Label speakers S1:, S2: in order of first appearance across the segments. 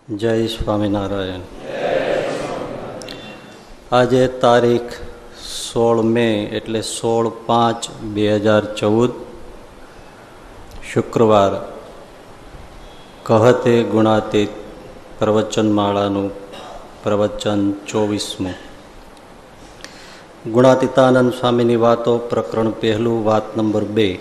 S1: જય સ્વામિનારાયણ. આજે તારીખ 16 મે એટલે 16/5/2014 શુક્રવાર. કહતે ગુણાતીત પ્રવચનમાળાનું પ્રવચન 24મું. ગુણાતીતાનંદ સ્વામીની વાતો, પ્રકરણ 1, વાત નંબર 2.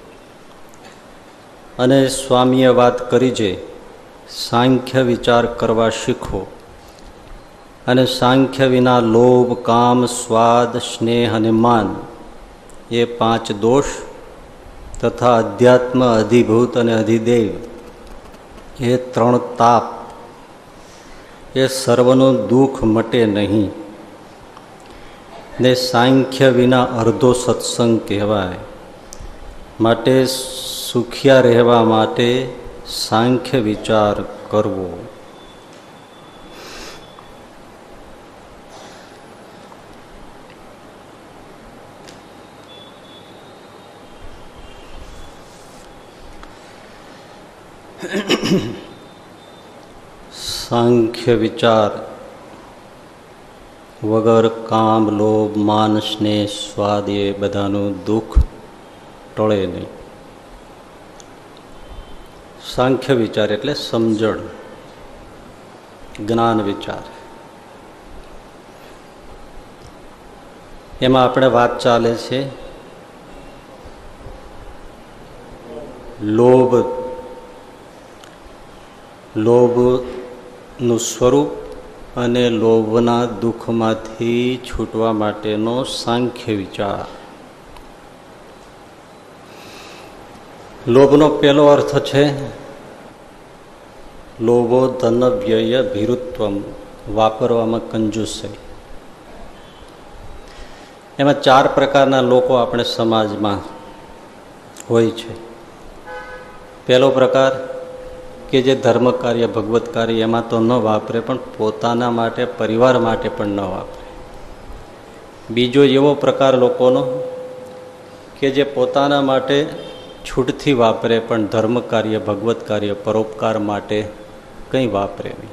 S1: અને સ્વામીએ વાત કરી છે, સાંખ્ય વિચાર કરવા શીખો, અને સાંખ્ય વિના લોભ, કામ, સ્વાદ, સ્નેહ અને માન એ 5 દોષ તથા અધ્યાત્મ, અધિભૂત અને અધિદેવ એ 3 તાપ એ સર્વનું દુઃખ મટે નહીં. ને સાંખ્ય વિના અર્ધો સત્સંગ કહેવાય. માટે સુખિયા રહેવા માટે સાંખ્ય વિચાર કરવો. સાંખ્ય વિચાર વગર કામ, લોભ, માન, સ્નેહ, સ્વાદ એ બધાનું દુઃખ ટળે નહીં. સાંખ્ય વિચાર એટલે સમજણ, જ્ઞાન વિચાર. એમાં આપણે વાત ચાલે છે લોભનું સ્વરૂપ અને લોભના દુઃખમાંથી છૂટવા માટેનો સાંખ્ય વિચાર. લોભનો પહેલો અર્થ છે લોભો ધન વ્યય ભીરુત્વમ, વાપરવામાં કંજૂસાઈ. એમાં 4 પ્રકારના લોકો આપણે સમાજમાં હોય છે. પહેલો પ્રકાર કે જે ધર્મ કાર્ય, ભગવત કાર્ય એમાં તો ન વાપરે, પણ પોતાના માટે, પરિવાર માટે પણ ન વાપરે. બીજો એવો પ્રકાર લોકોનો કે જે પોતાના માટે છૂટથી વાપરે, પણ ધર્મ કાર્ય, ભગવત કાર્ય, પરોપકાર માટે કંઈ વાપરે નહીં.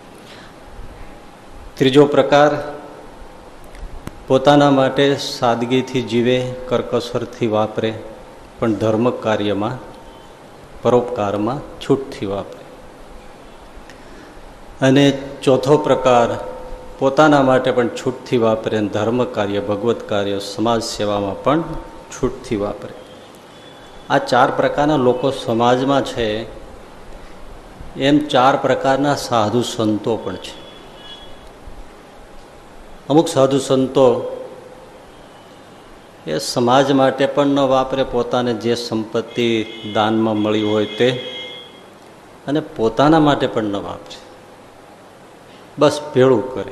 S1: ત્રીજો પ્રકાર પોતાના માટે સાદગીથી જીવે, કરકસરથી વાપરે, પણ ધર્મ કાર્યમાં, પરોપકારમાં છૂટથી વાપરે. અને ચોથો પ્રકાર પોતાના માટે પણ છૂટથી વાપરે, ધર્મ કાર્ય, ભગવત કાર્ય, સમાજ સેવામાં પણ છૂટથી વાપરે. આ 4 પ્રકારના લોકો સમાજમાં છે. એમ 4 પ્રકારના સાધુ સંતો પણ છે. અમુક સાધુ સંતો એ સમાજ માટે પણ ન વાપરે, પોતાને જે સંપત્તિ દાનમાં મળી હોય તે, અને પોતાના માટે પણ ન વાપરે, બસ ભેળું કરે.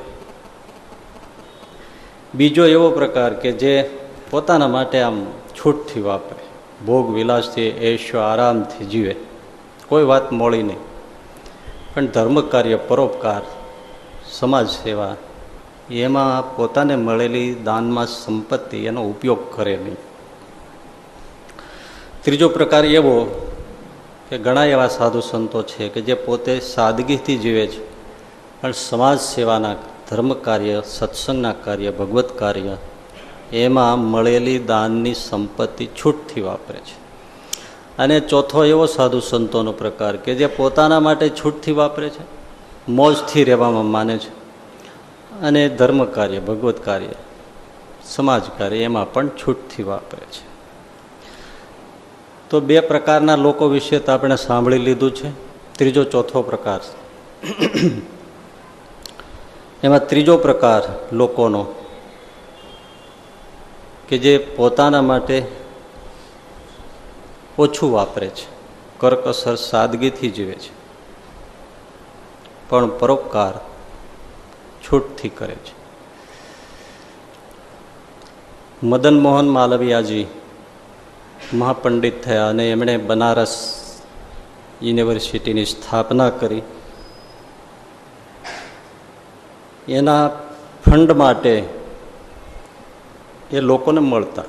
S1: બીજો એવો પ્રકાર કે જે પોતાના માટે આમ છૂટથી વાપરે, ભોગ વિલાસથી, એશો આરામથી જીવે, કોઈ વાત મોડી નહીં, પણ ધર્મ કાર્ય, પરોપકાર, સમાજ સેવા એમાં પોતાને મળેલી દાનમાં સંપત્તિ એનો ઉપયોગ કરે નહીં. ત્રીજો પ્રકાર એવો કે ઘણા એવા સાધુ સંતો છે કે જે પોતે સાદગીથી જીવે છે, પણ સમાજ સેવાના, ધર્મ કાર્ય, સત્સંગના કાર્ય, ભગવત કાર્ય એમાં મળેલી દાનની સંપત્તિ છૂટથી વાપરે છે. અને ચોથો એવો સાધુ સંતોનો પ્રકાર કે જે પોતાના માટે છૂટથી વાપરે છે, મોજથી રહેવામાં માને છે, અને ધર્મ કાર્ય, ભગવત કાર્ય, સમાજ કાર્ય એમાં પણ છૂટથી વાપરે છે. તો 2 પ્રકારના લોકો વિશે તો આપણે સાંભળી લીધું છે. ત્રીજો, ચોથો પ્રકાર. એમાં ત્રીજો પ્રકાર લોકોનો કે જે પોતાના માટે ઓછું વાપરે છે, કરકસર, સાદગીથી જીવે છે, પણ પરોપકાર છૂટથી કરે છે. મદન મોહન માલવીયાજી મહાપંડિત થયા અને એમણે બનારસ યુનિવર્સિટીની સ્થાપના કરી. એના ફંડ માટે એ લોકોને મળતા.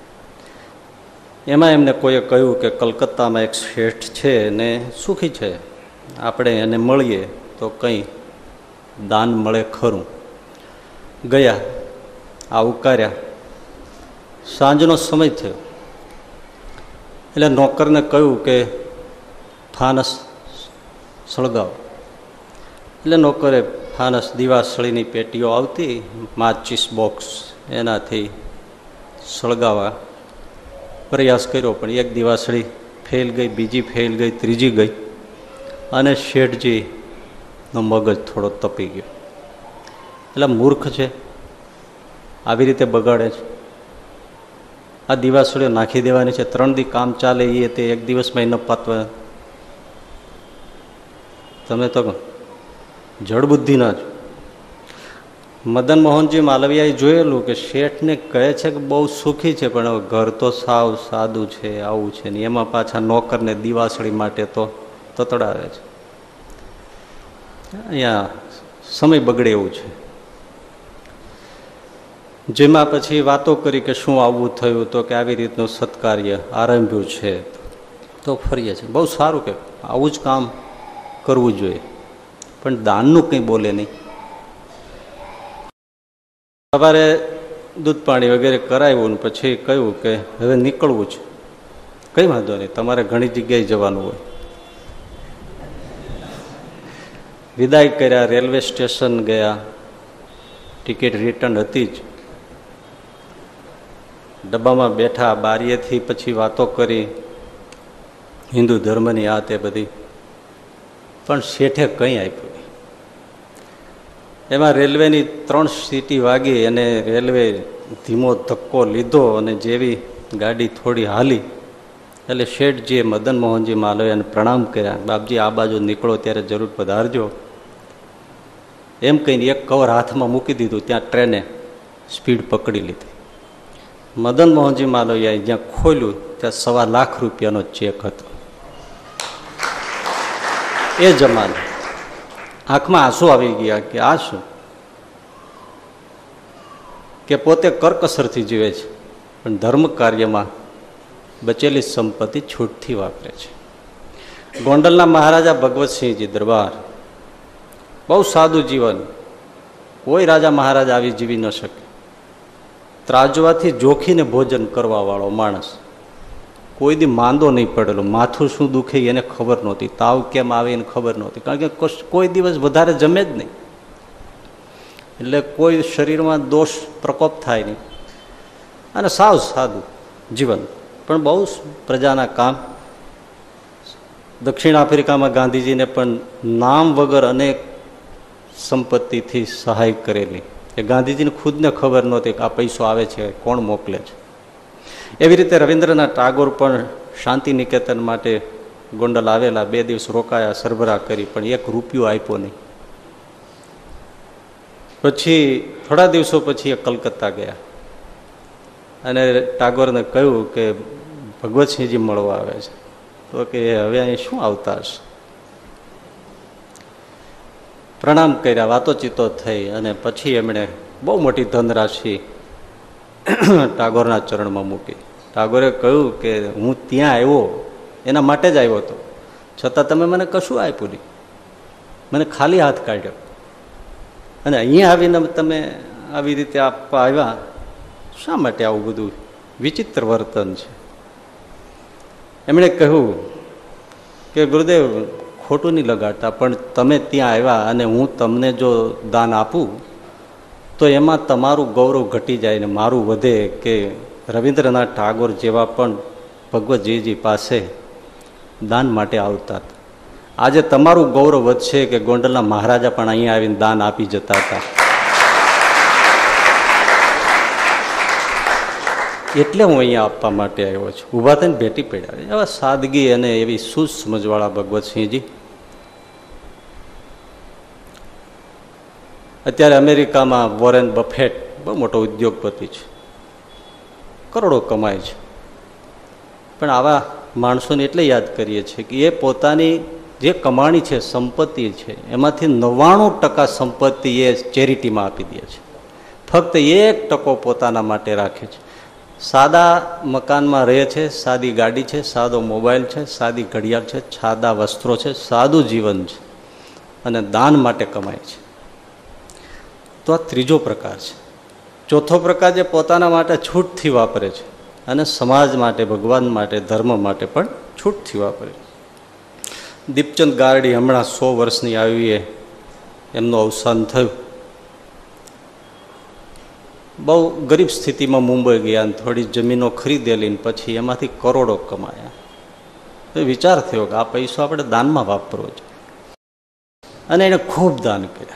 S1: એમાં એમને કોઈએ કહ્યું કે કલકત્તામાં એક શેઠ છે ને સુખી છે, આપણે એને મળીએ તો કંઈ દાન મળે ખરું. ગયા, આવકાર્યા. સાંજનો સમય થયો એટલે નોકરને કહ્યું કે ફાનસ સળગાવો. એટલે નોકરે ફાનસ દિવાસળીની પેટીઓ આવતી, માચીસ બોક્સ, એનાથી સળગાવવા પ્રયાસ કર્યો, પણ એક દિવાસળી ફેલ ગઈ, બીજી ફેલ ગઈ, ત્રીજી ગઈ, અને શેઠજીનો મગજ થોડો તપી ગયો. એટલે મૂર્ખ છે, આવી રીતે બગાડે છે. આ દિવાસળીઓ નાખી દેવાની છે, 3 દી કામ ચાલે એ તે એક દિવસમાં ન પાતવા. તમે તો જડબુદ્ધિના છો. મદન મોહનજી માલવિયાએ જોયેલું કે શેઠને કહે છે કે બહુ સુખી છે, પણ હવે ઘર તો સાવ સાદું છે, આવું છે ને એમાં પાછા નોકરને દિવાસળી માટે તો તતડાવે છે. અહીંયા સમય બગડે એવું છે. જેમાં પછી વાતો કરી કે શું આવવું થયું, તો કે આવી રીતનું સત્કાર્ય આરંભ્યું છે, તો ફરીએ છીએ. બહુ સારું કે આવું જ કામ કરવું જોઈએ, પણ દાનનું કંઈ બોલે નહીં. સવારે દૂધ પાણી વગેરે કરાવ્યું ને પછી કહ્યું કે હવે નીકળવું છે. કંઈ વાંધો નહીં, તમારે ઘણી જગ્યાએ જવાનું હોય. વિદાય કર્યા, રેલવે સ્ટેશન ગયા. ટિકિટ રિટર્ન હતી જ. ડબ્બામાં બેઠા, બારીએથી પછી વાતો કરી હિન્દુ ધર્મની આ તે બધી, પણ શેઠે કંઈ આપ્યું નહીં. એમાં રેલવેની 3 સીટી વાગી અને રેલવે ધીમો ધક્કો લીધો, અને જેવી ગાડી થોડી હાલી એટલે શેઠજીએ મદન મોહનજી માલવિયાને પ્રણામ કર્યા. બાપજી આ બાજુ નીકળો ત્યારે જરૂર પધારજો એમ કહીને એક કવર હાથમાં મૂકી દીધું. ત્યાં ટ્રેને સ્પીડ પકડી લીધી. મદન મોહનજી માલવિયાએ જ્યાં ખોલ્યું ત્યાં ₹1.25 લાખ ચેક હતો. એ જમાનો આંખમાં આંસુ આવી ગયા કે આ શું, કે પોતે કરકસરથી જીવે છે, પણ ધર્મ કાર્યમાં બચેલી સંપત્તિ છૂટથી વાપરે છે. ગોંડલના મહારાજા ભગવતસિંહજી દરબાર, બહુ સાદું જીવન, કોઈ રાજા મહારાજા આવી જીવી ન શકે. ત્રાજવાથી જોખીને ભોજન કરવા વાળો માણસ, કોઈ દી માંદો નહીં પડેલો. માથું શું દુખે એને ખબર નહોતી, તાવ કેમ આવે એને ખબર નહોતી, કારણ કે કોઈ દિવસ વધારે જમે જ નહીં, એટલે કોઈ શરીરમાં દોષ પ્રકોપ થાય નહીં, અને સાવ સાદું જીવન, પણ બહુ પ્રજાના કામ. દક્ષિણ આફ્રિકામાં ગાંધીજીને પણ નામ વગર અનેક સંપત્તિથી સહાય કરેલી, એ ગાંધીજીને ખુદને ખબર નહોતી કે આ પૈસો આવે છે, કોણ મોકલે છે. એવી રીતે રવિન્દ્રનાથ ટાગોર પણ શાંતિ નિકેતન માટે ગોંડલ આવેલા, 2 દિવસ રોકાયા, સરભરા કરી, પણ ₹1 આપ્યો નહીં. પછી થોડા દિવસો પછી એ કલકત્તા ગયા અને ટાગોરને કહ્યું કે ભગવતસિંહજી મળવા આવે છે. તો કે હવે અહીં શું આવતા હશે. પ્રણામ કર્યા, વાતોચીતો થઈ, અને પછી એમણે બહુ મોટી ધનરાશિ ટાગોરના ચરણમાં મૂકી. ટાગોરે કહ્યું કે હું ત્યાં આવ્યો એના માટે જ આવ્યો હતો, છતાં તમે મને કશું આપ્યું નહીં, મને ખાલી હાથ કાઢ્યો, અને અહીંયા આવીને તમે આવી રીતે આપવા આવ્યા, શા માટે આવું બધું વિચિત્ર વર્તન છે. એમણે કહ્યું કે ગુરુદેવ ખોટું નહીં લગાડતા, પણ તમે ત્યાં આવ્યા અને હું તમને જો દાન આપું તો એમાં તમારું ગૌરવ ઘટી જાય ને મારું વધે, કે રવિન્દ્રનાથ ટાગોર જેવા પણ ભગવતજીજી પાસે દાન માટે આવતા હતા. આજે તમારું ગૌરવ વધશે કે ગોંડલના મહારાજા પણ અહીંયા આવીને દાન આપી જતા હતા. એટલે હું અહીંયા આપવા માટે આવ્યો છું. ઊભા થઈને ભેટી પડ્યા. એવા સાદગી અને એવી સૂઝ સમજવાળા ભગવતસિંહજી. અત્યારે અમેરિકામાં વોરેન બફેટ બહુ મોટો ઉદ્યોગપતિ છે, કરોડો કમાય છે, પણ આવા માણસોને એટલે યાદ કરીએ છીએ કે એ પોતાની જે કમાણી છે, સંપત્તિ છે, એમાંથી 99% સંપત્તિ એ ચેરિટીમાં આપી દે છે. ફક્ત 1% પોતાના માટે રાખે છે. સાદા મકાનમાં રહે છે, સાદી ગાડી છે, સાદો મોબાઈલ છે, સાદી ઘડિયાળ છે, સાદા વસ્ત્રો છે, સાદું જીવન છે, અને દાન માટે કમાય છે. તો આ ત્રીજો પ્રકાર છે. ચોથો પ્રકાર જે પોતાના માટે છૂટથી વાપરે છે અને સમાજ માટે, ભગવાન માટે, ધર્મ માટે પણ છૂટથી વાપરે છે. દીપચંદ ગારડી હમણાં 100 વર્ષની આવીએ એમનું અવસાન થયું. બહુ ગરીબ સ્થિતિમાં મુંબઈ ગયા અને થોડી જમીનો ખરીદેલી, પછી એમાંથી કરોડો કમાયા. વિચાર થયો કે આ પૈસો આપણે દાનમાં વાપરવો છે, અને એને ખૂબ દાન કર્યા.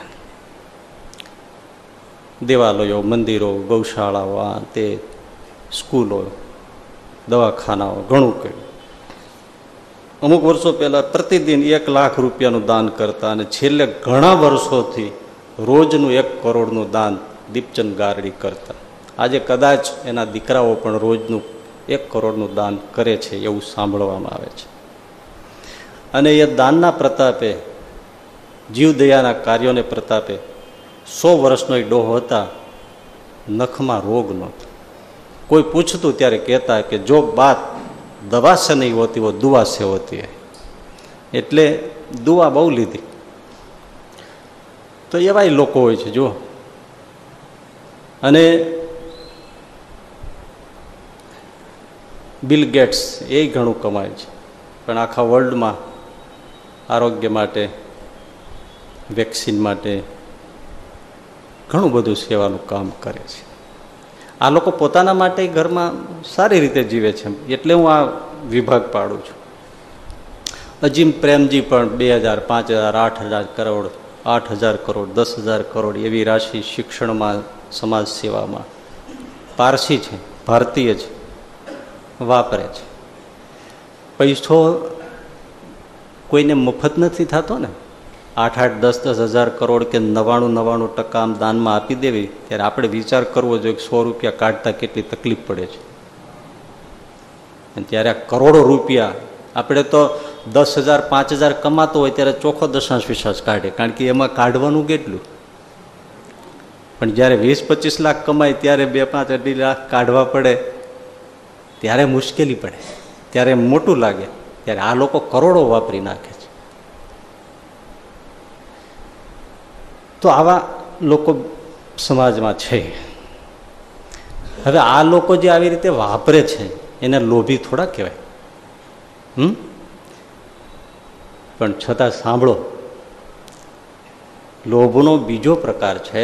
S1: દેવાલયો, મંદિરો, ગૌશાળાઓ, આ તે, સ્કૂલો, દવાખાનાઓ, ઘણું કર્યું. અમુક વર્ષો પહેલાં પ્રતિદિન 1 લાખ રૂપિયાનું દાન કરતા, અને છેલ્લે ઘણા વર્ષોથી રોજનું 1 કરોડનું દાન દીપચંદ ગારડી કરતા. આજે કદાચ એના દીકરાઓ પણ રોજનું 1 કરોડનું દાન કરે છે એવું સાંભળવામાં આવે છે. અને એ દાનના પ્રતાપે, જીવદયાના કાર્યોને પ્રતાપે 100 વર્ષનો એ ડોહો હતા, નખમાં રોગ નહોતો. કોઈ પૂછતું ત્યારે કહેતા કે જો બાત દવા સે નહીં હોતી વો દુઆ સે હોતી હૈ. એટલે દુઆ બહુ લીધી. તો એવાય લોકો હોય છે જો. અને બિલ ગેટ્સ એ ઘણું કમાય છે, પણ આખા વર્લ્ડમાં આરોગ્ય માટે, વેક્સિન માટે ઘણું બધું સેવાનું કામ કરે છે. આ લોકો પોતાના માટે ઘરમાં સારી રીતે જીવે છે, એટલે હું આ વિભાગ પાડું છું. અજીમ પ્રેમજી પણ 2000, 5000, 8000 કરોડ, 8000 કરોડ, 10,000 કરોડ એવી રાશિ શિક્ષણમાં, સમાજ સેવામાં, પારસી છે, ભારતીય છે, વાપરે છે. પૈસો કોઈને મફત નથી થતો ને. 8-8, 10-10 હજાર કરોડ કે 99% આમ દાનમાં આપી દેવી, ત્યારે આપણે વિચાર કરવો જોઈએ કે 100 રૂપિયા કાઢતા કેટલી તકલીફ પડે છે. અને ત્યારે આ કરોડો રૂપિયા આપણે તો 10,000, 5,000 કમાતો હોય ત્યારે ચોખ્ખો દશાંશ વિશ્વાસ કાઢે, કારણ કે એમાં કાઢવાનું કેટલું. પણ જ્યારે 20-25 લાખ કમાય ત્યારે 2-5-2.5 લાખ કાઢવા પડે ત્યારે મુશ્કેલી પડે, ત્યારે મોટું લાગે. ત્યારે આ લોકો કરોડો વાપરી નાખે છે. તો આવા લોકો સમાજમાં છે. હવે આ લોકો જે આવી રીતે વાપરે છે એને લોભી થોડા કહેવાય. પણ છતાં સાંભળો, લોભનો બીજો પ્રકાર છે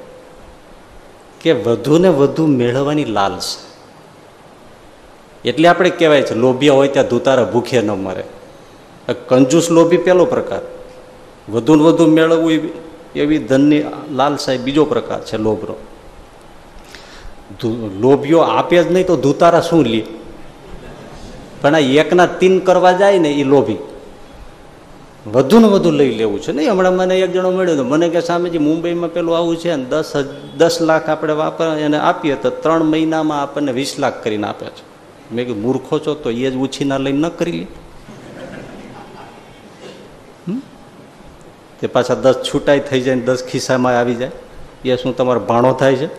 S1: કે વધુ ને વધુ મેળવવાની લાલસા. એટલે આપણે કહેવાય છે લોભિયા હોય ત્યાં ધુતારા ભૂખે ન મરે. કંજૂસ લોભી પહેલો પ્રકાર, વધુ ને વધુ મેળવવું એવી ધનની લાલસા એ બીજો પ્રકાર છે લોભનો. લોભીઓ આપે જ નહીં તો ધુતારા શું લે? પણ આ 1ના 3 કરવા જાય ને એ લોભી. વધુ ને વધુ લઈ લેવું છે. નહીં, હમણાં મને એક જણો મળ્યો, મને કે સામેજી મુંબઈમાં પેલું આવું છે ને 10 લાખ આપણે એને આપીએ તો 3 મહિનામાં આપણને 20 લાખ કરીને આપે છે. મેં કીધું મૂર્ખો છો તો એ જ ઉછીના લઈને ન કરી લે. તે પાછા 10 છૂટાઈ થઈ જાય ને 10 ખિસ્સામાં આવી જાય, એ શું તમારો ભાણો થાય છે?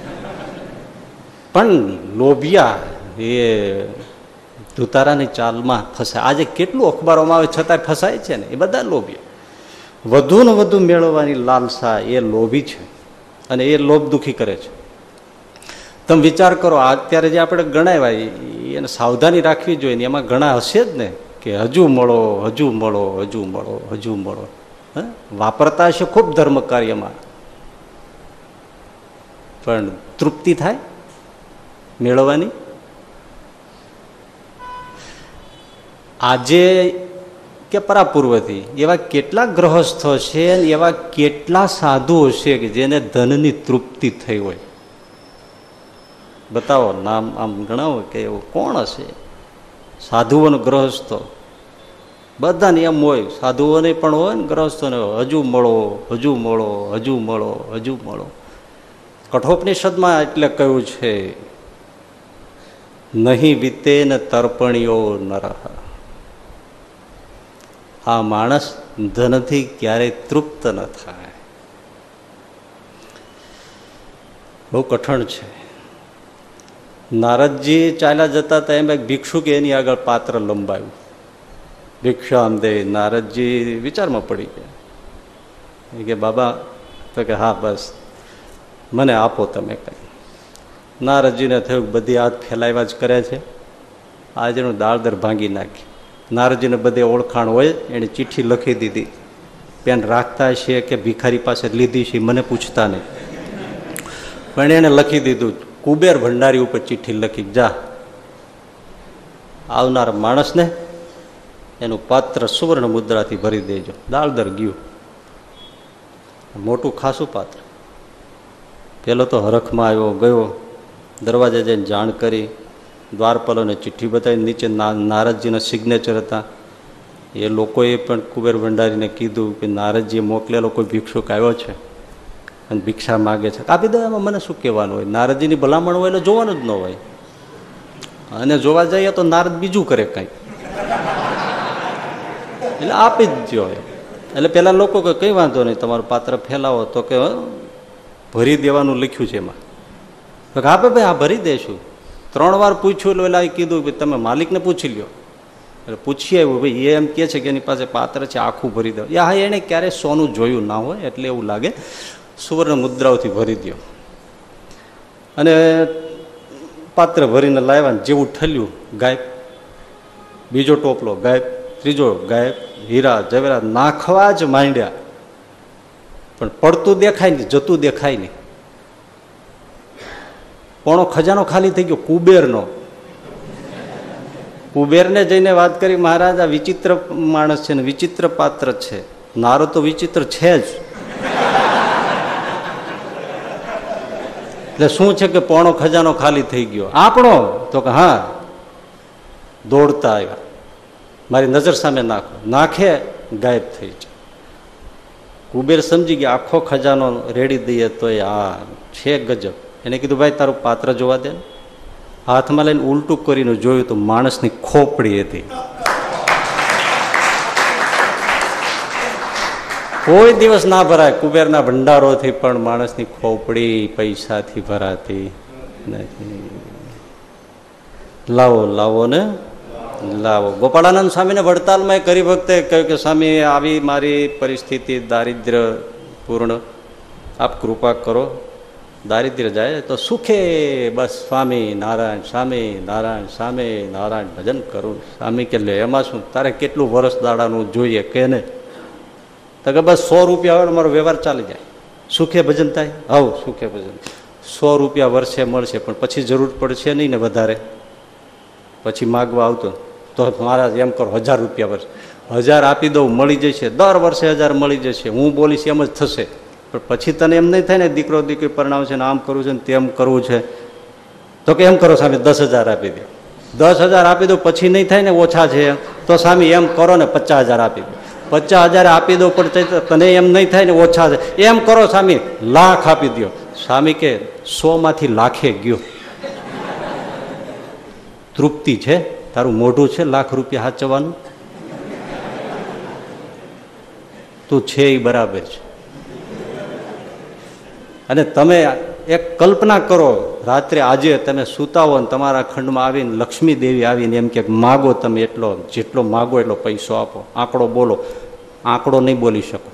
S1: પણ લોભિયા એ ધુતારાની ચાલમાં ફસાય. આજે કેટલું અખબારોમાં આવે છતાંય ફસાય છે ને, એ બધા લોભિયા. વધુ ને વધુ મેળવવાની લાલસા એ લોભી છે, અને એ લોભ દુઃખી કરે છે. તમે વિચાર કરો, અત્યારે જે આપણે ગણાવ્યા એને સાવધાની રાખવી જોઈએ ને. એમાં ઘણા હશે જ ને કે હજુ મળો, હજુ મળો, હજુ મળો, હજુ મળો. વાપરતા હશે ખૂબ ધર્મ કાર્યમાં, પણ તૃપ્તિ થાય મેળવવાની? આજે કે પરાપૂર્વથી એવા કેટલા ગ્રહસ્થો છે, એવા કેટલા સાધુઓ છે કે જેને ધનની તૃપ્તિ થઈ હોય? બતાવો, નામ આમ ગણાવો કે એવું કોણ હશે? સાધુઓનો ગ્રહસ્થો બધાને એમ હોય, સાધુઓને પણ હોય ને ગ્રહસ્થોને, હજુ મળો, હજુ મળો, હજુ મળો, હજુ મળો. કઠોપનિષદમાં એટલે કહ્યું છે, નહીં વીતે ને તર્પણીઓ નરહ. આ માણસ ધનથી ક્યારેય તૃપ્ત ન થાય. બહુ કઠણ છે. નારદજી ચાલ્યા જતા હતા, એમ એક ભિક્ષુકે એની આગળ પાત્ર લંબાવ્યું, ભિક્ષામ દે. નારદજી વિચારમાં પડી ગયા. એ કે બાબા, તો કે હા બસ મને આપો તમે કંઈ. નારદજીને થયું બધી હાથ ફેલાવ્યા જ કરે છે, આજનું દાળદર ભાંગી નાખી. નારદજીને બધે ઓળખાણ હોય, એણે ચિઠ્ઠી લખી દીધી. પેન રાખતા છે કે ભિખારી પાસે લીધી છે મને પૂછતા નહીં, પણ એને લખી દીધું. કુબેર ભંડારી ઉપર ચિઠ્ઠી લખી, જા આવનાર માણસને એનું પાત્ર સુવર્ણ મુદ્રાથી ભરી દેજો. દાળદર ગયું, મોટું ખાસું પાત્ર. પેલો તો હરખમાં આવ્યો, ગયો, દરવાજે જઈને જાણ કરી, દ્વારપાલોને ચિઠ્ઠી બતાવી, નીચે નારદજીના સિગ્નેચર હતા. એ લોકોએ પણ કુબેર ભંડારીને કીધું કે નારદજીએ મોકલેલો કોઈ ભિક્ષુક આવ્યો છે અને ભિક્ષા માગે છે, આપી દો. એમાં મને શું કહેવાનું હોય? નારદજીની ભલામણ હોય એટલે જોવાનું જ ન હોય. અને જોવા જઈએ તો નારદ બીજું કરે કંઈક, એટલે આપી જ દો. એટલે પેલા લોકો કે કંઈ વાંધો નહીં, તમારું પાત્ર ફેલાવો. તો કે ભરી દેવાનું લખ્યું છે એમાં. આપે ભાઈ આ ભરી દેશું. 3 વાર પૂછ્યું એટલે કીધું કે તમે માલિકને પૂછી લ્યો. એટલે પૂછી આવ્યું, ભાઈ એ એમ કહે છે કે એની પાસે પાત્ર છે, આખું ભરી દો. હા, એને ક્યારેય સોનું જોયું ના હોય એટલે એવું લાગે, સુવર્ણ મુદ્રાઓથી ભરી દો. અને પાત્ર ભરીને લાવ્યા, જેવું ઠલ્યું ગાયબ. બીજો ટોપલો ગાયબ, ત્રીજો ગાયબ. હીરા જવેરાત નાખવા જ માંડ્યા, પણ પડતું દેખાય નહીં, જતું દેખાય નહીં. પોણો ખજાનો ખાલી થઈ ગયો કુબેરનો. કુબેરને જઈને વાત કરી, મહારાજ આ વિચિત્ર માણસ છે ને વિચિત્ર પાત્ર છે. નારો તો વિચિત્ર છે જ. એટલે શું છે કે પોણો ખજાનો ખાલી થઈ ગયો. આપણો તો કે હા. દોડતા આવ્યા, મારી નજર સામે નાખો. નાખે, ગાયબ થઈ જાય. કુબેર સમજી ગયા આખો ખજાનો રેડી દઈએ તો આ છે ગજબ. એને કીધું ભાઈ તારું પાત્ર જોવા દે. હાથમાં લઈને ઉલટું કરીને જોયું તો માણસની ખોપડી હતી. કોઈ દિવસ ના ભરાય કુબેરના ભંડારોથી, પણ માણસની ખોપડી પૈસાથી ભરાતી નથી. લાવો લાવો ને લાવો. ગોપાળાનંદ સ્વામીને વડતાલમાં કરી ભક્તે કહ્યું કે સ્વામી આવી મારી પરિસ્થિતિ દારિદ્ર્ય પૂર્ણ, આપ કૃપા કરો, દારિદ્ર્ય જાય તો સુખે બસ સ્વામી નારાયણ સ્વામી નારાયણ સ્વામી નારાયણ ભજન કરું. સ્વામી કે લે એમાં શું, તારે કેટલું વર્ષ દાડાનું જોઈએ કે ને? તો કે બસ 100 રૂપિયા હોય મારો વ્યવહાર ચાલી જાય, સુખે ભજન થાય. હવ સુખે ભજન. 100 રૂપિયા વર્ષે મળશે, પણ પછી જરૂર પડશે નહીં ને વધારે, પછી માગવા આવતો તો મહારાજ એમ કરો 1000 રૂપિયા વર્ષ. 1000 આપી દઉં, મળી જશે, દર વર્ષે 1000 મળી જશે, હું બોલીશ એમ જ થશે. પણ પછી તને એમ નહીં થાય ને દીકરો દીકરી પરણાવ છે ને આમ કરવું છે ને તેમ કરવું છે. તો કે એમ કરો સ્વામી 10,000 આપી દો. 10,000 આપી દો, પછી નહીં થાય ને ઓછા છે તો સ્વામી એમ કરો ને 50,000 આપી દો. 50,000 આપી દો, પણ તને એમ નહીં થાય ને ઓછા છે, એમ કરો સ્વામી 1,00,000 આપી દો. સ્વામી કે 100 માંથી લાખે ગયો. તૃપ્તિ છે? તારું મોઢું છે ₹1,00,000 સાચવવાનું? તું છે એ બરાબર છે. અને તમે એક કલ્પના કરો, રાત્રે આજે તમે સૂતા હો ને તમારા ખંડમાં આવીને લક્ષ્મી દેવી આવીને એમ કે માગો તમે એટલો, જેટલો માગો એટલો પૈસો આપો. આંકડો બોલો. આંકડો નહીં બોલી શકો.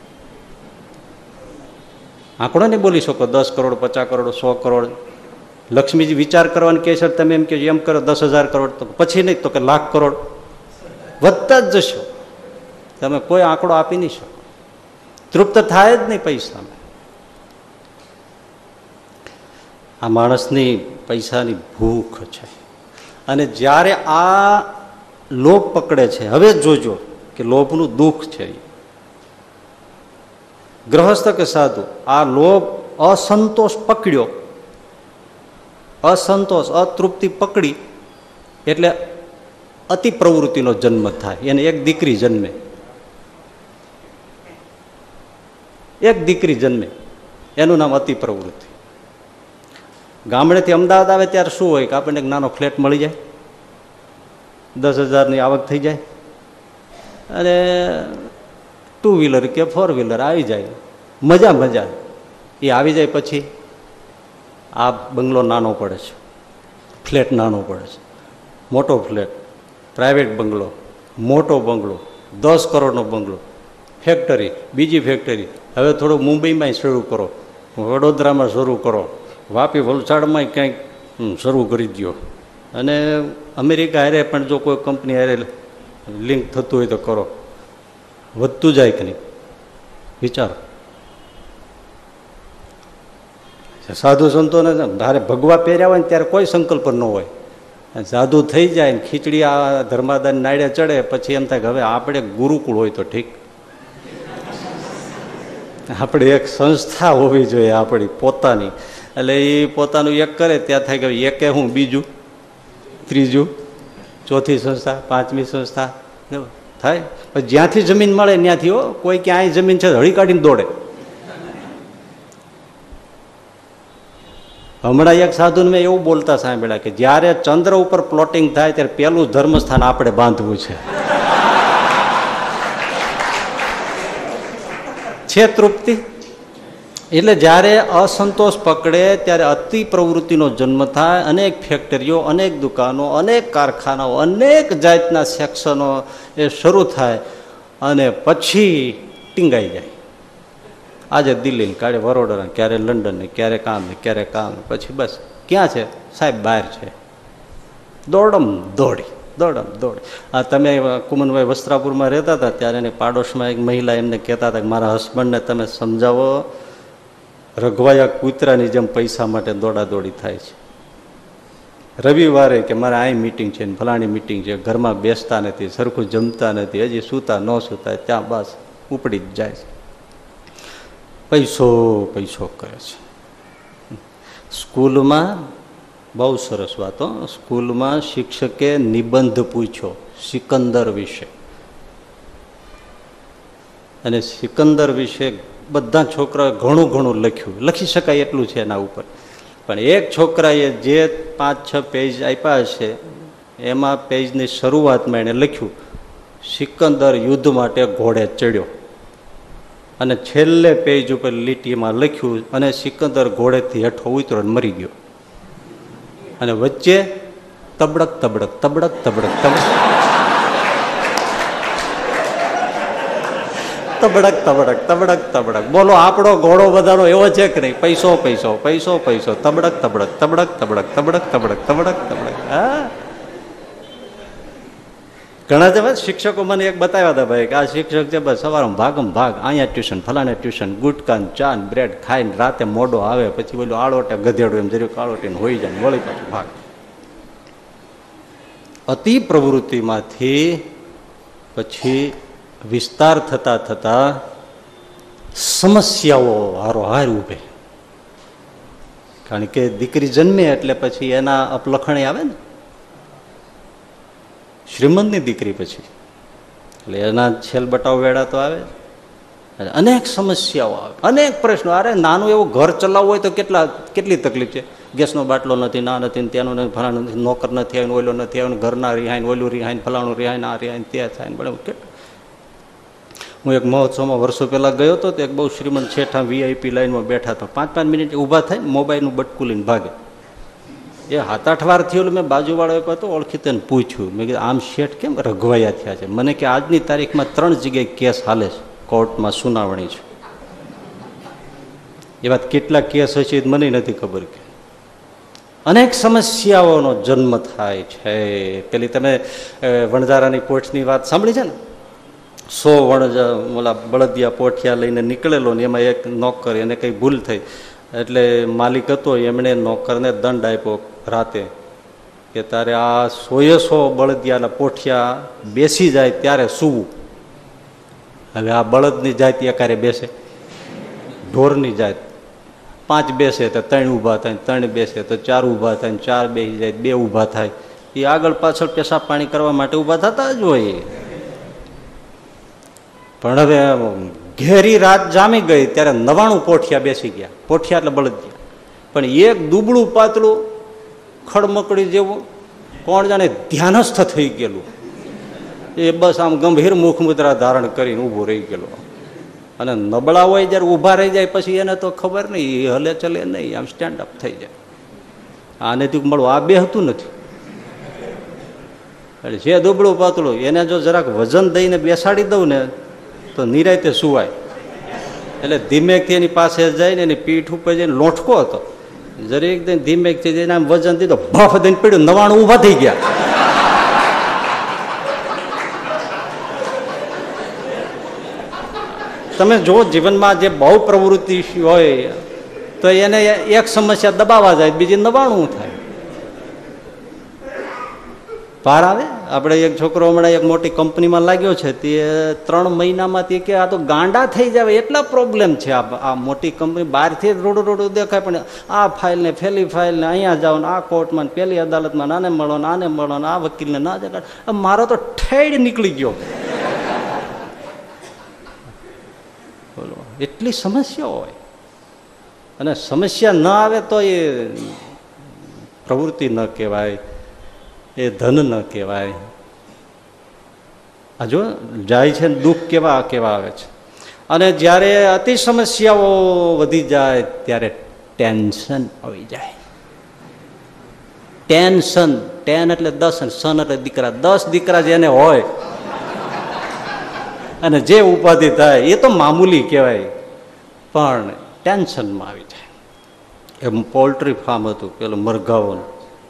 S1: આંકડો નહીં બોલી શકો. 10 કરોડ 50 કરોડ 100 કરોડ. લક્ષ્મીજી વિચાર કરવાની કહે છે, તમે એમ કે એમ કરો 10,000 કરોડ, તો પછી નહીં તો કે 1,00,000 કરોડ વધતા જ જશો. તમે કોઈ આંકડો આપી નહીં શકો. તૃપ્ત થાય જ નહીં પૈસામાં. આ માણસની પૈસાની ભૂખ છે. અને જ્યારે આ લોભ પકડે છે, હવે જોજો કે લોભનું દુઃખ છે. ગ્રહસ્થ કે સાધુ, આ લોભ અસંતોષ પકડ્યો, અસંતોષ અતૃપ્તિ પકડી એટલે અતિ પ્રવૃત્તિનો જન્મ થાય. એને એક દીકરી જન્મે, એક દીકરી જન્મે, એનું નામ અતિ પ્રવૃત્તિ. ગામડેથી અમદાવાદ આવે ત્યારે શું હોય કે આપણને એક નાનો ફ્લેટ મળી જાય, 10,000ની આવક થઈ જાય, અને 2 વ્હીલર કે 4 વ્હીલર આવી જાય, મજા મજા. એ આવી જાય પછી આ બંગલો નાનો પડે છે, ફ્લેટ નાનો પડે છે. મોટો ફ્લેટ, પ્રાઇવેટ બંગલો, મોટો બંગલો, 10 કરોડનો બંગલો, ફેક્ટરી, બીજી ફેક્ટરી, હવે થોડું મુંબઈમાં શરૂ કરો, વડોદરામાં શરૂ કરો, વાપી વલસાડમાં ક્યાંક શરૂ કરી દો, અને અમેરિકા હારે પણ જો કોઈ કંપની હારે લિંક થતું હોય તો કરો. વધતું જાય કે નહીં? વિચારો. સાધુ સંતોને જ્યારે ભગવા પહેર્યા હોય ને ત્યારે કોઈ સંકલ્પ ન હોય. સાધુ થઈ જાય ને ખીચડી આ ધર્માદાન નાડે ચડે પછી એમ થાય કે હવે આપણે ગુરુકુળ હોય તો ઠીક, આપણે એક સંસ્થા હોવી જોઈએ આપણી પોતાની. એટલે એ પોતાનું એક કરે ત્યાં થાય કે એકે હું બીજું, ત્રીજું, ચોથી સંસ્થા, પાંચમી સંસ્થા થાય. પછી જ્યાંથી જમીન મળે ત્યાંથી કોઈ ક્યાંય જમીન છે હળી કાઢીને દોડે. હમણાં એક સાધુને મેં એવું બોલતા સાંભળ્યા કે જ્યારે ચંદ્ર ઉપર પ્લોટિંગ થાય ત્યારે પેલું ધર્મસ્થાન આપણે બાંધવું છે તૃપ્તિ. એટલે જ્યારે અસંતોષ પકડે ત્યારે અતિ પ્રવૃત્તિનો જન્મ થાય. અનેક ફેક્ટરીઓ, અનેક દુકાનો, અનેક કારખાનાઓ, અનેક જાતના સેક્શનો એ શરૂ થાય અને પછી ટીંગાઈ જાય. આજે દિલ્હી, ક્યારે વડોદરા, ક્યારે લંડન, ક્યારે કામ, ક્યારે કામ, પછી બસ ક્યાં છે સાહેબ? બહાર છે. દોડમ દોડી, દોડમ દોડી. આ તમે કુમનભાઈ વસ્ત્રાપુરમાં રહેતા હતા ત્યારે એની પાડોશમાં એક મહિલા એમને કહેતા હતા કે મારા હસબન્ડને તમે સમજાવો, રઘવાયા કૂતરાની જેમ પૈસા માટે દોડાદોડી થાય છે. રવિવારે કે મારે અહીં મિટિંગ છે, ફલાણી મિટિંગ છે, ઘરમાં બેસતા નથી, સરખું જમતા નથી, હજી સૂતા ન સૂતા ત્યાં બસ ઉપડી જ જાય છે. પૈસો પૈસો કરે છે. સ્કૂલમાં બહુ સરસ વાતો, સ્કૂલમાં શિક્ષકે નિબંધ પૂછ્યો સિકંદર વિશે, અને સિકંદર વિશે બધા છોકરાએ ઘણું ઘણું લખ્યું, લખી શકાય એટલું છે એના ઉપર. પણ એક છોકરાએ જે 5-6 પેજ આપ્યા છે એમાં પેજની શરૂઆતમાં એણે લખ્યું સિકંદર યુદ્ધ માટે ઘોડે ચડ્યો, અને છેલ્લે પેજ ઉપર લીટીમાં લખ્યું અને સિકંદર ઘોડેથી હેઠો ઉતર્યો અને મરી ગયો. અને વચ્ચે તબડક તબડક તબડક તબડક તબડક તબડક તબડક તબડક. બોલો આપણો ઘોડો બધાનો એવો છે કે નહીં? પૈસો પૈસો પૈસો પૈસો, તબડક તબડક તબડક તબડક તબડક તબડક તબડક તબડક. હા, ઘણા છે શિક્ષકો મને એક બતાવ્યા હતા ભાઈ કે આ શિક્ષક છે બસ સવારમાં ભાગમ ભાગ, અહીંયા ટ્યુશન, ફલાણે ટ્યુશન, ગુટકા ચા બ્રેડ ખાઈને રાતે મોડો આવે, પછી બોલું આળોટે ગધેડું એમ જરીક આળોટીને હોઈ જાય, વળી પાછું ભાગ. અતિ પ્રવૃત્તિમાંથી પછી વિસ્તાર થતા થતા સમસ્યાઓ હારોહાર ઉભે. કારણ કે દીકરી જન્મે એટલે પછી એના અપલખણે આવે ને, શ્રીમંતની દીકરી પછી એટલે એના છેલ બટાવ વેળા તો આવે, અનેક સમસ્યાઓ આવે, અનેક પ્રશ્નો. અરે નાનું એવું ઘર ચલાવવું હોય તો કેટલી તકલીફ છે. ગેસનો બાટલો નથી, ના નથી, ત્યાંનું નથી, ફલાણું નથી, નોકર નથી આવ્યું, ઓલો નથી આવ્યું, ઘરના રિહાઈને, ઓલું રિહાઈને, ફલાણું રિહાઈને, આ રિહાઈને, તે થાય ને બરાબર. હું એક મહોત્સવમાં વર્ષો પહેલાં ગયો હતો તો એક બહુ શ્રીમંત શેઠા VIP લાઈનમાં બેઠા હતા. 5-5 મિનિટ ઊભા થાય મોબાઈલનું બટકું લઈને ભાગે. એ 7-8 વાર થયું. મેં બાજુવાળો એક હતો ઓળખીતાને પૂછ્યું, મેં કીધું આમ શેઠ કેમ રઘવાયા થયા છે? મને કે આજની તારીખમાં 3 જગ્યાએ કેસ હાલે છે, કોર્ટમાં સુનાવણી છે. એ વાત કેટલા કેસ હશે મને નથી ખબર. કે અનેક સમસ્યાઓનો જન્મ થાય છે. પેલી તમે વણઝારાની પોઠની વાત સાંભળી છે ને? 100 ઓલા બળદિયા પોઠિયા લઈને નીકળેલો ને એમાં એક નોકર, એને કંઈ ભૂલ થઈ એટલે માલિક હતો એમણે નોકરને દંડ આપ્યો રાતે કે તારે આ 100 બળદિયાના પોઠિયા બેસી જાય ત્યારે સૂવું. હવે આ બળદની જાત એકારે બેસે, ઢોરની જાત 5 બેસે તો 3 ઊભા થાય, 3 બેસે તો 4 ઊભા થાય, 4 બેસી જાય 2 ઊભા થાય. એ આગળ પાછળ પેશાબ પાણી કરવા માટે ઊભા થતા જ હોય. પણ હવે ઘેરી રાત જામી ગઈ ત્યારે 99 પોઠિયા બેસી ગયા. પોઠિયા એટલે બળદિયા. પણ એક દુબળું પાતળું ખડમકડી જેવું કોણ જાણે ધ્યાનસ્થ થઈ ગયેલું, એ બસ આમ ગંભીર મુખમુદ્રા ધારણ કરીને ઊભું રહી ગયેલો. અને નબળા હોય જ્યારે ઊભા રહી જાય પછી એને તો ખબર નહીં, એ હલે ચલે નહીં, આમ સ્ટેન્ડ અપ થઈ જાય. આનેથી મળવું આ બેહતું નથી. એટલે જે દુબળું પાતળું એને જો જરાક વજન દઈને બેસાડી દઉં ને તો નિરાયતે સુવાય. એટલે ધીમેકથી એની પાસે જઈને એની પીઠ ઉપર જઈને લોઠકો હતો, જરીક ધીમેકથી જઈને આમ વજન દીધો, ભફ દઈને પડ્યું, 99 ઊભા થઈ ગયા. તમે જો જીવનમાં જે બહુ પ્રવૃત્તિ હોય તો એને એક સમસ્યા દબાવવા જાય, બીજી 99 થાય. પાર આવે. આપણે એક છોકરો હમણાં એક મોટી કંપનીમાં લાગ્યો છે, તે 3 મહિનામાં કે આ તો ગાંડા થઈ જાય એટલા પ્રોબ્લેમ છે. આ મોટી કંપની બહારથી રોડું દેખાય, પણ આ ફાઇલ ને પેલી ફાઇલ ને અહીંયા જાઓ ને આ કોર્ટમાં પેલી અદાલતમાં નાને મળો ને આને મળો ને આ વકીલને ના દેખાડ. મારો તો ઠેડ નીકળી ગયો. બોલો, એટલી સમસ્યા હોય. અને સમસ્યા ન આવે તો એ પ્રવૃત્તિ ન કહેવાય, એ ધન ન કહેવાય. આ જો જાય છે દુઃખ કેવા કેવા આવે છે. અને જ્યારે અતિ સમસ્યાઓ વધી જાય ત્યારે ટેન્શન આવી જાય. ટેન્શન, ટેન એટલે 10 અને સન એટલે દીકરા. 10 દીકરા જેને હોય અને જે ઉપાધિ થાય એ તો મામૂલી કહેવાય, પણ ટેન્શનમાં આવી જાય. એમ પોલ્ટ્રી ફાર્મ હતું પેલું, મરઘાઓનું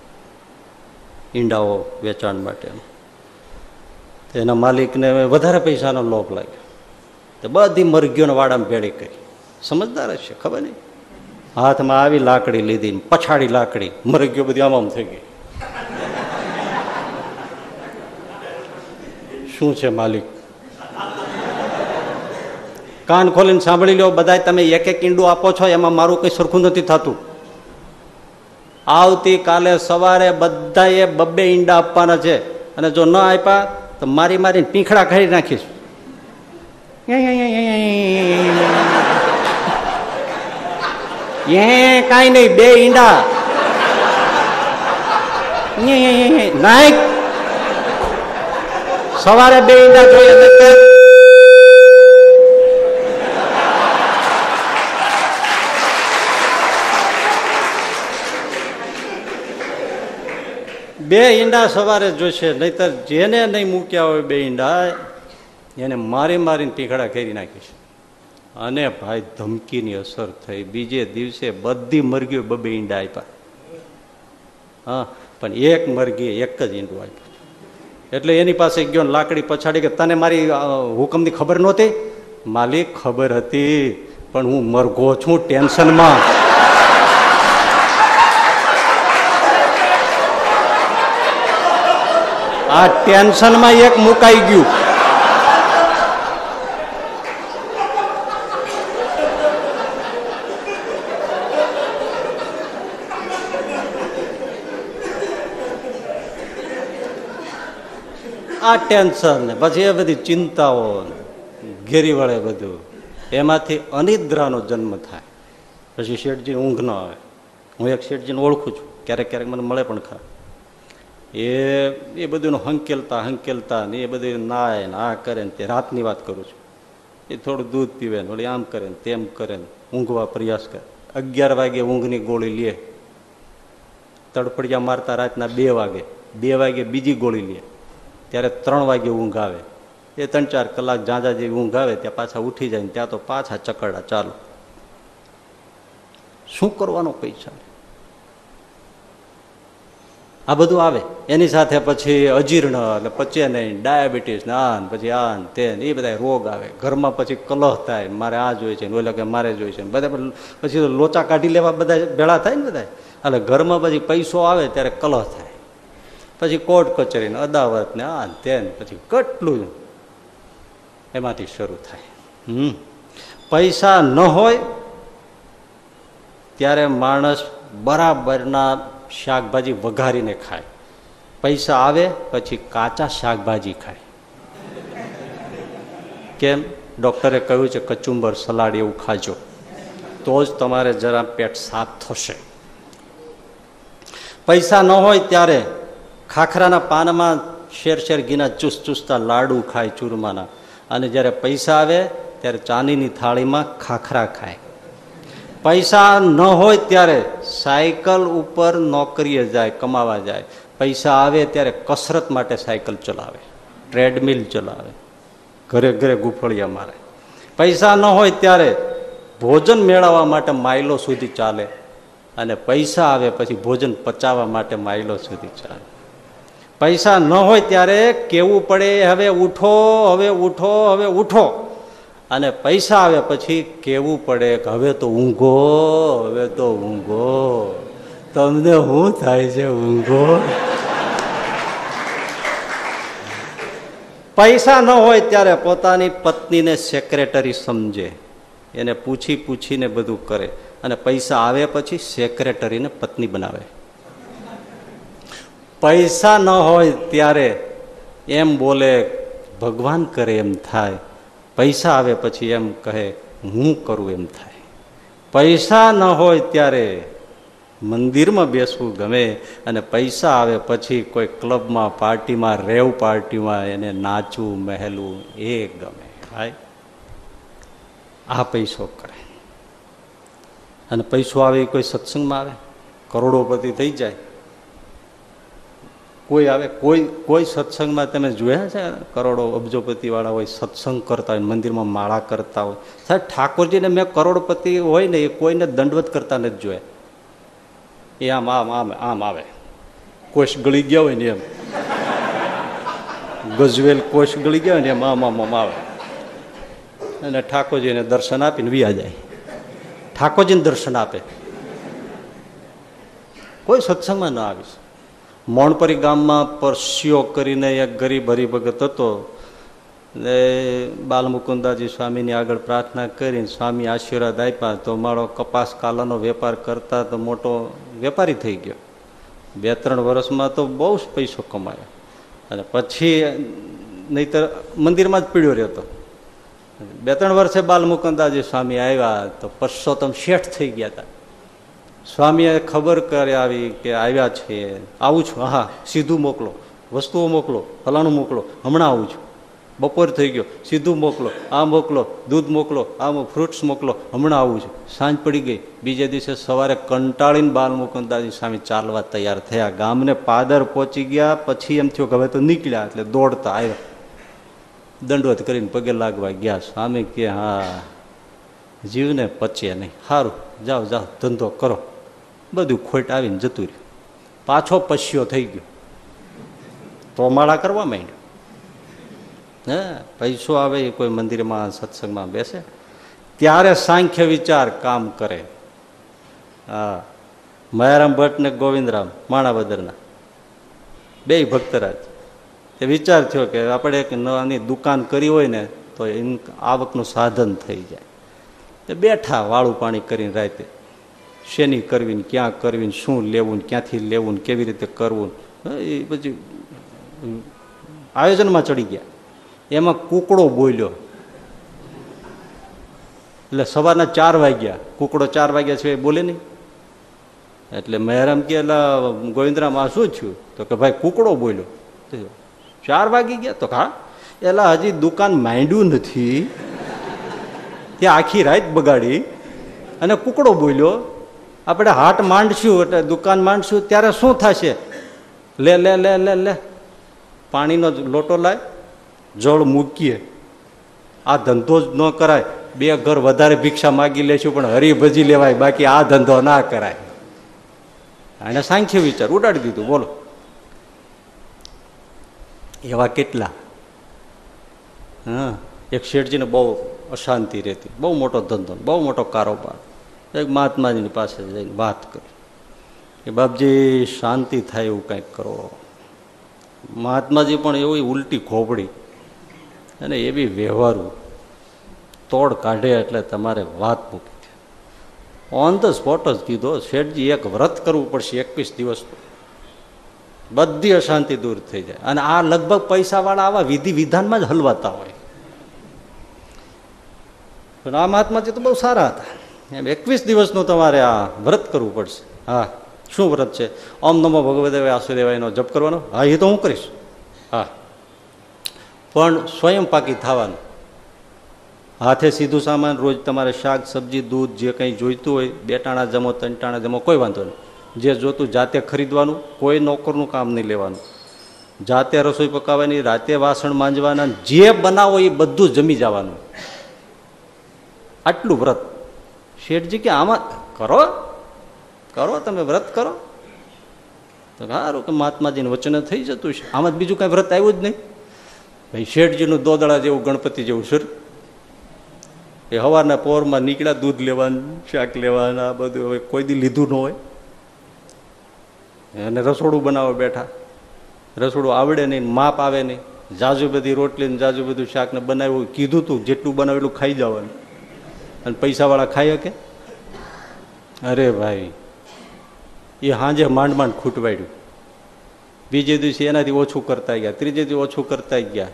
S1: ઈંડાઓ વેચાણ માટે. એના માલિકને વધારે પૈસાનો લોભ લાગ્યો, તો બધી મરઘીઓને વાડામાં ભેળી કરી. સમજદાર હશે, ખબર નહીં. હાથમાં આવી લાકડી લીધી, પછાડી લાકડી, મરઘીઓ બધી આમ થઈ ગઈ. શું છે માલિક? કાન ખોલીને સાંભળી લો બધા, તમે એક એક ઈંડું આપો છો, એમાં મારું કઈ સરખું નથી થતું. આવતીકાલે સવારે બધાએ 2 ઈંડા આપવાના છે, અને જો ન આપ્યા તો મારી મારીને પીંખડા ખાઈ નાખીશ. કાંઈ નહીં, 2 ઈંડા નાખ. સવારે 2 ઈંડા જોઈએ. બે ઈંડા સવારે જોશે, નહીતર જેને નહીં મૂક્યા હોય 2 ઈંડા એને મારી મારીને પીખડા કરી નાખીશ. અને ભાઈ ધમકીની અસર થઈ. બીજે દિવસે બધી મરઘીઓ 2 ઈંડા આપ્યા. હા, પણ એક મરઘી એક જ ઈંડું આપ્યું. એટલે એની પાસે ગયો લાકડી પછાડી કે તને મારી હુકમની ખબર નહોતી? માલિક ખબર હતી, પણ હું મરઘો છું, ટેન્શનમાં. આ ટેન્શનમાં એક મુકાઈ ગયું. આ ટેન્શન ને પછી એ બધી ચિંતાઓ ઘેરી વળે બધું, એમાંથી અનિદ્રાનો જન્મ થાય. પછી શેઠજીને ઊંઘ ન આવે. હું એક શેઠજીને ઓળખું છું, ક્યારેક ક્યારેક મને મળે પણ ખરા. એ બધું હંકેલતા ને એ બધું નાય ને આ કરે ને, તે રાતની વાત કરું છું. એ થોડું દૂધ પીવે ને વળી આમ કરે ને તેમ કરે ને ઊંઘવા પ્રયાસ કરે. 11 વાગે ઊંઘની ગોળી લે, તડફડિયા મારતા રાતના 2 વાગે, 2 વાગે બીજી ગોળી લે, ત્યારે 3 વાગે ઊંઘ આવે. એ 3-4 કલાક ઝાઝા જેવી ઊંઘ આવે, ત્યાં પાછા ઉઠી જાય ને ત્યાં તો પાછા ચકરડા ચાલુ. શું કરવાનો પૈસા? આ બધું આવે. એની સાથે પછી અજીર્ણ એટલે પચે નહીં, ડાયાબિટીસ ને આ પછી આ તે એ બધા રોગ આવે. ઘરમાં પછી કલહ થાય, મારે આ જોઈએ છે, ઓલા કે મારે જોઈએ છે. બધા પછી તો લોચા કાઢી લેવા બધા ભેળા થાય ને બધા. એટલે ઘરમાં પછી પૈસો આવે ત્યારે કલહ થાય. પછી કોર્ટ કચેરી ને અદાવત ને આ તે પછી કેટલું એમાંથી શરૂ થાય. પૈસા ન હોય ત્યારે માણસ બરાબરના શાકભાજી વઘારીને ખાય. પૈસા આવે પછી કાચા શાકભાજી ખાય. કેમ? ડોક્ટરે કહ્યું છે કચુંબર સલાડ એવું ખાજો, તો જ તમારે જરા પેટ સાફ થશે. પૈસા ન હોય ત્યારે ખાખરાના પાનમાં શેર ઘીના ચૂસતા લાડુ ખાય ચૂરમાના. અને જ્યારે પૈસા આવે ત્યારે ચાંદીની થાળીમાં ખાખરા ખાય. પૈસા ન હોય ત્યારે સાયકલ ઉપર નોકરીએ જાય, કમાવા જાય. પૈસા આવે ત્યારે કસરત માટે સાયકલ ચલાવે, ટ્રેડમિલ ચલાવે. ઘરે ઘરે ગુફળિયા મારે. પૈસા ન હોય ત્યારે ભોજન મેળવવા માટે માઇલો સુધી ચાલે, અને પૈસા આવે પછી ભોજન પચાવવા માટે માઇલો સુધી ચાલે. પૈસા ન હોય ત્યારે કેવું પડે હવે ઉઠો, હવે ઉઠો, હવે ઉઠો, અને પૈસા આવે પછી કેવું પડે કે હવે તો ઊંઘો, હવે તો ઊંઘો. તમને શું થાય છે? ઊંઘો. પૈસા ન હોય ત્યારે પોતાની પત્નીને સેક્રેટરી સમજે, એને પૂછી પૂછીને બધું કરે, અને પૈસા આવે પછી સેક્રેટરીને પત્ની બનાવે. પૈસા ન હોય ત્યારે એમ બોલે ભગવાન કરે એમ થાય, પૈસા આવે પછી એમ કહે હું કરું એમ થાય. પૈસા ન હોય ત્યારે મંદિરમાં બેસવું ગમે, અને પૈસા આવે પછી કોઈ ક્લબમાં, પાર્ટીમાં, રેવ પાર્ટીમાં એને નાચવું, મહેલવું એ ગમે. ભાઈ આ પૈસો કરે. અને પૈસો આવે કોઈ સત્સંગમાં આવે, કરોડોપતિ થઈ જાય. કોઈ આવે, કોઈ સત્સંગમાં તમે જોયા છે કરોડો અબજોપતિ વાળા હોય સત્સંગ કરતા હોય, મંદિરમાં માળા કરતા હોય? સાહેબ ઠાકોરજીને મેં કરોડપતિ હોય ને એ કોઈને દંડવત કરતા નથી જોયા. એ આમ આમ આમ આમ આવે, કોષ ગળી ગયા હોય ને એમ, ગજવેલ કોષ ગળી ગયા હોય ને એમ આમ આમ આમ આવે, અને ઠાકોરજીને દર્શન આપીને વિયા જાય. ઠાકોરજીને દર્શન આપે. કોઈ સત્સંગમાં ન આવીશ. મોણપરી ગામમાં પરસ્યો કરીને એક ગરીબ હરિભગત હતો, બાલમુકુદાજી સ્વામીની આગળ પ્રાર્થના કરીને સ્વામી આશીર્વાદ આપ્યા તો મારો કપાસ કાલાનો વેપાર કરતા તો મોટો વેપારી થઈ ગયો. 2-3 વર્ષમાં તો બહુ જ પૈસો કમાયો, અને પછી નહીતર મંદિરમાં જ પીડ્યો રહેતો. 2-3 વર્ષે બાલમુકુદાજી સ્વામી આવ્યા તો પરસોત્તમ શેઠ થઈ ગયા હતા. સ્વામીએ ખબર કરે આવી કે આવ્યા છે, આવું છું, હા સીધું મોકલો, વસ્તુઓ મોકલો, ફલાણું મોકલો, હમણાં આવું છું. બપોર થઈ ગયો, સીધું મોકલો, આ મોકલો, દૂધ મોકલો, આ ફ્રૂટ્સ મોકલો, હમણાં આવું છું. સાંજ પડી ગઈ. બીજે દિવસે સવારે કંટાળીને બાલમુકુદાજી સ્વામી ચાલવા તૈયાર થયા. ગામને પાદર પહોંચી ગયા. પછી એમ થયું કે હવે તો નીકળ્યા, એટલે દોડતા આવ્યા, દંડવત કરીને પગે લાગવા ગયા. સ્વામી કે હા જીવને પચે નહીં, સારું જાઓ જાઓ ધંધો કરો. બધું ખોટ આવીને જતું રહ્યું. પાછો પસ્યો થઈ ગયો તો માળા કરવા માંડ્યો. હે પૈસો આવે એ કોઈ મંદિરમાં સત્સંગમાં બેસે ત્યારે સાંખ્ય વિચાર કામ કરે. હા મયારામ ભટ્ટ ને ગોવિંદરામ માણાવદરના 2 ભક્તરાજ. એ વિચાર થયો કે આપણે એક નાની દુકાન કરી હોય ને તો આવકનું સાધન થઈ જાય. એ બેઠા વાળું પાણી કરીને રાતે, શેની કરવી, ક્યાં કરવી, શું લેવું, ક્યાંથી લેવું, કેવી રીતે કરવું, એ પછી આયોજનમાં ચડી ગયા. એમાં કુકડો બોલ્યો. એટલે સવારના 4 વાગ્યા, કુકડો 4 વાગ્યા છે બોલે નહીં. એટલે મહેરામ કે એટલે ગોવિંદરામ આ શું થયું? તો કે ભાઈ કુકડો બોલ્યો. 4 વાગી ગયા? તો હા એટલે હજી દુકાન માંડ્યું નથી, ત્યાં આખી રાત બગાડી અને કુકડો બોલ્યો. આપણે હાટ માંડશું એટલે દુકાન માંડશું ત્યારે શું થશે? લે લે લે લે લે પાણીનો લોટો લાય, જળ મૂકીએ. આ ધંધો જ ન કરાય. 2 ઘર વધારે ભિક્ષા માગી લેશું પણ હરીભજી લેવાય, બાકી આ ધંધો ના કરાય. એને સાંખ્ય વિચાર ઉડાડી દીધું. બોલો એવા કેટલા. હા એક શેઠજીને બહુ અશાંતિ રહેતી, બહુ મોટો ધંધો, બહુ મોટો કારોબાર. એક મહાત્માજીની પાસે જઈને વાત કરી કે બાપજી શાંતિ થાય એવું કંઈક કરો. મહાત્માજી પણ એવી ઉલટી ખોપડી અને એવી વ્યવહારું તોડ કાઢે એટલે તમારે વાત મૂકી દે. ઓન ધ સ્પોટ જ કીધો શેઠજી એક વ્રત કરવું પડશે 21 દિવસ, બધી અશાંતિ દૂર થઈ જાય. અને આ લગભગ પૈસાવાળા આવા વિધિ વિધાનમાં જ હલવાતા હોય. પણ આ મહાત્માજી તો બહુ સારા હતા. એમ 21 દિવસનું તમારે આ વ્રત કરવું પડશે. હા શું વ્રત છે? ઓમ નમો ભગવતે વાસુદેવાયનો જપ કરવાનો. હા એ તો હું કરીશ. હા પણ સ્વયં પાકી થવાનું. હાથે સીધું સામાન રોજ તમારે શાક સબ્જી દૂધ જે કંઈ જોઈતું હોય 2 ટાણા જમો 3 ટાણા જમો કોઈ વાંધો નહીં. જે જોતું જાતે ખરીદવાનું, કોઈ નોકરનું કામ નહીં લેવાનું. જાતે રસોઈ પકાવવાની, રાતે વાસણ માંજવાના, જે બનાવો એ બધું જમી જવાનું. આટલું વ્રત. શેઠજી કે આમાં કરો કરો, તમે વ્રત કરો. તો સારું કે મહાત્માજીને વચને થઈ જતું છે, આમાં બીજું કઈ વ્રત આવ્યું જ નહીં. ભાઈ શેઠજીનું દોદડા જેવું ગણપતિ જેવું શર, એ સવારના પોરમાં નીકળ્યા, દૂધ લેવાનું, શાક લેવાનું, આ બધું હવે કોઈ દી લીધું ન હોય. અને રસોડું બનાવવા બેઠા, રસોડું આવડે નહીં, માપ આવે નહીં, જાજુ બધી રોટલી ને જાજુ બધું શાક ને બનાવ્યું, કીધું તું જેટલું બનાવ્યું એટલું ખાઈ જવાનું. અને પૈસાવાળા ખાઈ શકે? અરે ભાઈ, એ સાંજે માંડ માંડ ખૂટવાડ્યું. બીજે દિવસે એનાથી ઓછું કરતા ગયા, ત્રીજે દિવસે ઓછું કરતા ગયા.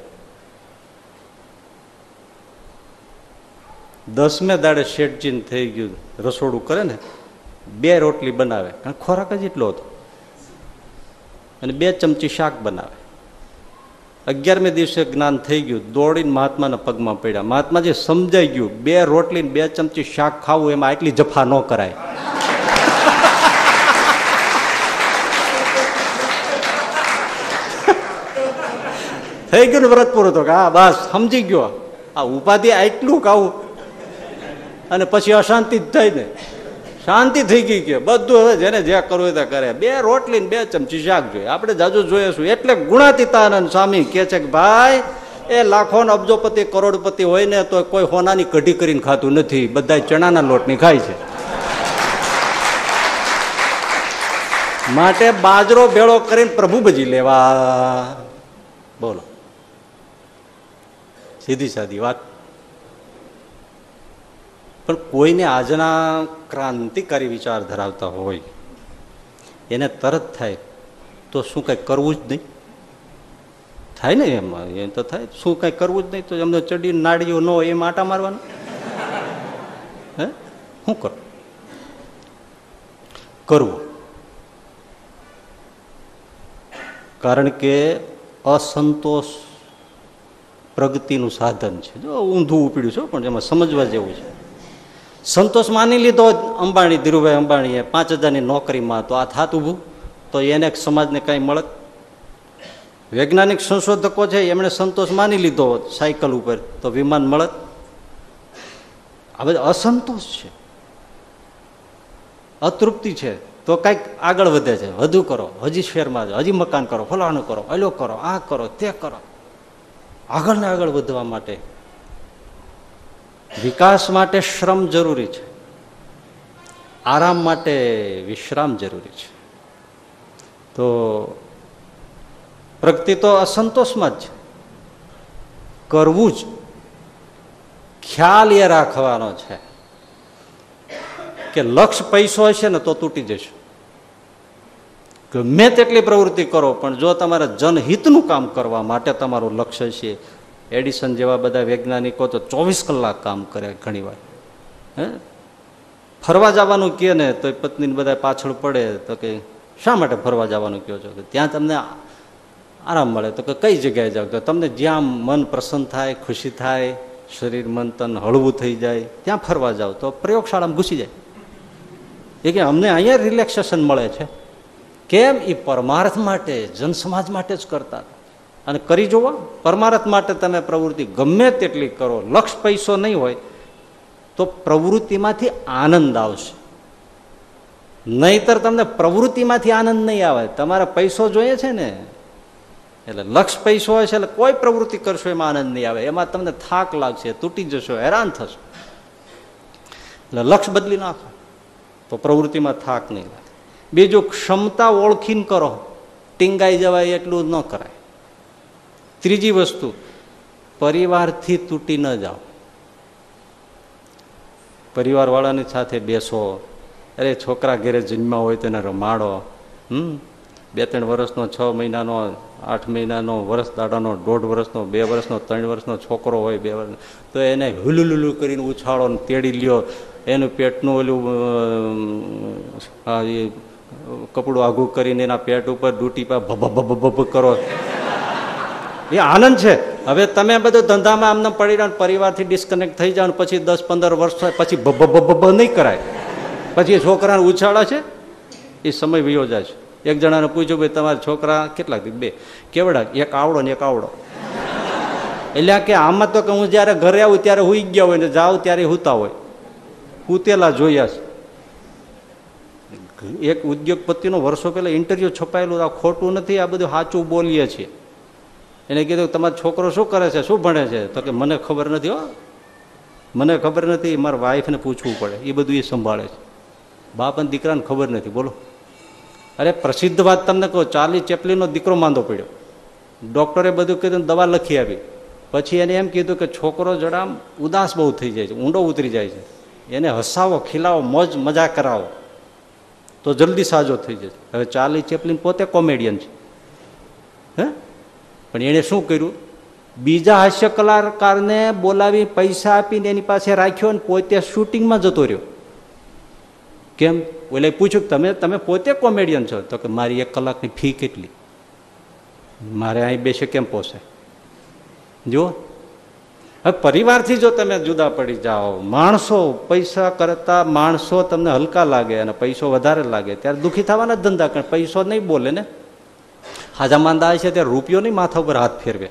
S1: 10મે દાડે શેઠજીને થઈ ગયું, રસોડું કરે ને 2 રોટલી બનાવે, કારણ ખોરાક જ એટલો હતો, અને 2 ચમચી શાક બનાવે. 11મે દિવસે જ્ઞાન થઈ ગયું, દોડીને મહાત્માના પગમાં પડ્યા. મહાત્માજી સમજાઈ ગયું, 2 રોટલી 2 ચમચી શાક ખાવું એમાં આટલી જફા ન કરાય. થઈ ગયું ને વ્રત પૂરું. તો હા બસ સમજી ગયો, આ ઉપાધિ આટલું ખાવું અને પછી અશાંતિ જ થાય ને, શાંતિ થઈ ગઈ કે બધું હવે જેને જે કરવું હોય તે કરે. 2 રોટલી ને 2 ચમચી શાક જોઈએ, આપણે જાજુ જોઈએ છું. એટલે ગુણાતીતાનંદ સ્વામી કે છે કે ભાઈ, એ લાખો અબજોપતિ કરોડપતિ હોય ને તો કોઈ હોનાની કઢી કરીને ખાતું નથી, બધા ચણાના લોટની ખાય છે. માટે બાજરો ભેળો કરીને પ્રભુ ભજી લેવા. બોલો, સીધી સાદી વાત. પણ કોઈને આજના ક્રાંતિકારી વિચાર ધરાવતા હોય એને તરત થાય તો શું કંઈ કરવું જ નહીં થાય ને? એમાં એમ તો થાય, શું કંઈ કરવું જ નહીં તો એમને ચડી નાડીઓ ન હોય એમ આટા મારવાનું. હે શું કરવું? કારણ કે અસંતોષ પ્રગતિનું સાધન છે. જો ઊંધું ઉપડ્યું છે પણ એમાં સમજવા જેવું છે. સંતોષ માની લીધો અંબાણી, ધીરુભાઈ અંબાણીએ 5000ની નોકરીમાં, તો આ થાત ઊભું તો એને સમાજને કંઈ મળત? વૈજ્ઞાનિક સંશોધકો છે એમણે સંતોષ માની લીધો સાયકલ ઉપર, તો વિમાન મળત? આ બધું અસંતોષ છે, અતૃપ્તિ છે, તો કંઈક આગળ વધે છે. વધુ કરો, હજી શેરમાં જાઓ, હજી મકાન કરો, ફલાણું કરો, અલો કરો, આ કરો, તે કરો. આગળ ને આગળ વધવા માટે, વિકાસ માટે શ્રમ જરૂરી છે, આરામ માટે વિશ્રામ જરૂરી છે. તો પ્રગતિ તો અસંતોષમાં જ છે. કરવું જ, ખ્યાલ એ રાખવાનો છે કે લક્ષ્ય પૈસો હશે ને તો તૂટી જશે. ગમે તેટલી પ્રવૃત્તિ કરો, પણ જો તમારે જનહિતનું કામ કરવા માટે તમારું લક્ષ્ય છે. એડિસન જેવા બધા વૈજ્ઞાનિકો તો 24 કલાક કામ કરે ઘણી વાર. હે, ફરવા જવાનું કહે ને તો પત્નીને બધા પાછળ પડે, તો કે શા માટે ફરવા જવાનું કહો છો? ત્યાં તમને આરામ મળે. તો કે કઈ જગ્યાએ જાવ? તો તમને જ્યાં મન પ્રસન્ન થાય, ખુશી થાય, શરીર મન તન હળવું થઈ જાય, ત્યાં ફરવા જાવ. તો પ્રયોગશાળામાં ઘૂસી જાય. એ કે અમને અહીંયા રિલેક્સેશન મળે છે. કેમ? એ પરમાર્થ માટે, જનસમાજ માટે જ કરતા. અને કરી જુઓ, પરમાર્થ માટે તમે પ્રવૃત્તિ ગમે તેટલી કરો, લક્ષ પૈસો નહીં હોય તો પ્રવૃત્તિમાંથી આનંદ આવશે. નહીતર તમને પ્રવૃત્તિમાંથી આનંદ નહીં આવે. તમારે પૈસો જોઈએ છે ને, એટલે લક્ષ પૈસો હોય છે એટલે કોઈ પ્રવૃત્તિ કરશો એમાં આનંદ નહીં આવે. એમાં તમને થાક લાગશે, તૂટી જશો, હેરાન થશો. એટલે લક્ષ બદલી નાખો તો પ્રવૃત્તિમાં થાક નહીં લાગે. બીજું, ક્ષમતા ઓળખીને કરો, ટીંગાઈ જવાય એટલું ન કરાય. ત્રીજી વસ્તુ, પરિવારથી તૂટી ન જાઓ. પરિવાર વાળાની સાથે બેસો. અરે છોકરા ઘેરે જન્મ્યા હોય તો એને રમાડો. 2-3 વર્ષનો, 6 મહિનાનો, 8 મહિનાનો, વર્ષ દાડાનો, 1.5 વર્ષનો, 2 વર્ષનો, 3 વર્ષનો છોકરો હોય, 2 વર્ષ, તો એને હુલુલુલુ કરીને ઉછાળો ને તેડી લ્યો. એનું પેટનું ઓલું કપડું આઘું કરીને એના પેટ ઉપર ડૂટી પર ભભ કરો. એ આનંદ છે. હવે તમે બધું ધંધામાં આમને પડી રહ્યા, પરિવારથી ડિસ્કનેક્ટ થઈ જાવ, પછી 10-15 વર્ષ પછી ભભ નહીં કરાય. પછી છોકરાને ઉછાળા છે, એ સમય વયો જાય છે. એક જણાને પૂછ્યું ભાઈ તમારા છોકરા કેટલા? 2. કેવડા? એક આવડો ને એક આવડો. એટલે કે આમાં તો કે હું જયારે ઘરે આવું ત્યારે હુઈ ગયા હોય ને જાઉં ત્યારે હુતા હોય, હુતેલા જોયા છે. એક ઉદ્યોગપતિનો વર્ષો પહેલા ઇન્ટરવ્યુ છપાયેલું, આ ખોટું નથી, આ બધું સાચું બોલીએ છીએ. એને કીધું તમારો છોકરો શું કરે છે, શું ભણે છે? તો કે મને ખબર નથી, હો મને ખબર નથી, મારા વાઈફને પૂછવું પડે, એ બધું એ સંભાળે છે. બાપ અને દીકરાને ખબર નથી. બોલો. અરે પ્રસિદ્ધ વાત તમને કહું, ચાર્લી ચેપ્લિનનો દીકરો માંદો પડ્યો, ડૉક્ટરે બધું કીધું, દવા લખી આપી. પછી એને એમ કીધું કે છોકરો જરા ઉદાસ બહુ થઈ જાય છે, ઊંડો ઉતરી જાય છે, એને હસાવો, ખીલાવો, મોજ મજા કરાવો તો જલ્દી સાજો થઈ જશે. હવે ચાર્લી ચેપ્લિન પોતે કોમેડિયન છે, હે, પણ એણે શું કર્યું, બીજા હાસ્ય કલાકારને બોલાવી પૈસા આપીને એની પાસે રાખ્યો અને પોતે શૂટિંગમાં જતો રહ્યો. કેમ? એટલે પૂછ્યું તમે પોતે કોમેડિયન છો? તો કે મારી 1 કલાકની ફી કેટલી, મારે અહીં બેસે કેમ પોસે? જુઓ, હવે પરિવારથી જો તમે જુદા પડી જાઓ, માણસો પૈસા કરતા માણસો તમને હલકા લાગે અને પૈસો વધારે લાગે ત્યારે દુઃખી થવાના જ ધંધા, કારણ પૈસો નહીં બોલે ને. હાજા માંદા છે ત્યારે રૂપિયો નહીં માથા ઉપર હાથ ફેરવે,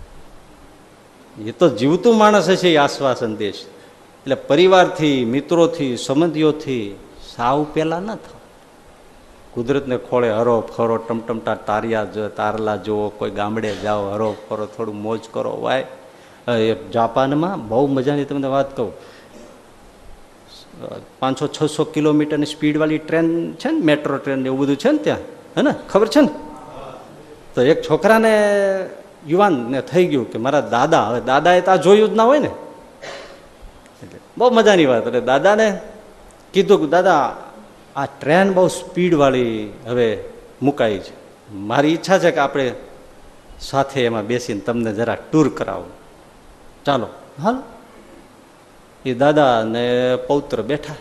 S1: એ તો જીવતું માણસ હશે એ આશ્વાસન દેશ. એટલે પરિવારથી, મિત્રોથી, સંબંધીઓથી સાવ પેલા ન થાવ. કુદરતને ખોળે હરો ફરો, ટમટમટા તારલા જુઓ, કોઈ ગામડે જાઓ, હરો ફરો, થોડું મોજ કરો. વાય જાપાનમાં બહુ મજાની તમને વાત કહું, 500-600 કિલોમીટરની સ્પીડવાળી ટ્રેન છે ને, મેટ્રો ટ્રેન એવું બધું છે ને ત્યાં, હે ને, ખબર છે ને? તો એક છોકરાને યુવાનને થઈ ગયું કે મારા દાદા, હવે દાદાએ તો આ જોયું જ ના હોય ને, એટલે બહુ મજાની વાત. એટલે દાદાને કીધું કે દાદા આ ટ્રેન બહુ સ્પીડવાળી હવે મુકાઈ છે, મારી ઈચ્છા છે કે આપણે સાથે એમાં બેસીને તમને જરા ટૂર કરાવું, ચાલો. હાલ. એ દાદા ને પૌત્ર બેઠા.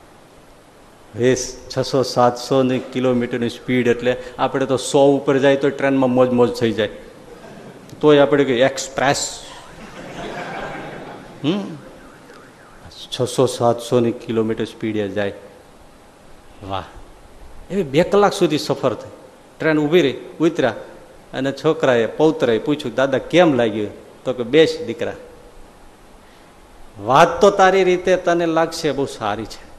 S1: 600-700 કિલોમીટરની સ્પીડ, એટલે આપણે તો 100 ઉપર જાય તો ટ્રેનમાં મોજ મોજ થઈ જાય, તોય આપણે કે એક્સપ્રેસ 600-700 કિલોમીટર સ્પીડે જાય. વાહ! એવી 2 કલાક સુધી સફર થઈ. ટ્રેન ઊભી રહી, ઉતર્યા અને છોકરાએ પૌત્રએ પૂછ્યું દાદા કેમ લાગ્યું? તો કે બેસ દીકરા, વાત તો તારી રીતે તને લાગશે બહુ સારી છે,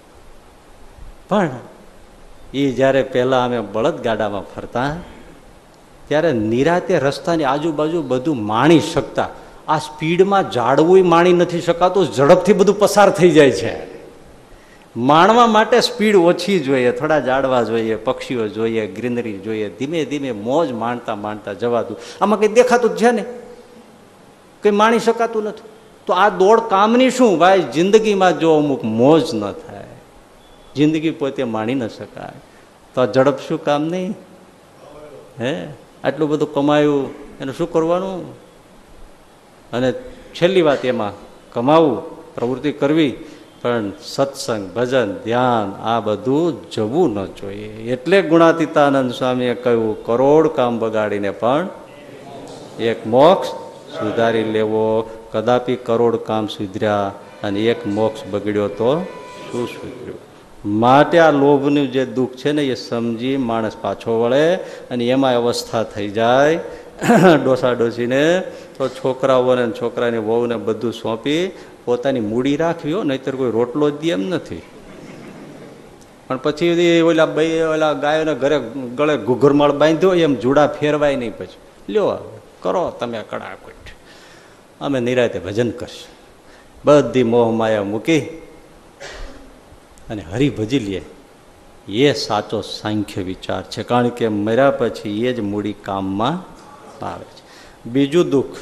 S1: પણ એ જ્યારે પહેલા અમે બળદગાડામાં ફરતા ત્યારે નિરાતે રસ્તાની આજુબાજુ બધું માણી શકતા, આ સ્પીડમાં ઝાડવું માણી નથી શકાતું, ઝડપથી બધું પસાર થઈ જાય છે. માણવા માટે સ્પીડ ઓછી જોઈએ, થોડા ઝાડવા જોઈએ, પક્ષીઓ જોઈએ, ગ્રીનરી જોઈએ, ધીમે ધીમે મોજ માણતા માણતા જવાતું. આમાં કંઈ દેખાતું જ છે ને, કંઈ માણી શકાતું નથી. તો આ દોડ કામની શું ભાઈ? જિંદગીમાં જો અમુક મોજ ન થાય, જિંદગી પોતે માણી ન શકાય, તો આ ઝડપ શું કામ નહીં? હે, આટલું બધું કમાયું એનું શું કરવાનું? અને છેલ્લી વાત, એમાં કમાવું, પ્રવૃત્તિ કરવી, પણ સત્સંગ, ભજન, ધ્યાન આ બધું જવું ન જોઈએ. એટલે ગુણાતીતાનંદ સ્વામીએ કહ્યું, કરોડ કામ બગાડીને પણ એક મોક્ષ સુધારી લેવો. કદાપી કરોડ કામ સુધર્યા અને એક મોક્ષ બગડ્યો તો શું સુધર્યું? માટે આ લોભનું જે દુઃખ છે ને એ સમજી માણસ પાછો વળે, અને એમાં અવસ્થા થઈ જાય ડોસા ડોસીને, તો છોકરાઓને છોકરાની વહુને બધું સોંપી પોતાની મૂડી રાખવી હો, નહીતર કોઈ રોટલો જ દે એમ નથી. પણ પછી ઓલા ગાયોને ઘરે ગળે ઘૂઘરમાળ બાંધ્યો એમ જુડા ફેરવાય નહીં. પછી લ્યો કરો તમે કડાકટ, અમે નિરાતે ભજન કરશું. બધી મોહ માયા મૂકી અને હરિભજી લે, એ સાચો સાંખ્ય વિચાર છે. કારણ કે મર્યા પછી એ જ મૂડી કામમાં આવે છે. બીજું દુઃખ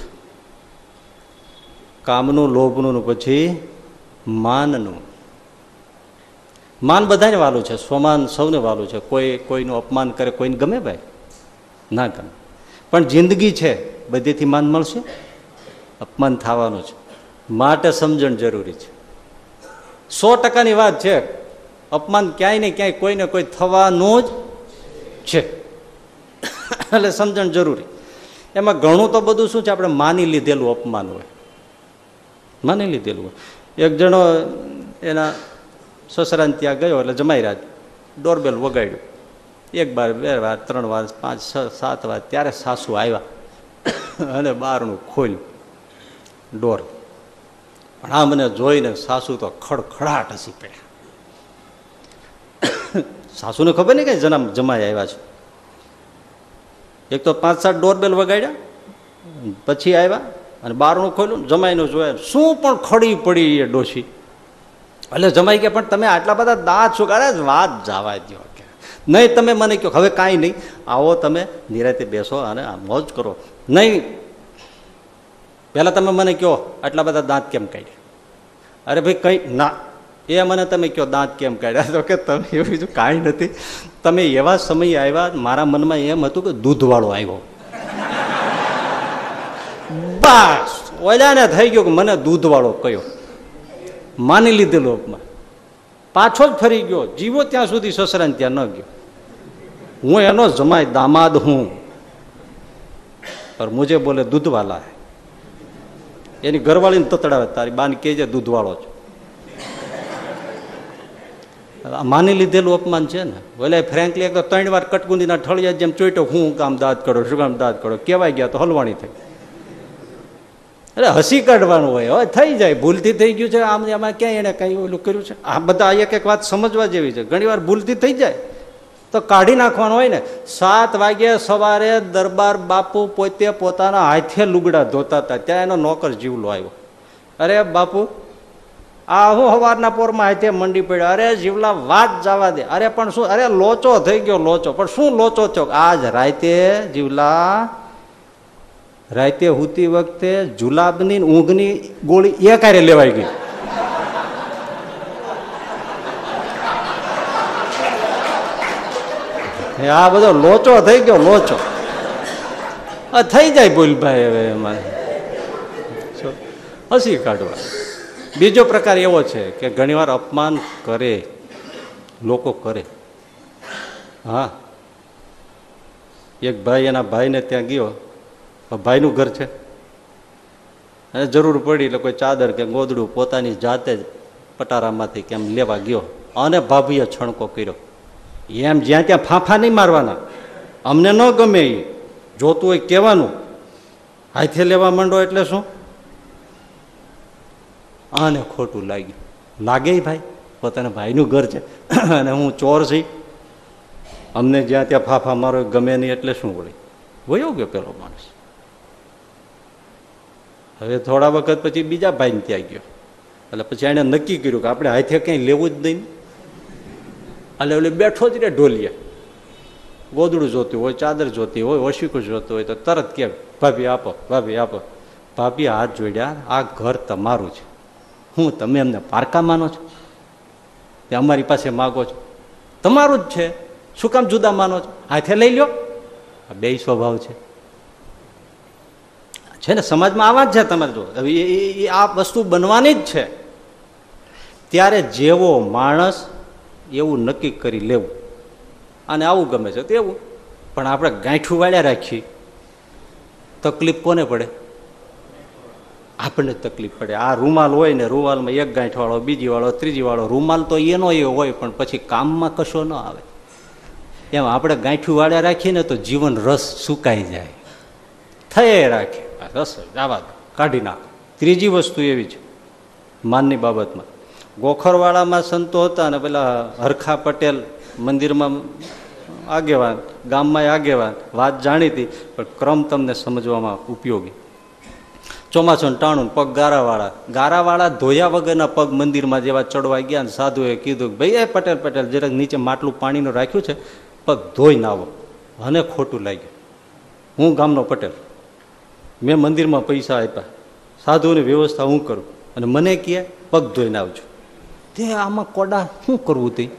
S1: કામનું, લોભનું, પછી માનનું. માન બધાને વાલું છે, સ્વમાન સૌને વાલું છે. કોઈ કોઈનું અપમાન કરે કોઈને ગમે ભાઈ? ના ગમે. પણ જિંદગી છે, બધેથી માન મળશે? અપમાન થવાનું છે. માટે સમજણ જરૂરી છે. 100%ની વાત છે, અપમાન ક્યાંય ને ક્યાંય કોઈને કોઈ થવાનું જ છે, એટલે સમજણ જરૂરી. એમાં ઘણું તો બધું શું છે, આપણે માની લીધેલું અપમાન હોય, માની લીધેલું હોય. એક જણો એના સસરાને ત્યાં ગયો, એટલે જમાઈ રાજ ડોરબેલ વગાડ્યું, એક વાર, બે વાર, 3 વાર, 5, 6, 7 વાર. ત્યારે સાસુ આવ્યા અને બારણું ખોલ્યું, ડોર. પણ આ મને જોઈને સાસુ તો ખડખડાટ હસી પડ્યા. સાસુને ખબર નહીં કઈ જમાઈ આવ્યા છે. એક તો 5-7 ડોરબેલ વગાડ્યા, પછી આવ્યા અને બારણું ખોલ્યું, જમાઈને જોયા. શું પણ ખડી પડી એ ડોશી. એટલે જમાઈ ગયા, પણ તમે આટલા બધા દાંત શું કરે? વાત જવા દો કે નહીં, તમે મને કહો હવે કાંઈ નહીં, આવો તમે નિરાતે બેસો અને મોજ કરો. નહીં, પહેલાં તમે મને કહો આટલા બધા દાંત કેમ કાઢ્યા? અરે ભાઈ કંઈ ના, એ મને તમે કહો દાંત કેમ કાઢ્યા? તો કે તમે એવું બીજું કાંઈ નથી, તમે એવા સમયે આવ્યા, મારા મનમાં એમ હતું કે દૂધવાળો આવ્યો. બસ ઓલાને થઈ ગયો કે મને દૂધવાળો કયો, માની લીધેલો અપમાન. પાછો જ ફરી ગયો, જીવો ત્યાં સુધી સસરાને ત્યાં ન ગયો. હું એનો જમાઈ દામાદ હું, પર મુજે બોલે દૂધવાલા હે. એની ઘરવાળીને તતડાવે, તારી બાને કહેજે દૂધવાળો છે. માની લીધેલું અપમાન છે ને. બોલે ફ્રેન્કલી એક તો 3 વાર કટકુંદીના ઠળિયા જેમ ચોઈટો, હું કામ દાંત કરો, શું કામ દાંત કરો, કહેવાય ગયા તો હલવાણી થઈ. અરે હસી કાઢવાનું હોય, હવે થઈ જાય, ભૂલથી થઈ ગયું છે, આમ આમાં ક્યાંય એને કંઈ ઓલું કર્યું છે. આ બધા એક વાત સમજવા જેવી છે. ઘણી વાર ભૂલથી થઈ જાય તો કાઢી નાખવાનું હોય ને. 7 વાગે સવારે દરબાર બાપુ પોતે પોતાના હાથે લુગડા ધોતા હતા, ત્યાં એનો નોકર જીવલો આવ્યો. અરે બાપુ, આ હું સવારના પોરમાં હાથે મંડી પડ્યો. અરે જીવલા વાત જવા દે. અરે પણ શું? અરે લોચો થઈ ગયો, લોચો. પણ શું લોચો થયો? આજ રાતે જીવલા, રાતે હુતી વખતે જુલાબની ઊંઘની ગોળી એ કારે લેવાઈ ગઈ. આ બધો લોચો થઈ ગયો, લોચો થઈ જાય. બોલ ભાઈ, હવે એમાં હસી કાઢવા. બીજો પ્રકાર એવો છે કે ઘણીવાર અપમાન કરે, લોકો કરે. હા, એક ભાઈ એના ભાઈને ત્યાં ગયો, ભાઈનું ઘર છે, અને જરૂર પડી એટલે કોઈ ચાદર કે ગોદડું પોતાની જાતે જ પટારામાંથી કેમ લેવા ગયો, અને ભાભીએ છણકો કર્યો. એમ જ્યાં ત્યાં ફાંફા નહીં મારવાના, અમને ન ગમે એ જોતું હોય કહેવાનું. હાથે લેવા માંડો એટલે શું? આને ખોટું લાગ્યું. લાગે ભાઈ, પોતાના ભાઈનું ઘર છે અને હું ચોર છું, અમને જ્યાં ત્યાં ફાંફા મારો ગમે નહીં એટલે શું વળી વયો ગયો પેલો માણસ. હવે થોડા વખત પછી બીજા ભાઈને ત્યાં ગયો, એટલે પછી એને નક્કી કર્યું કે આપણે હાથે કંઈ લેવું જ નહીં. એટલે ઓલે બેઠો જ રે ઢોલીએ, ગોદડું જોતું હોય, ચાદર જોતી હોય, ઓશીકું જોતું હોય તો તરત કે ભાભી આપો, ભાભી આપો. ભાભી હાથ જોડ્યા, આ ઘર તમારું છે, હું તમે એમને પારકા માનો છો? તે અમારી પાસે માગો છો? તમારું જ છે, શું કામ જુદા માનો છો? હાથે લઈ લ્યો. આ બે સ્વભાવ છે ને સમાજમાં. આવા જ છે તમારે. જો હવે આ વસ્તુ બનવાની જ છે. ત્યારે જેવો માણસ એવું નક્કી કરી લેવું, અને આવું ગમે છે તેવું. પણ આપણે ગાંઠું વાળ્યા રાખીએ, તકલીફ કોને પડે? આપણને તકલીફ પડે. આ રૂમાલ હોય ને, રૂમાલમાં એક ગાંઠ વાળો, બીજી વાળો, ત્રીજી વાળો. રૂમાલ તો એનો એ હોય, પણ પછી કામમાં કશો ન આવે. એમ આપણે ગાંઠું વાળ્યા રાખીએ ને તો જીવન રસ સુકાઈ જાય. થઈ રાખે રસ આવા કાઢી નાખો. ત્રીજી વસ્તુ એવી છે માનની બાબતમાં. ગોખરવાળામાં સંતો હતા ને પેલા હરખા પટેલ મંદિરમાં આગેવાન, ગામમાં આગેવાન, વાત જાણીતી, પણ ક્રમ તમને સમજવામાં ઉપયોગી. ચોમાસું ટાણું, પગ ગારાવાળા ધોયા વગરના પગ મંદિરમાં જેવા ચડવા ગયા ને સાધુએ કીધું ભાઈ એ પટેલ જરાક નીચે માટલું પાણીનું રાખ્યું છે, પગ ધોઈ ના આવો. મને ખોટું લાગ્યું. હું ગામનો પટેલ, મેં મંદિરમાં પૈસા આપ્યા, સાધુની વ્યવસ્થા હું કરું, અને મને કહે પગ ધોઈને આવજો. તે આમાં કોડા શું કરવું? તે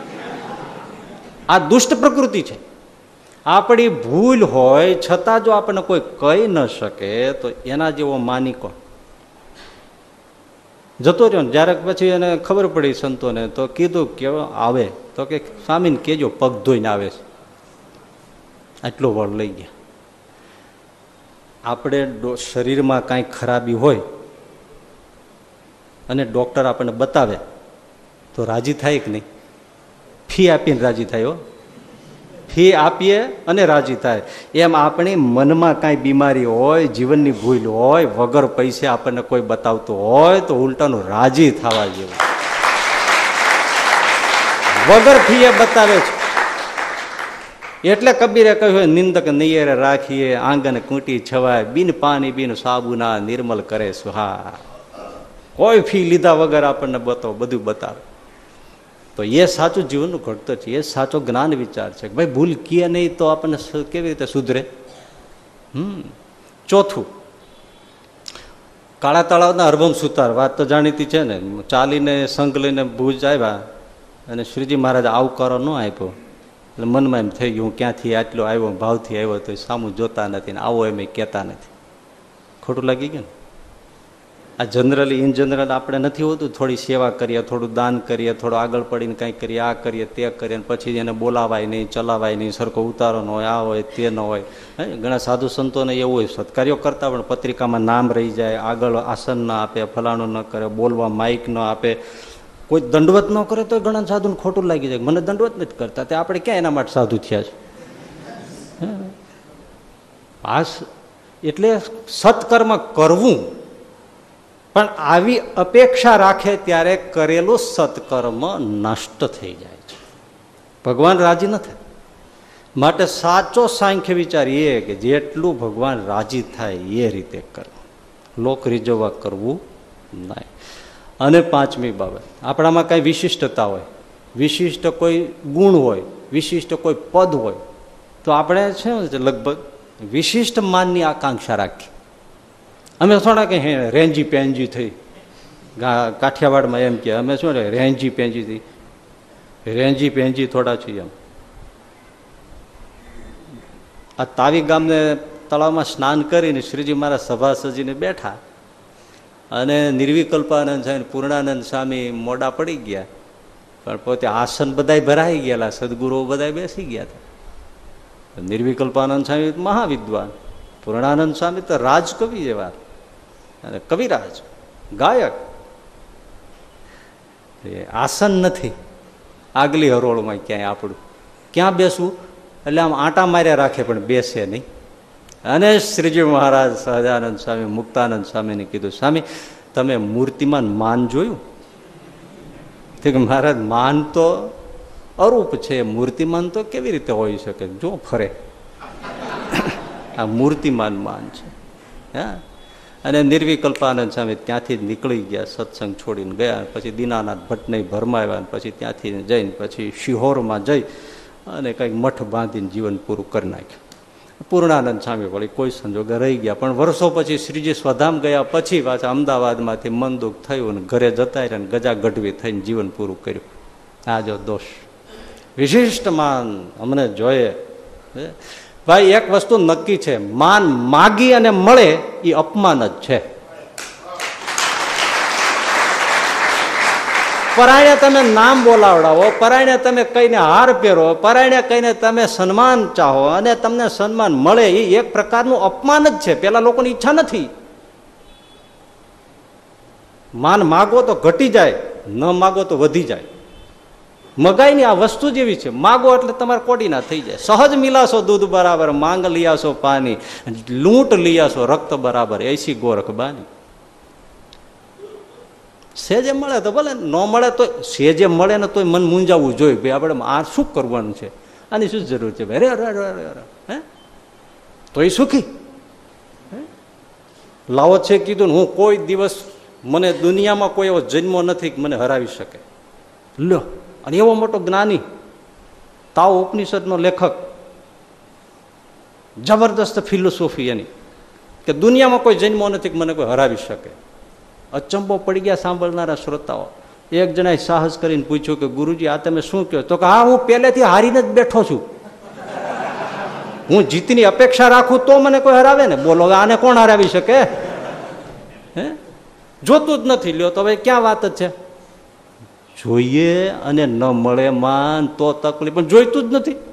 S1: આ દુષ્ટ પ્રકૃતિ છે. આપણી ભૂલ હોય છતાં જો આપણને કોઈ કહી ન શકે તો એના જેવો માની કોણ? જતો રહ્યો ને. જ્યારે પછી એને ખબર પડી સંતોને, તો કીધું કે આવે તો કે સ્વામીને કહેજો પગ ધોઈને આવે છે. આટલો વળ લઈ ગયા. આપણે શરીરમાં કાંઈ ખરાબી હોય અને ડૉક્ટર આપણને બતાવે તો રાજી થાય કે નહીં? ફી આપીને રાજી થાય. હો, ફી આપીએ અને રાજી થાય. એમ આપણી મનમાં કાંઈ બીમારી હોય, જીવનની ભૂલ હોય, વગર પૈસે આપણને કોઈ બતાવતું હોય તો ઉલટાનું રાજી થવા જેવું. વગર ફીએ બતાવે છે. એટલે કબીરે કહ્યું, નિંદક નૈયરે રાખીએ, આંગન કૂંટી છવાય, બિન પાણી બિન સાબુના નિર્મલ કરે સુહા. કોઈ ફી લીધા વગર આપણને બધું બતાવે. તો એ સાચું જીવનનું ઘડતર છે, એ સાચો જ્ઞાન વિચાર છે કે ભાઈ ભૂલ કીએ નહીં તો આપણને કેવી રીતે સુધરે. ચોથું, કાળા તળાવના હરભમ સુતાર વાત તો જાણીતી છે ને. ચાલીને સંઘ લઈને ભુજ આવ્યા અને શ્રીજી મહારાજ આવકારો ન આપ્યો એટલે મનમાં એમ થઈ ગયું, હું ક્યાંથી આટલો આવ્યો, ભાવથી આવ્યો તો સામું જોતા નથી ને આવો એમ કહેતા નથી. ખોટું લાગી ગયું ને. આ જનરલી ઇન જનરલ આપણે નથી હોતું, થોડી સેવા કરીએ, થોડું દાન કરીએ, થોડું આગળ પડીને કંઈક કરીએ, આ કરીએ તે કરીએ, પછી એને બોલાવાય નહીં, ચલાવાય નહીં, સરખો ઉતારો ન હોય, આ હોય તે ન હોય. ઘણા સાધુ સંતોને એવું હોય, સત્કાર્યો કરતા પણ પત્રિકામાં નામ રહી જાય, આગળ આસન ન આપે, ફલાણું ન કરે, બોલવા માઇક ન આપે, કોઈ દંડવત ન કરે તો ઘણા સાધુને ખોટું લાગી જાય, મને દંડવત નથી કરતા, તે આપણે ક્યાં એના માટે સાધુ થયા છે. એટલે સત્કર્મ કરવું પણ આવી અપેક્ષા રાખે ત્યારે કરેલું સત્કર્મ નષ્ટ થઈ જાય છે, ભગવાન રાજી ન થાય. માટે સાચો સાંખ્ય વિચાર એ કે જેટલું ભગવાન રાજી થાય એ રીતે કરવું, લોક રીઝવવા કરવું નહીં. અને પાંચમી બાબત, આપણામાં કાંઈ વિશિષ્ટતા હોય, વિશિષ્ટ કોઈ ગુણ હોય, વિશિષ્ટ કોઈ પદ હોય તો આપણે છે લગભગ વિશિષ્ટ માનની આકાંક્ષા રાખીએ. અમે થોડા કંઈ રેન્જી પેન્જી થઈ, કાઠિયાવાડમાં એમ કે અમે શું રેન્જી પેન્જી થઈ, રેન્જી પેન્જી થોડા છીએ એમ. આ તાવી ગામને તળાવમાં સ્નાન કરીને શ્રીજી મહારાજ સભા સજીને બેઠા અને નિર્વિકલ્પાનંદ સ્વામી, પૂર્ણાનંદ સ્વામી મોડા પડી ગયા, પણ પોતે આસન બધાય ભરાઈ ગયેલા, સદગુરુઓ બધાય બેસી ગયા હતા. નિર્વિકલ્પાનંદ સ્વામી મહાવિદ્વાન, પૂર્ણાનંદ સ્વામી તો રાજકવિ એવા, અને કવિરાજ ગાયક. આસન નથી આગલી હરોળમાં ક્યાંય આપણું, ક્યાં બેસવું એટલે આમ આંટા માર્યા રાખે પણ બેસે નહીં. અને શ્રીજી મહારાજ સહજાનંદ સ્વામી, મુક્તાનંદ સ્વામીને કીધું, સ્વામી તમે મૂર્તિમાન માન જોયું? મહારાજ માન તો અરૂપ છે, મૂર્તિમાન તો કેવી રીતે હોઈ શકે, જો ફરે આ મૂર્તિમાન માન છે. હા. અને નિર્વિકલ્પાનંદ સ્વામી ત્યાંથી નીકળી ગયા, સત્સંગ છોડીને ગયા. પછી દીનાનાથ ભટ્ટને ભરમાવ્યા, પછી ત્યાંથી જઈને પછી શિહોરમાં જઈ અને કંઈક મઠ બાંધીને જીવન પૂરું કરી નાખ્યું. પૂર્ણાનંદ સ્વામી વળી કોઈ સંજોગે રહી ગયા, પણ વર્ષો પછી શ્રીજી સ્વધામ ગયા પછી પાછા અમદાવાદમાંથી મન દુઃખ થયું અને ઘરે જતા રહ્યા, ગજા ગઢવી થઈને જીવન પૂરું કર્યું. આ જો દોષ, વિશિષ્ટ માન અમને જોઈએ. ભાઈ એક વસ્તુ નક્કી છે, માન માગી અને મળે એ અપમાન જ છે. પરાયણે તમે નામ બોલાવડાવો, પરાયણે તમે કઈને હાર પહેરો, પરાયણે કઈને તમે સન્માન ચાહો અને તમને સન્માન મળે, એ એક પ્રકારનું અપમાન જ છે. પેલા લોકોની ઈચ્છા નથી. માન માગો તો ઘટી જાય, ન માગો તો વધી જાય. મગાઈની આ વસ્તુ જેવી છે, માગો એટલે તમારે કોડીના થઈ જાય. સહજ મિલાશો દૂધ બરાબર, માંગ લીયાશો પાણી, લૂંટ લીયાશો રક્ત બરાબર, એસી ગોરખ બાની. સેજે મળે તો ભલે, ન મળે તો સેજે મળે ને તોય મન મૂંઝાવવું જોઈએ, ભાઈ આપણે આ શું કરવાનું છે, આની શું જરૂર છે ભાઈ, રે હે તો એ સુખી. લાવો છે કીધું ને, હું કોઈ દિવસ, મને દુનિયામાં કોઈ એવો જન્મ નથી કે મને હરાવી શકે. લો, અને એવો મોટો જ્ઞાની, તાવ ઉપનિષદનો લેખક, જબરદસ્ત ફિલોસોફી એની કે દુનિયામાં કોઈ જન્મો નથી કે મને કોઈ હરાવી શકે. અચંબો પડી ગયા સાંભળનારા શ્રોતાઓ. એક જણાએ સાહસ કરીને પૂછ્યું કે ગુરુજી આ તમે શું કહો? તો કે હા, હું પહેલેથી હારીને જ બેઠો છું, હું જીતની અપેક્ષા રાખું તો મને કોઈ હરાવે ને. બોલો આને કોણ હરાવી શકે? હે, જોતું જ નથી. લ્યો તો ભાઈ ક્યાં વાત જ છે? જોઈએ અને ન મળે માન તો તકલીફ, પણ જોઈતું જ નથી.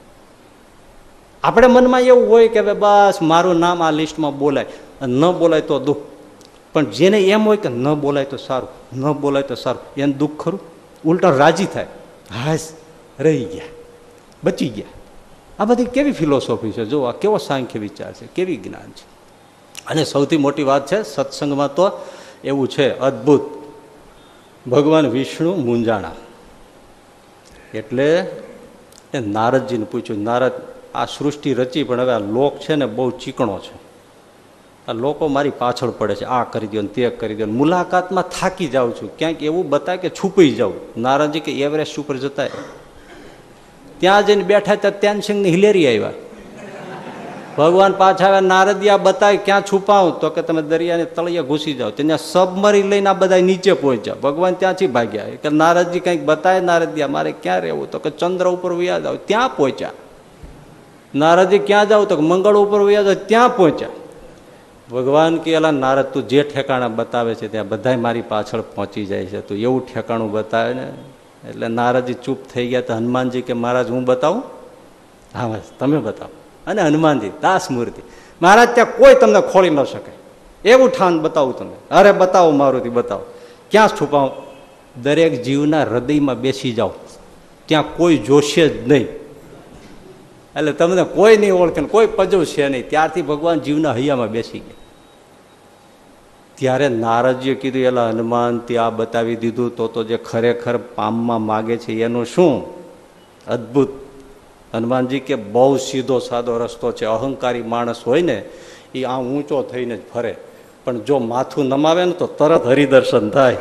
S1: આપણે મનમાં એવું હોય કે હવે બસ મારું નામ આ લિસ્ટમાં બોલાય, ન બોલાય તો દુઃખ. પણ જેને એમ હોય કે ન બોલાય તો સારું, ન બોલાય તો સારું, એને દુઃખ ખરું? ઉલટા રાજી થાય, હાશ રહી ગયા, બચી ગયા. આ બધી કેવી ફિલોસોફી છે, જો આ કેવો સાંખ્ય વિચાર છે, કેવી જ્ઞાન છે. અને સૌથી મોટી વાત છે સત્સંગમાં તો એવું છે અદ્ભુત, ભગવાન વિષ્ણુ મૂંઝાણા એટલે એ નારદજીને પૂછ્યું, નારદ આ સૃષ્ટિ રચી પણ હવે આ લોક છે ને બહુ ચીકણો છે, આ લોકો મારી પાછળ પડે છે, આ કરી દો ને તે કરી દો, મુલાકાતમાં થાકી જાઉં છું, ક્યાંક એવું બતાય કે છુપાઈ જાઉં. નારદજી કે એવરેસ્ટ ઉપર જતા ત્યાં જઈને બેઠા ત્યાં ત્યાનસિંહની હિલેરી આવ્યા. ભગવાન પાછા આવ્યા, નારદિયા બતાય ક્યાં છુપાવ, તો કે તમે દરિયાને તળિયે ઘૂસી જાઓ. ત્યાં સબમરી લઈને આ બધા નીચે પહોંચ્યા. ભગવાન ત્યાંથી ભાગ્યા કે નારદજી કંઈક બતાય, નારદિયા મારે ક્યાં રહેવું, તો કે ચંદ્ર ઉપર વયા જાઓ, ત્યાં પહોંચ્યા. નારદજી ક્યાં જાવ, તો મંગળ ઉપર વયા જાઓ, ત્યાં પહોંચ્યા. ભગવાન કે એલા નારદ તું જે ઠેકાણા બતાવે છે ત્યાં બધા મારી પાછળ પહોંચી જાય છે, તું એવું ઠેકાણું બતાવે ને. એટલે નારદજી ચૂપ થઈ ગયા. તો હનુમાનજી કે મહારાજ હું બતાવું? હા બસ તમે બતાવો. અને હનુમાનજી દાસ મૂર્તિ, મહારાજ ત્યાં કોઈ તમને ખોળી ન શકે એવું ઠાન બતાવું તમે. અરે બતાવો મારુતિ બતાવો. ક્યાં છુપાવ? દરેક જીવના હૃદયમાં બેસી જાઓ, ત્યાં કોઈ જોશે જ નહીં, એટલે તમને કોઈ નહીં ઓળખે, કોઈ પજવશે નહીં. ત્યારથી ભગવાન જીવના હૈયામાં બેસી ગયા. ત્યારે નારદજીએ કીધું એલા હનુમાન ત્યાં બતાવી દીધું, તો જે ખરેખર પામમાં માગે છે એનું શું? અદ્ભુત. હનુમાનજી કે બહુ સીધો સાદો રસ્તો છે. અહંકારી માણસ હોય ને એ આ ઊંચો થઈને જ ફરે, પણ જો માથું નમાવે ને તો તરત હરિદર્શન થાય.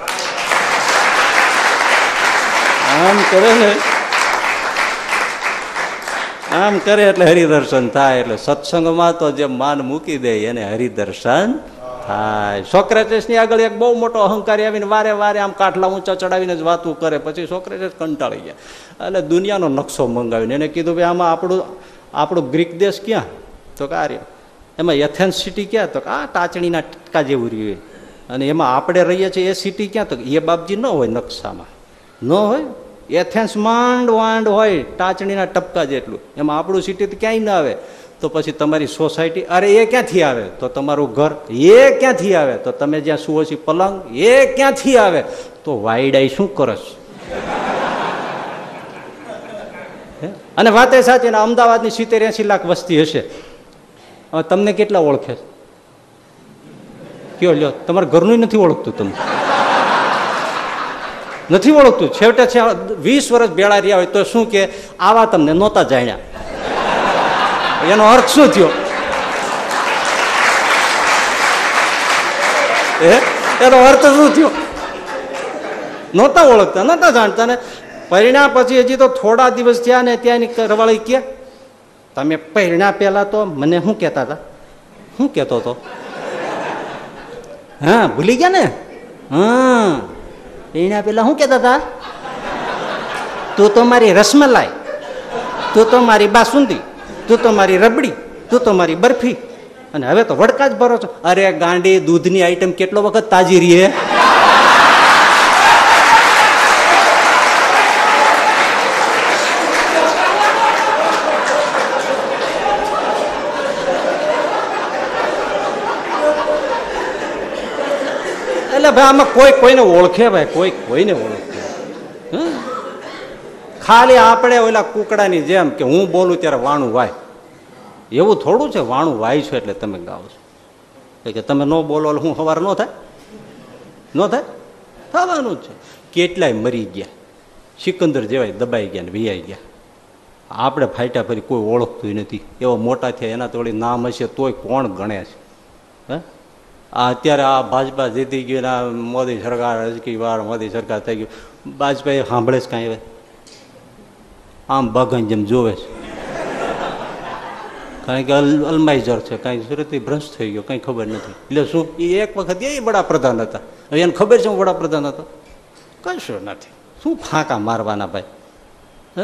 S1: આમ કરે ને, આમ કરે એટલે હરિદર્શન થાય. એટલે સત્સંગમાં તો જે માન મૂકી દે એને હરિદર્શન થાય. સોક્રેટિસની આગળ એક બહુ મોટો અહંકારી આવીને વારે વારે આમ કાટલા ઊંચા ચડાવીને જ વાતું કરે. પછી સોક્રેટિસ કંટાળી ગયા, એટલે દુનિયાનો નકશો મંગાવીને એને કીધું ભાઈ આમાં આપણું ગ્રીક દેશ ક્યાં? તો કે આ રહ્યો. એમાં એથેન્સ સિટી ક્યાં? તો કે આ ટાચણીના ટકા જેવું રહ્યું. અને એમાં આપણે રહીએ છીએ એ સિટી ક્યાં? તો એ બાપજી ન હોય નકશામાં, ન હોય. એથેન્સ માંડ વાંડ હોય ટાચણીના ટપકા જેટલું, એમાં આપણું સિટી તો ક્યાંય ના આવે. તો પછી તમારી સોસાયટી, અરે એ ક્યાંથી આવે? તો તમારું ઘર એ ક્યાંથી આવે? તો તમે જ્યાં સુવો છો પલંગ એ ક્યાંથી આવે? તો વાયડાઈ શું કરસ? અને વાત એ સાચી ને, અમદાવાદની 70-80 લાખ વસ્તી હશે, હવે તમને કેટલા ઓળખે? કયો લ્યો, તમારા ઘરનું નથી ઓળખતું, તમને નથી ઓળખતું. છેવટે 20 વર્ષ ભેળા રહ્યા હોય તો શું કે આવા તમને નહોતા જાણ્યા. એનો અર્થ શું થયો? એનો અર્થ શું થયો? નહોતા ઓળખતા, નહોતા જાણતા. ને પરિણા પછી હજી તો થોડા દિવસ થયા ને ત્યાંની રવાળી કે તમે પરિણા પહેલા તો મને શું કહેતા હતા? શું કહેતો હતો? હા ભૂલી ગયા ને? હા પરિણા પહેલા શું કહેતા હતા? તું તો મારી રસમલાઈ, તું તો મારી બાસુંદી, તું તો મારી રબડી, તું તો મારી બરફી. અને હવે તો વડકા જ ભરો છો. અરે ગાંડી, દૂધની આઈટમ કેટલો વખત તાજી રહી. એટલે ભાઈ આમાં કોઈ કોઈને ઓળખે? ભાઈ કોઈ કોઈને ઓળખે? ખાલી આપણે ઓલા કુકડાની જેમ કે હું બોલું ત્યારે વાણું વાય, એવું થોડું છે. વાણું વાય છો એટલે તમે ગાઓ છો. કે તમે ન બોલો હું સવાર ન થાય? ન થાય? થવાનું જ છે. કેટલાય મરી ગયા, સિકંદર જેવાય દબાઈ ગયા ને વિયાઈ ગયા. આપણે ફાટ્યા ફરી કોઈ ઓળખતું નથી. એવો મોટા થયા એના તો નામ હશે તોય કોણ ગણે છે? હે આ અત્યારે આ ભાજપા જીતી ગયું ને મોદી સરકાર હજકી વાર મોદી સરકાર થઈ ગયું. વાજપેયી સાંભળે જ કાંઈ? આમ બગન જેમ જોવે છે, કારણ કે અલમાઈજર છે, કાંઈ સુરતથી ભ્રષ્ટ થઈ ગયો, કંઈ ખબર નથી. એટલે શું એ એક વખત એ વડાપ્રધાન હતા, હવે એને ખબર છે હું વડાપ્રધાન હતો? કશું નથી. શું ફાંકા મારવાના ભાઈ? હે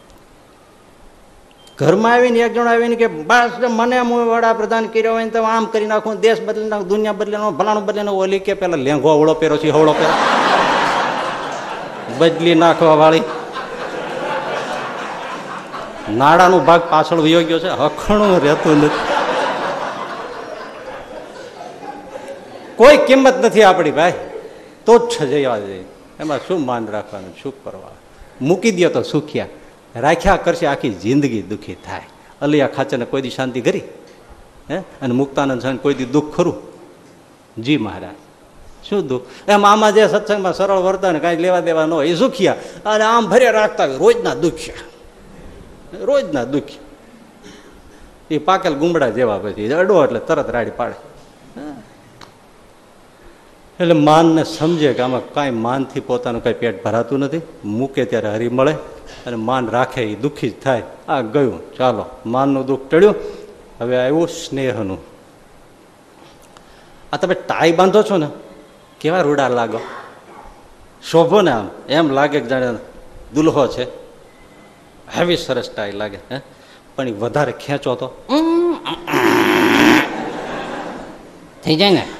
S1: ઘરમાં આવીને એક જણ આવીને કે બસ મને હું વડાપ્રધાન કર્યો હોય ને તો આમ કરી નાખું, દેશ બદલી નાખું, દુનિયા બદલી નાખું, ફલાણું બદલી નાખું. ઓલી કે પેલા લેંઘો હવળો પહેરો છે, હવળો પહેરો બદલી નાખવા વાળી. નાડાનો ભાગ પાછળ વયો ગયો છે, હખણું રહેતું નથી. કોઈ કિંમત નથી આપણી ભાઈ, તો જ જવા જોઈએ. એમાં શું માન રાખવાનું, શું કરવા? મૂકી દો તો સુખ્યા, રાખ્યા કરશે આખી જિંદગી દુઃખી થાય. અલિયા ખાચરને કોઈ દી શાંતિ કરી હે? અને મુક્તાનંદ સ્વામી કોઈ દી દુઃખ ખરું? જી મહારાજ, શું દુઃખ? એમ આમાં જે સત્સંગમાં સરળ વર્તન કાંઈ લેવા દેવા ન હોય એ સુખિયા, અને આમ ભર્યા રાખતા હોય રોજના દુખ્યા, રોજના દુખ્યા. એ પાકેલ ગુમડા જેવા, પછી અડો એટલે તરત રાડી પાડે. એટલે માનને સમજે કે આમાં કાંઈ માનથી પોતાનું કાંઈ પેટ ભરાતું નથી. મૂકે ત્યારે હરી મળે, અને માન રાખે એ દુઃખી જ થાય. આ ગયું, ચાલો માનનું દુઃખ ટળ્યું. હવે આવ્યું સ્નેહનું. આ તમે ટાઈ બાંધો છો ને, કેવા રૂડા લાગો, શોભો ને, આમ એમ લાગે કે જાણે દુલ્હો છે. હેવી સરસ ટાઈ લાગે, હે? પણ એ વધારે ખેંચો તો થઈ જાય ને,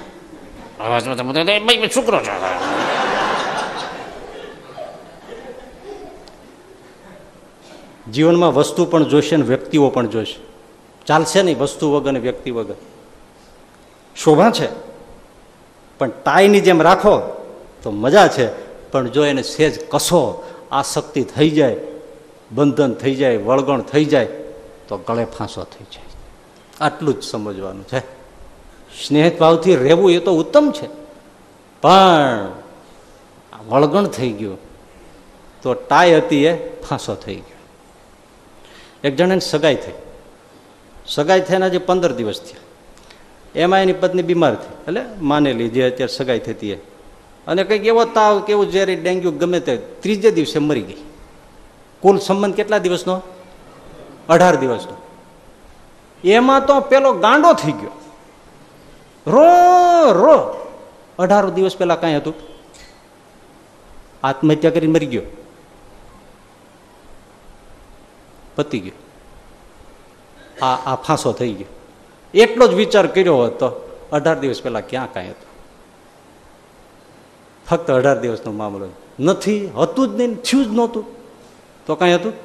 S1: છોકરો છે. જીવનમાં વસ્તુ પણ જોઈશે ને વ્યક્તિઓ પણ જોઈશે. ચાલશે નહીં વસ્તુ વગર ને વ્યક્તિ વગર. શોભા છે પણ ટાઈની જેમ રાખો તો મજા છે, પણ જો એને સેજ કસો, આસક્તિ થઈ જાય, બંધન થઈ જાય, વળગણ થઈ જાય તો ગળે ફાંસો થઈ જાય. આટલું જ સમજવાનું છે. સ્નેહ ભાવથી રહેવું એ તો ઉત્તમ છે, પણ વળગણ થઈ ગયું તો ટાઈ હતી એ ફાંસો થઈ ગયો. એક જણાને સગાઈ થઈ. સગાઈ થઈને જે 15 દિવસ થયા, એમાં એની પત્ની બીમાર થઈ, એટલે માનેલી જે અત્યારે સગાઈ થતી એ, અને કંઈક એવો તાવ કેવું ઝેરી ડેન્ગ્યુ ગમે તે, 3જે દિવસે મરી ગઈ. કુલ સંબંધ કેટલા દિવસનો? 18 દિવસનો. એમાં તો પેલો ગાંડો થઈ ગયો, રો રો. 18 દિવસ પહેલા કાંઈ હતું? આત્મહત્યા કરીને મરી ગયો, પતી ગયો. આ ફાંસો થઈ ગયો. એટલો જ વિચાર કર્યો હોત તો 18 દિવસ પહેલા ક્યાં કાંઈ હતું? ફક્ત 18 દિવસનો મામલો નથી, હતું જ નહીં, થયું જ નહોતું તો કાંઈ હતું?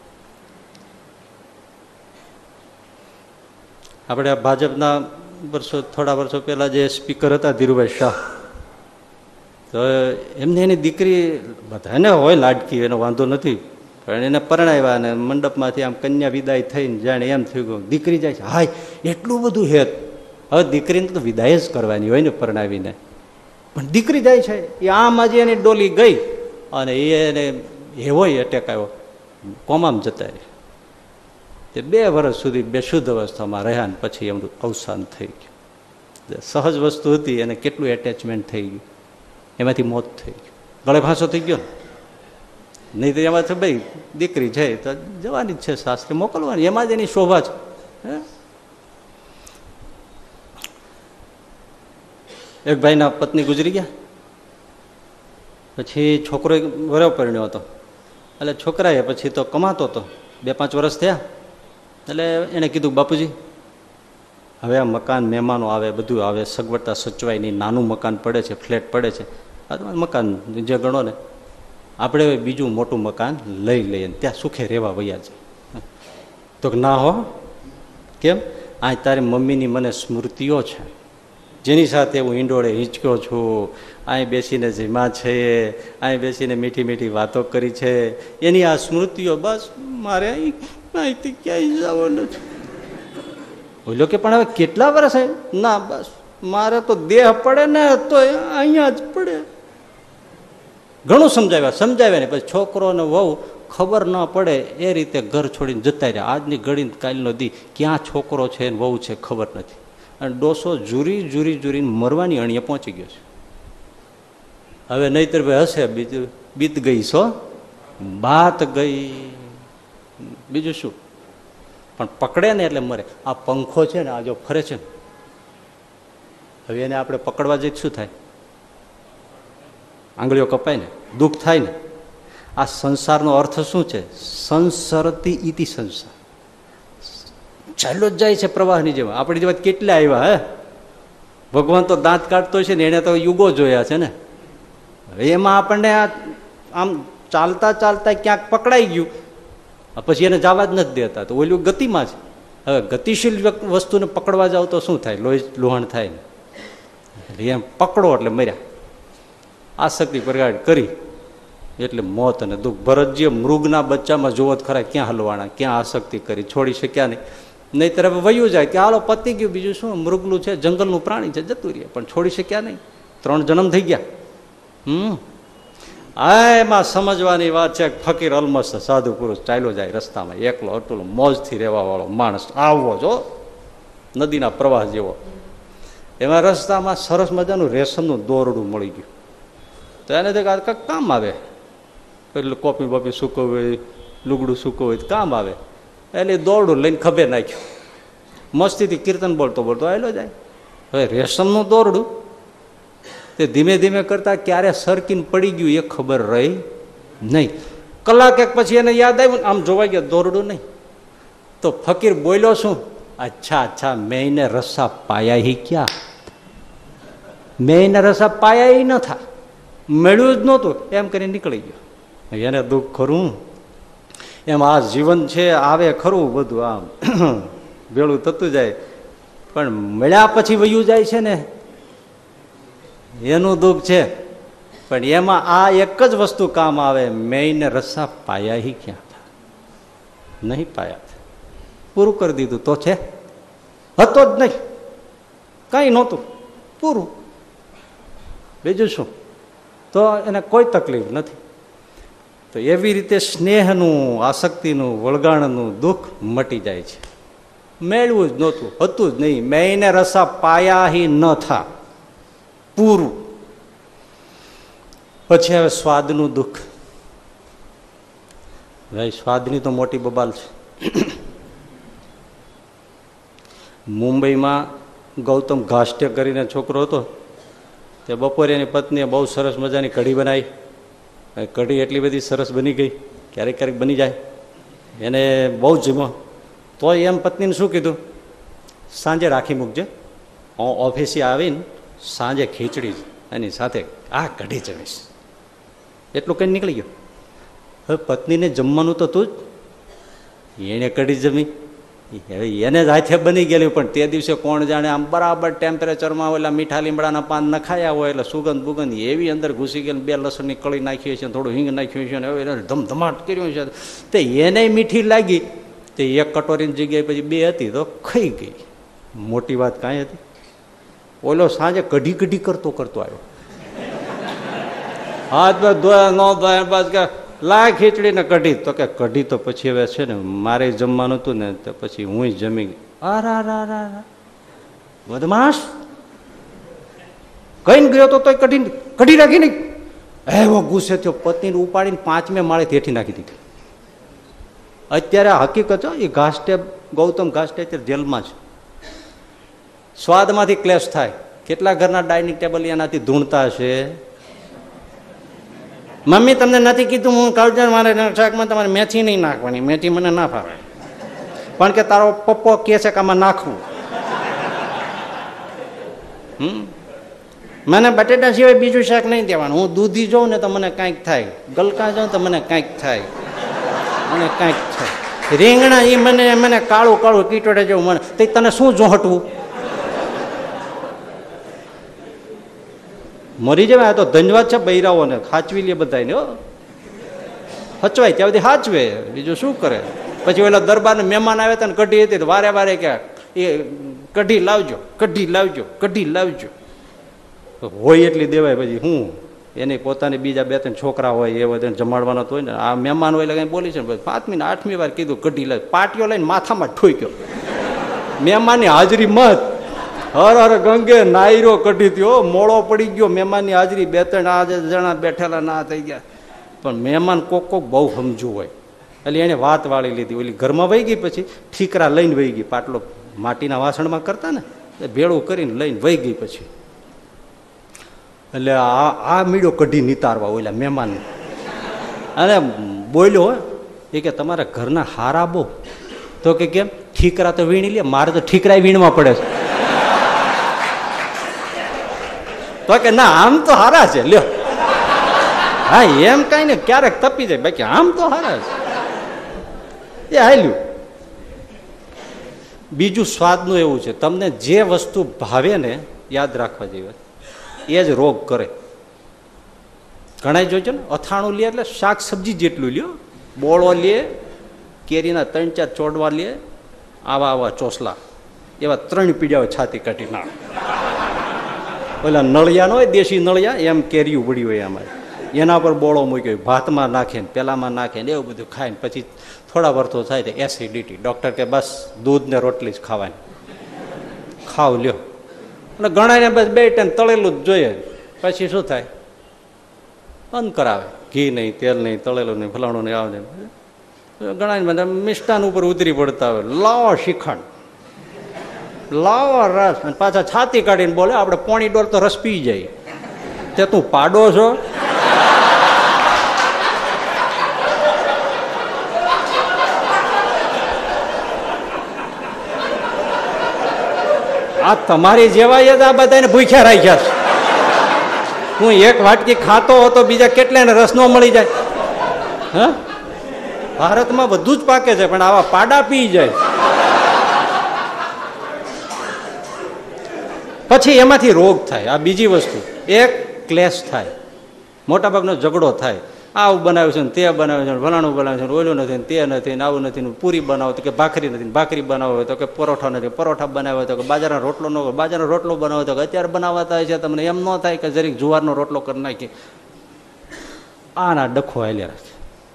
S1: આપણે ભાજપના થોડા વર્ષો પહેલા જે સ્પીકર હતા ધીરુભાઈ શાહ, તો એમને એની દીકરી, બધાને હોય લાડકી, એનો વાંધો નથી, પણ એને પરણાવ્યા અને મંડપમાંથી આમ કન્યા વિદાય થઈને જાણે એમ થયું કે દીકરી જાય છે. હાય, એટલું બધું હેત. હવે દીકરીને તો વિદાય જ કરવાની હોય ને પરણાવીને, પણ દીકરી જાય છે. એ આમ આજે એની ડોલી ગઈ અને એને એવો એટેક આવ્યો, કોમામાં જતા રહે. તે 2 વર્ષ સુધી બેશુદ્ધ અવસ્થામાં રહ્યા ને પછી એમનું અવસાન થઈ ગયું. સહજ વસ્તુ હતી, એને કેટલું એટેચમેન્ટ થઈ ગયું, એમાંથી મોત થઈ ગયું, ગળે ફાંસો થઈ ગયો. નહીં તો એમાં તો ભાઈ દીકરી છે તો જવાની જ છે, શાસ્ત્રે મોકલવાની, એમાં જ એની શોભા છે. એક ભાઈના પત્ની ગુજરી ગયા, પછી છોકરો વરવ પરણ્યો હતો. એટલે છોકરાએ પછી તો કમાતો હતો, 2-5 વર્ષ થયા. એટલે એણે કીધું, બાપુજી હવે આ મકાન, મહેમાનો આવે, બધું આવે, સગવડતા સચવાય નહીં, નાનું મકાન પડે છે, ફ્લેટ પડે છે, મકાન જે ગણો ને, આપણે બીજું મોટું મકાન લઈ લઈએ, ત્યાં સુખે રહેવા વયા છે. તો ના હો, કેમ? આ તારી મમ્મીની મને સ્મૃતિઓ છે, જેની સાથે હું ઈંડોળે હિંચક્યો છું, અહીં બેસીને જીમા છે, અહીં બેસીને મીઠી મીઠી વાતો કરી છે, એની આ સ્મૃતિઓ, બસ મારે અહીંથી ક્યાંય જવું નથી. બોલ્યો કે પણ હવે કેટલા વર્ષ? ના બસ મારે તો દેહ પડે ને તો અહીંયા જ પડે. ઘણું સમજાવ્યા ને પછી છોકરો ને વહુ ખબર ન પડે એ રીતે ઘર છોડીને જતા રહ્યા. આજની ઘડી કાલનો દી ક્યાં છોકરો છે ને વહુ છે ખબર નથી, અને ડોસો જુરીને મરવાની અણીએ પહોંચી ગયો છે. હવે નહીતર ભાઈ હશે બીજું, બીત ગઈ છો, બાત ગઈ, બીજું શું? પણ પકડે ને એટલે મરે. આ પંખો છે ને, આ જો ફરે છે ને, હવે એને આપણે પકડવા જઈએ શું થાય? આંગળીઓ કપાય ને, દુઃખ થાય ને. આ સંસારનો અર્થ શું છે? સંસરતી ઇતિ સંસાર, ચાલ્યો જ જાય છે પ્રવાહની જેમ. આપણી જેવા કેટલા આવ્યા હે? ભગવાન તો દાંત કાઢતો છે ને, એને તો યુગો જોયા છે ને. હવે એમાં આપણને આમ ચાલતા ચાલતા ક્યાંક પકડાઈ ગયું, પછી એને જવા જ નથી દેતા, તો ઓલું ગતિમાં છે. હવે ગતિશીલ વસ્તુને પકડવા જાવ તો શું થાય? લોહી લોહણ થાય ને. એટલે એમ પકડો એટલે મર્યા. આસક્તિ પ્રગાટ કરી એટલે મોત અને દુઃખ. ભરતજીએ મૃગના બચ્ચામાં જોવો જ ખરા, ક્યાં હલવાના, ક્યાં આસક્તિ કરી, છોડી શક્યા નહીં. નહીં તરફ વયું જાય કે હાલો પતી ગયું, બીજું શું, મૃગલું છે, જંગલનું પ્રાણી છે, જતું રહે, પણ છોડી શક્યા નહીં. 3 જન્મ થઈ ગયા. આ એમાં સમજવાની વાત છે. ફકીર અલમસ્ત સાધુ પુરુષ ચાલ્યો જાય રસ્તામાં, એકલો અટુલો મોજથી રહેવા વાળો માણસ આવવો જો નદીના પ્રવાહ જેવો. એમાં રસ્તામાં સરસ મજાનું રેશમનું દોરડું મળી ગયું. તો એને તો કંઈક કામ આવે, એટલે કોપી બોપી સૂકવવી હોય, લુગડું સૂકવવું હોય કામ આવે. એટલે દોરડું લઈને ખભે નાખ્યું, મસ્તીથી કીર્તન બોલતો બોલતો આવેલો જાય. હવે રેશમનું દોરડું તે ધીમે ધીમે કરતા ક્યારે સરકીને પડી ગયું એ ખબર રહી નહીં. કલાક એક પછી એને યાદ આવ્યું, આમ જોવાઈ ગયા દોરડું નહીં. તો ફકીર બોલ્યો શું, અચ્છા અચ્છા મેં એને રસ્સા પાયા હી ક્યાં, મેં એને રસ્સા પાયા ય ન થા, મળ્યું જ નહોતું, એમ કરીને નીકળી ગયો. એને દુઃખ ખરું, એમ આ જીવન છે, આવે ખરું બધું આમ ભેળું થતું જાય, પણ મળ્યા પછી વયું જાય છે ને એનું દુઃખ છે. પણ એમાં આ એક જ વસ્તુ કામ આવે, મેં રસ્સા પાયા હી ક્યાં થા, નહીં પાયા, પૂરું કરી દીધું તો છે, હતો જ નહીં, કંઈ નહોતું, પૂરું, બીજું શું. તો એને કોઈ તકલીફ નથી. તો એવી રીતે સ્નેહનું, આસક્તિનું, વળગાણનું દુઃખ મટી જાય છે. મેળવું જ નહોતું, હતું જ નહીં, મેં એને રસ્સા પાયા હી ન થા, પૂરું. પછી હવે સ્વાદનું દુઃખ. ભાઈ સ્વાદની તો મોટી બબાલ છે. મુંબઈમાં ગૌતમ ઘાષ્ટે કરીને છોકરો હતો, તે બપોરે એની પત્નીએ બહુ સરસ મજાની કઢી બનાવી. કઢી એટલી બધી સરસ બની ગઈ, ક્યારેક ક્યારેક બની જાય, એને બહુ જમો. તો એમ પત્નીને શું કીધું, સાંજે રાખી મૂકજે, હું ઓફિસે આવીને સાંજે ખીચડી એની સાથે આ કઢી જમીશ. એટલું કંઈ નીકળી ગયો. હવે પત્નીને જમવાનું તો તું જ, એણે કઢી જમી, હવે એને જ હાથે બની ગયેલી. પણ તે દિવસે કોણ જાણે આમ બરાબર ટેમ્પરેચરમાં ઓલા મીઠા લીમડાના પાન નખાયા હોય એટલે સુગંધ બુગંધ એવી અંદર ઘૂસી ગયેલી. 2 લસણની કળી નાખી છે, થોડું હિંગ નાખ્યું છે, હવે એને ધમધમાટ કર્યું છે. તે એને મીઠી લાગી, તે 1 કટોરીની જગ્યાએ પછી 2 હતી તો ખાઈ ગઈ. મોટી વાત કાંઈ હતી. ઓલો સાંજે કઢી કઢી કરતો આવ્યો, હાથ પર ધોયા ન ધોયા, બસ કે લા ખીચડી ને કઢી. તો કે કઢી તો પછી હવે છે ને મારે જમવાનું હતું ને, તો પછી હું જમી ગઈ. અરા બદમાશ, કઈ ગયો તો કઢી રાખી નહીં. એવો ગુસ્સે થયો, પત્નીને ઉપાડીને 5મે માળે હેઠી નાખી દીધી. અત્યારે આ હકીકત, એ ઘાષ્ટે, ગૌતમ ઘાષ્ટે અત્યારે જેલમાં છે. સ્વાદમાંથી ક્લેશ થાય. કેટલા ઘરના ડાઇનિંગ ટેબલ એનાથી ધૂણતા હશે. મમ્મી તમને નથી કીધું હું કાળજર, મારે શાકમાં તમારે મેથી નહીં નાખવાની, મેથી મને ના ફાવે, પણ કે તારો પપ્પો કહે છે કે આમાં નાખવું. મને બટેટા સિવાય બીજું શાક નહીં દેવાનું. હું દૂધી જોઉં ને તો મને કાંઈક થાય, ગલકા જોઉં તો મને કાંઈક થાય, મને કાંઈક થાય. રીંગણા એ મને કાળું કાળું કીટોડે જેવું મને. તે તને શું જોહટવું? મરી જવાય. તો ધન્યવાદ છે બૈરાઓને, સાચવી લે બધાને. હચવાય ત્યાં બધી સાચવે, બીજું શું કરે. પછી ઓલા દરબારને મહેમાન આવે ને કઢી હતી, વારે વારે કે એ કઢી લાવજો, કઢી લાવજો, કઢી લાવજો. હોય એટલી દેવાય. પછી હું એને પોતાની બીજા 2-3 છોકરા હોય એ બધા જમાડવાના તો હોય ને, આ મહેમાન હોય એટલે કંઈ બોલી છે. 5મી ને 8મી વાર કીધું કઢી લાવ, પાટીઓ લઈને માથામાં ઠોક્યો. મહેમાનની હાજરી મત, હર હર ગંગે નાયરો કઢી થયો, મોડો પડી ગયો. મહેમાનની હાજરી 2-3 જણા બેઠેલા ના થઈ ગયા. પણ મહેમાન કોક બહુ સમજવું હોય એટલે એને વાત વાળી લીધી. ઓલી ઘરમાં વહી ગઈ, પછી ઠીકરા લઈને વહી ગઈ. પાટલો માટીના વાસણમાં કરતા ને, ભેળું કરીને લઈને વહી ગઈ. પછી એટલે આ મીડો કઢી નિતારવા ઓલા મહેમાન, અને બોલ્યો હોય એ કે તમારા ઘરના હારા બહુ. તો કે કેમ? ઠીકરા તો વીણી લે, મારે તો ઠીકરા વીણવા પડે છે. તો કે ના, આમ તો હારા છે, લ્યો. હા એમ કઈ ને ક્યારેક તપી જાય, બાકી આમ તો હારા છે. એ હાલ્યું. બીજું સ્વાદનું એવું છે, તમને જે વસ્તુ ભાવે ને યાદ રાખવા જેવી, એ જ રોગ કરે. ઘણા જોઈજો ને અથાણું લે એટલે શાક સબ્જી જેટલું લ્યો, બોળો લે, કેરીના 3-4 ચોડવા લે, આવા ચોસલા એવા 3 પીડ્યા હોય છાતી કાઢી નાખ. ઓલા નળિયા ન હોય દેશી નળિયા, એમ કેરીયું પડી હોય અમારે, એના પર બોળો મૂક્યો હોય, ભાતમાં નાખે ને પેલામાં નાખે ને એવું બધું ખાય ને પછી થોડા વર્ષો થાય તો એસિડિટી. ડૉક્ટર કે બસ દૂધ ને રોટલી જ ખાવાની, ખાવ લ્યો. અને ઘણાને બસ 2 ટાઈમ તળેલું જ જોઈએ. પછી શું થાય? બંધ કરાવે, ઘી નહીં, તેલ નહીં, તળેલું નહીં, ફલાણું નહીં, આવે નહીં. ઘણા બધા મિષ્ટાન ઉપર ઉતરી પડતા હોય, લાવો શ્રીખંડ, લાવો રસ, અને પાછા છાતી કાઢીને બોલે આપણે પોણી ડોલ તો રસ પી જાય. તે તું પાડો છો? આ તમારી જેવા જ આ બધાને ભૂખ્યા રાખ્યા છે. હું એક વાટકી ખાતો હતો, બીજા કેટલાને રસ ન મળી જાય? હા, ભારતમાં બધું જ પાકે છે પણ આવા પાડા પી જાય. પછી એમાંથી રોગ થાય. આ બીજી વસ્તુ, એક ક્લેશ થાય, મોટા ભાગનો ઝઘડો થાય. આવું બનાવ્યું છે ને તે બનાવ્યું છે, ફલાણું બનાવ્યું છે, ઓલું નથી ને તે નથી ને આવું નથી ને, પૂરી બનાવો તો કે ભાખરી નથી, ભાખરી બનાવો હોય તો કે પરોઠા નથી, પરોઠા બનાવ્યો તો કે બાજરાનો રોટલો ન હોય, બાજરાનો રોટલો બનાવો તો કે અત્યારે બનાવતા છે તમને એમ ન થાય કે જરીક જુવારનો રોટલો કરી નાખીએ. આના ડખો હાલ્યા રાખે.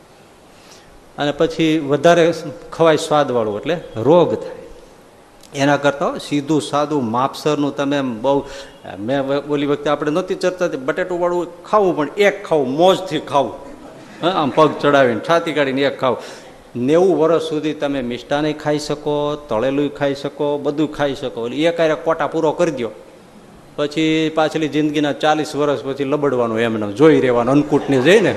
S1: અને પછી વધારે ખવાય સ્વાદવાળું એટલે રોગ થાય. એના કરતાં સીધું સાદું માપસરનું તમે બહુ, મેં ઓલી વખતે આપણે નહોતી ચર્ચા, બટેટું વાળું ખાવું પણ એક ખાવું, મોજથી ખાવું, હા, આમ પગ ચડાવીને છાતી કાઢીને એક ખાવું. 90 વર્ષ સુધી તમે મિષ્ટાને ખાઈ શકો, તળેલું ખાઈ શકો, બધું ખાઈ શકો. એટલે એક હારે કોટા પૂરો કરી દો, પછી પાછલી જિંદગીના 40 વર્ષ પછી લબડવાનું, એમને જોઈ રહેવાનું, અન્નકૂટને જઈને.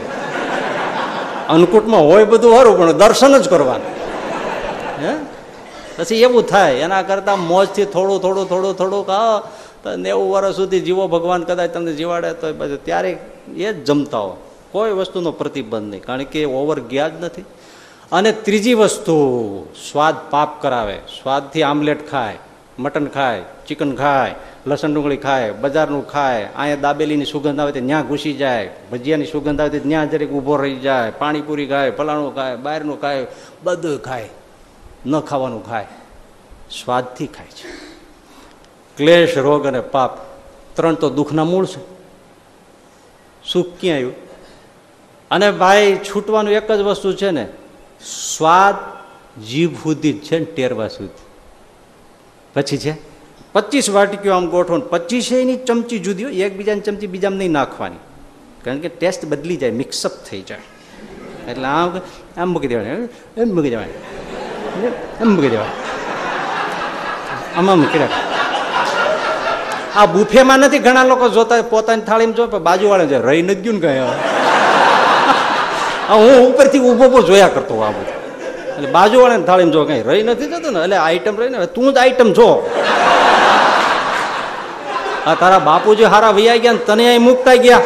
S1: અન્નકૂટમાં હોય બધું સારું પણ દર્શન જ કરવાનું. હે, પછી એવું થાય. એના કરતાં મોજથી થોડું થોડું થોડું થોડું ખાઓ તો 90 વર્ષ સુધી જીવો. ભગવાન કદાચ તમને જીવાડે તો પછી ત્યારે એ જ જમતા હો, કોઈ વસ્તુનો પ્રતિબંધ નહીં, કારણ કે ઓવર ગયા જ નથી. અને ત્રીજી વસ્તુ, સ્વાદ પાપ કરાવે. સ્વાદથી આમલેટ ખાય, મટન ખાય, ચિકન ખાય, લસણ ડુંગળી ખાય, બજારનું ખાય, અહીંયા દાબેલીની સુગંધ આવે તો ત્યાં ઘૂસી જાય, ભજીયાની સુગંધ આવે તો ત્યાં જરીક ઊભો રહી જાય, પાણીપુરી ખાય, ફલાણું ખાય, બહારનું ખાય, બધું ખાય, ન ખાવાનું ખાય. સ્વાદથી ખાય છે. ક્લેશ, રોગ અને પાપ 3 તો દુઃખના મૂળ છે. સુખ ક્યાં આવ્યું? અને ભાઈ છૂટવાનું એક જ વસ્તુ છે ને, સ્વાદ જીભ સુધી જ છે ને, ટેરવા સુધી. પછી છે 25 વાટકીઓ આમ ગોઠવો, 25 ચમચી જુદી હોય, એકબીજાની ચમચી બીજામાં નહીં નાખવાની, કારણ કે ટેસ્ટ બદલી જાય, મિક્સઅપ થઈ જાય. એટલે આમ મૂકી દેવાની, એમ મૂકી દેવાની, એમ મૂકી દેવાની, આમાં મૂકી રાખ. આ બુફેમાં નથી ઘણા લોકો જોતા, પોતાની થાળીમાં જો, બાજુવાળા છે રહી નથી ગયું ને કઈ. હું ઉપરથી ઊભો જોયા કરતો આ બધું, એટલે બાજુવાળાની થાળીમાં જો કઈ રહી નથી જતું ને, એટલે આઈટમ રહી ને, તું જ આઈટમ જો. આ તારા બાપુજી હારા વૈયા ગયા ને તને અહીં મૂકતા ગયા.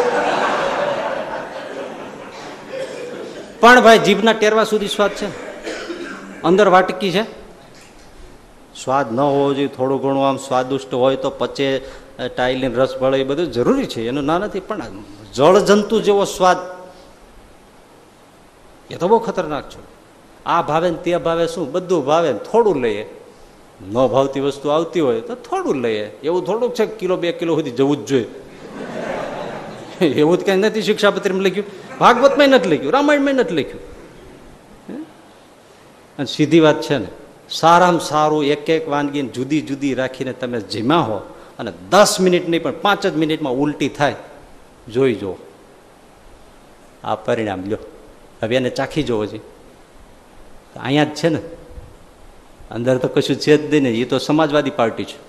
S1: પણ ભાઈ જીભના ટેરવા સુધી સ્વાદ છે, અંદર વાટકી છે. સ્વાદ ન હોવો જોઈએ, થોડું ઘણું આમ સ્વાદુષ્ટ હોય તો પચે, ટાઈલીન રસ ભળે, એ બધું જરૂરી છે, એનું ના નથી. પણ જળજંતુ જેવો સ્વાદ એ તો બહુ ખતરનાક છે. આ ભાવે ને તે ભાવે, શું બધું ભાવે, થોડું લઈએ. ન ભાવતી વસ્તુ આવતી હોય તો થોડું લઈએ. એવું થોડુંક છે 1-2 કિલો સુધી જવું જ જોઈએ, એવું જ કઈ નથી. શિક્ષાપત્રીમાં લખ્યું, ભાગવતમાં નથી લખ્યું, રામાયણમાં નથી લખ્યું. અને સીધી વાત છે ને, સારામાં સારું એક વાનગી જુદી જુદી રાખીને તમે જીમા હો, અને 10 મિનિટ નહીં પણ 5 જ મિનિટમાં ઉલટી થાય, જોઈ જો આ પરિણામ લ્યો. હવે એને ચાખી જોવો છે. અહીંયા જ છે ને, અંદર તો કશું છે જ નહીં ને, એ તો સમાજવાદી પાર્ટી છે.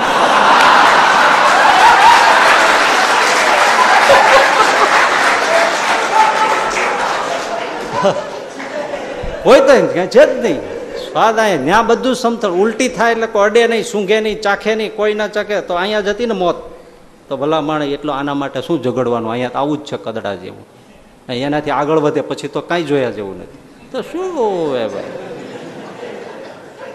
S1: હોય તો ક્યાં છે જ નહીં સ્વાદ. અહીંયા ત્યાં બધું સમથળ, ઉલટી થાય એટલે કોઈ અડે નહીં, સૂંઘે નહીં, ચાખે નહીં, કોઈ ના ચાખે. તો અહીંયા જતી ને મોત, તો ભલા માણે એટલો આના માટે શું ઝઘડવાનું? અહીંયા તો આવું જ છે કદડા જેવું. એનાથી આગળ વધે પછી તો કાંઈ જોયા જેવું નથી. તો શું હે ભાઈ,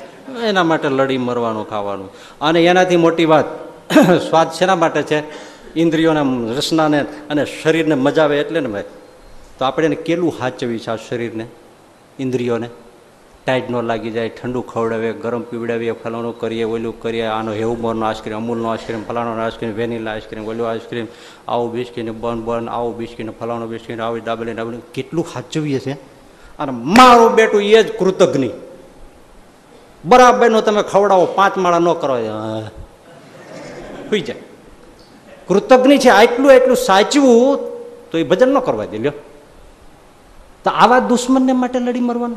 S1: એના માટે લડી મરવાનું ખાવાનું. અને એનાથી મોટી વાત, સ્વાદ શેના માટે છે? ઇન્દ્રિયોને રસનાને અને શરીરને મજા આવે એટલે ને ભાઈ. તો આપણે એને કેટલું સાચવી છે આ શરીરને, ઇન્દ્રિયોને? ટાઈટ ન લાગી જાય, ઠંડુ ખવડાવે, ગરમ પીવડાવીએ, ફલાણું કરીએ, ઓલું કરીએ, આનો હેવમોરનો આઈસ્ક્રીમ, અમૂલનો આઈસ્ક્રીમ, ફલાણોનો આઈસ્ક્રીમ, વેનીલા આઈસ્ક્રીમ, ઓલું આઈસ્ક્રીમ, આવું બિસ્કીટ, બન, આવું બિસ્કીટ, ફલાણું બિસ્કીટ, આવી ડાબલી, કેટલું સાચવીએ છે. અને મારું બેટું એ જ કૃતજ્ઞ. બરાબરનું તમે ખવડાવો, 5 માળા ન કરો, સુઈ જાય. કૃતજ્ઞ છે, એટલું સાચવું તો એ ભજન ન કરવા દે. લ્યો, તો આવા દુશ્મનને માટે લડી મરવાનું.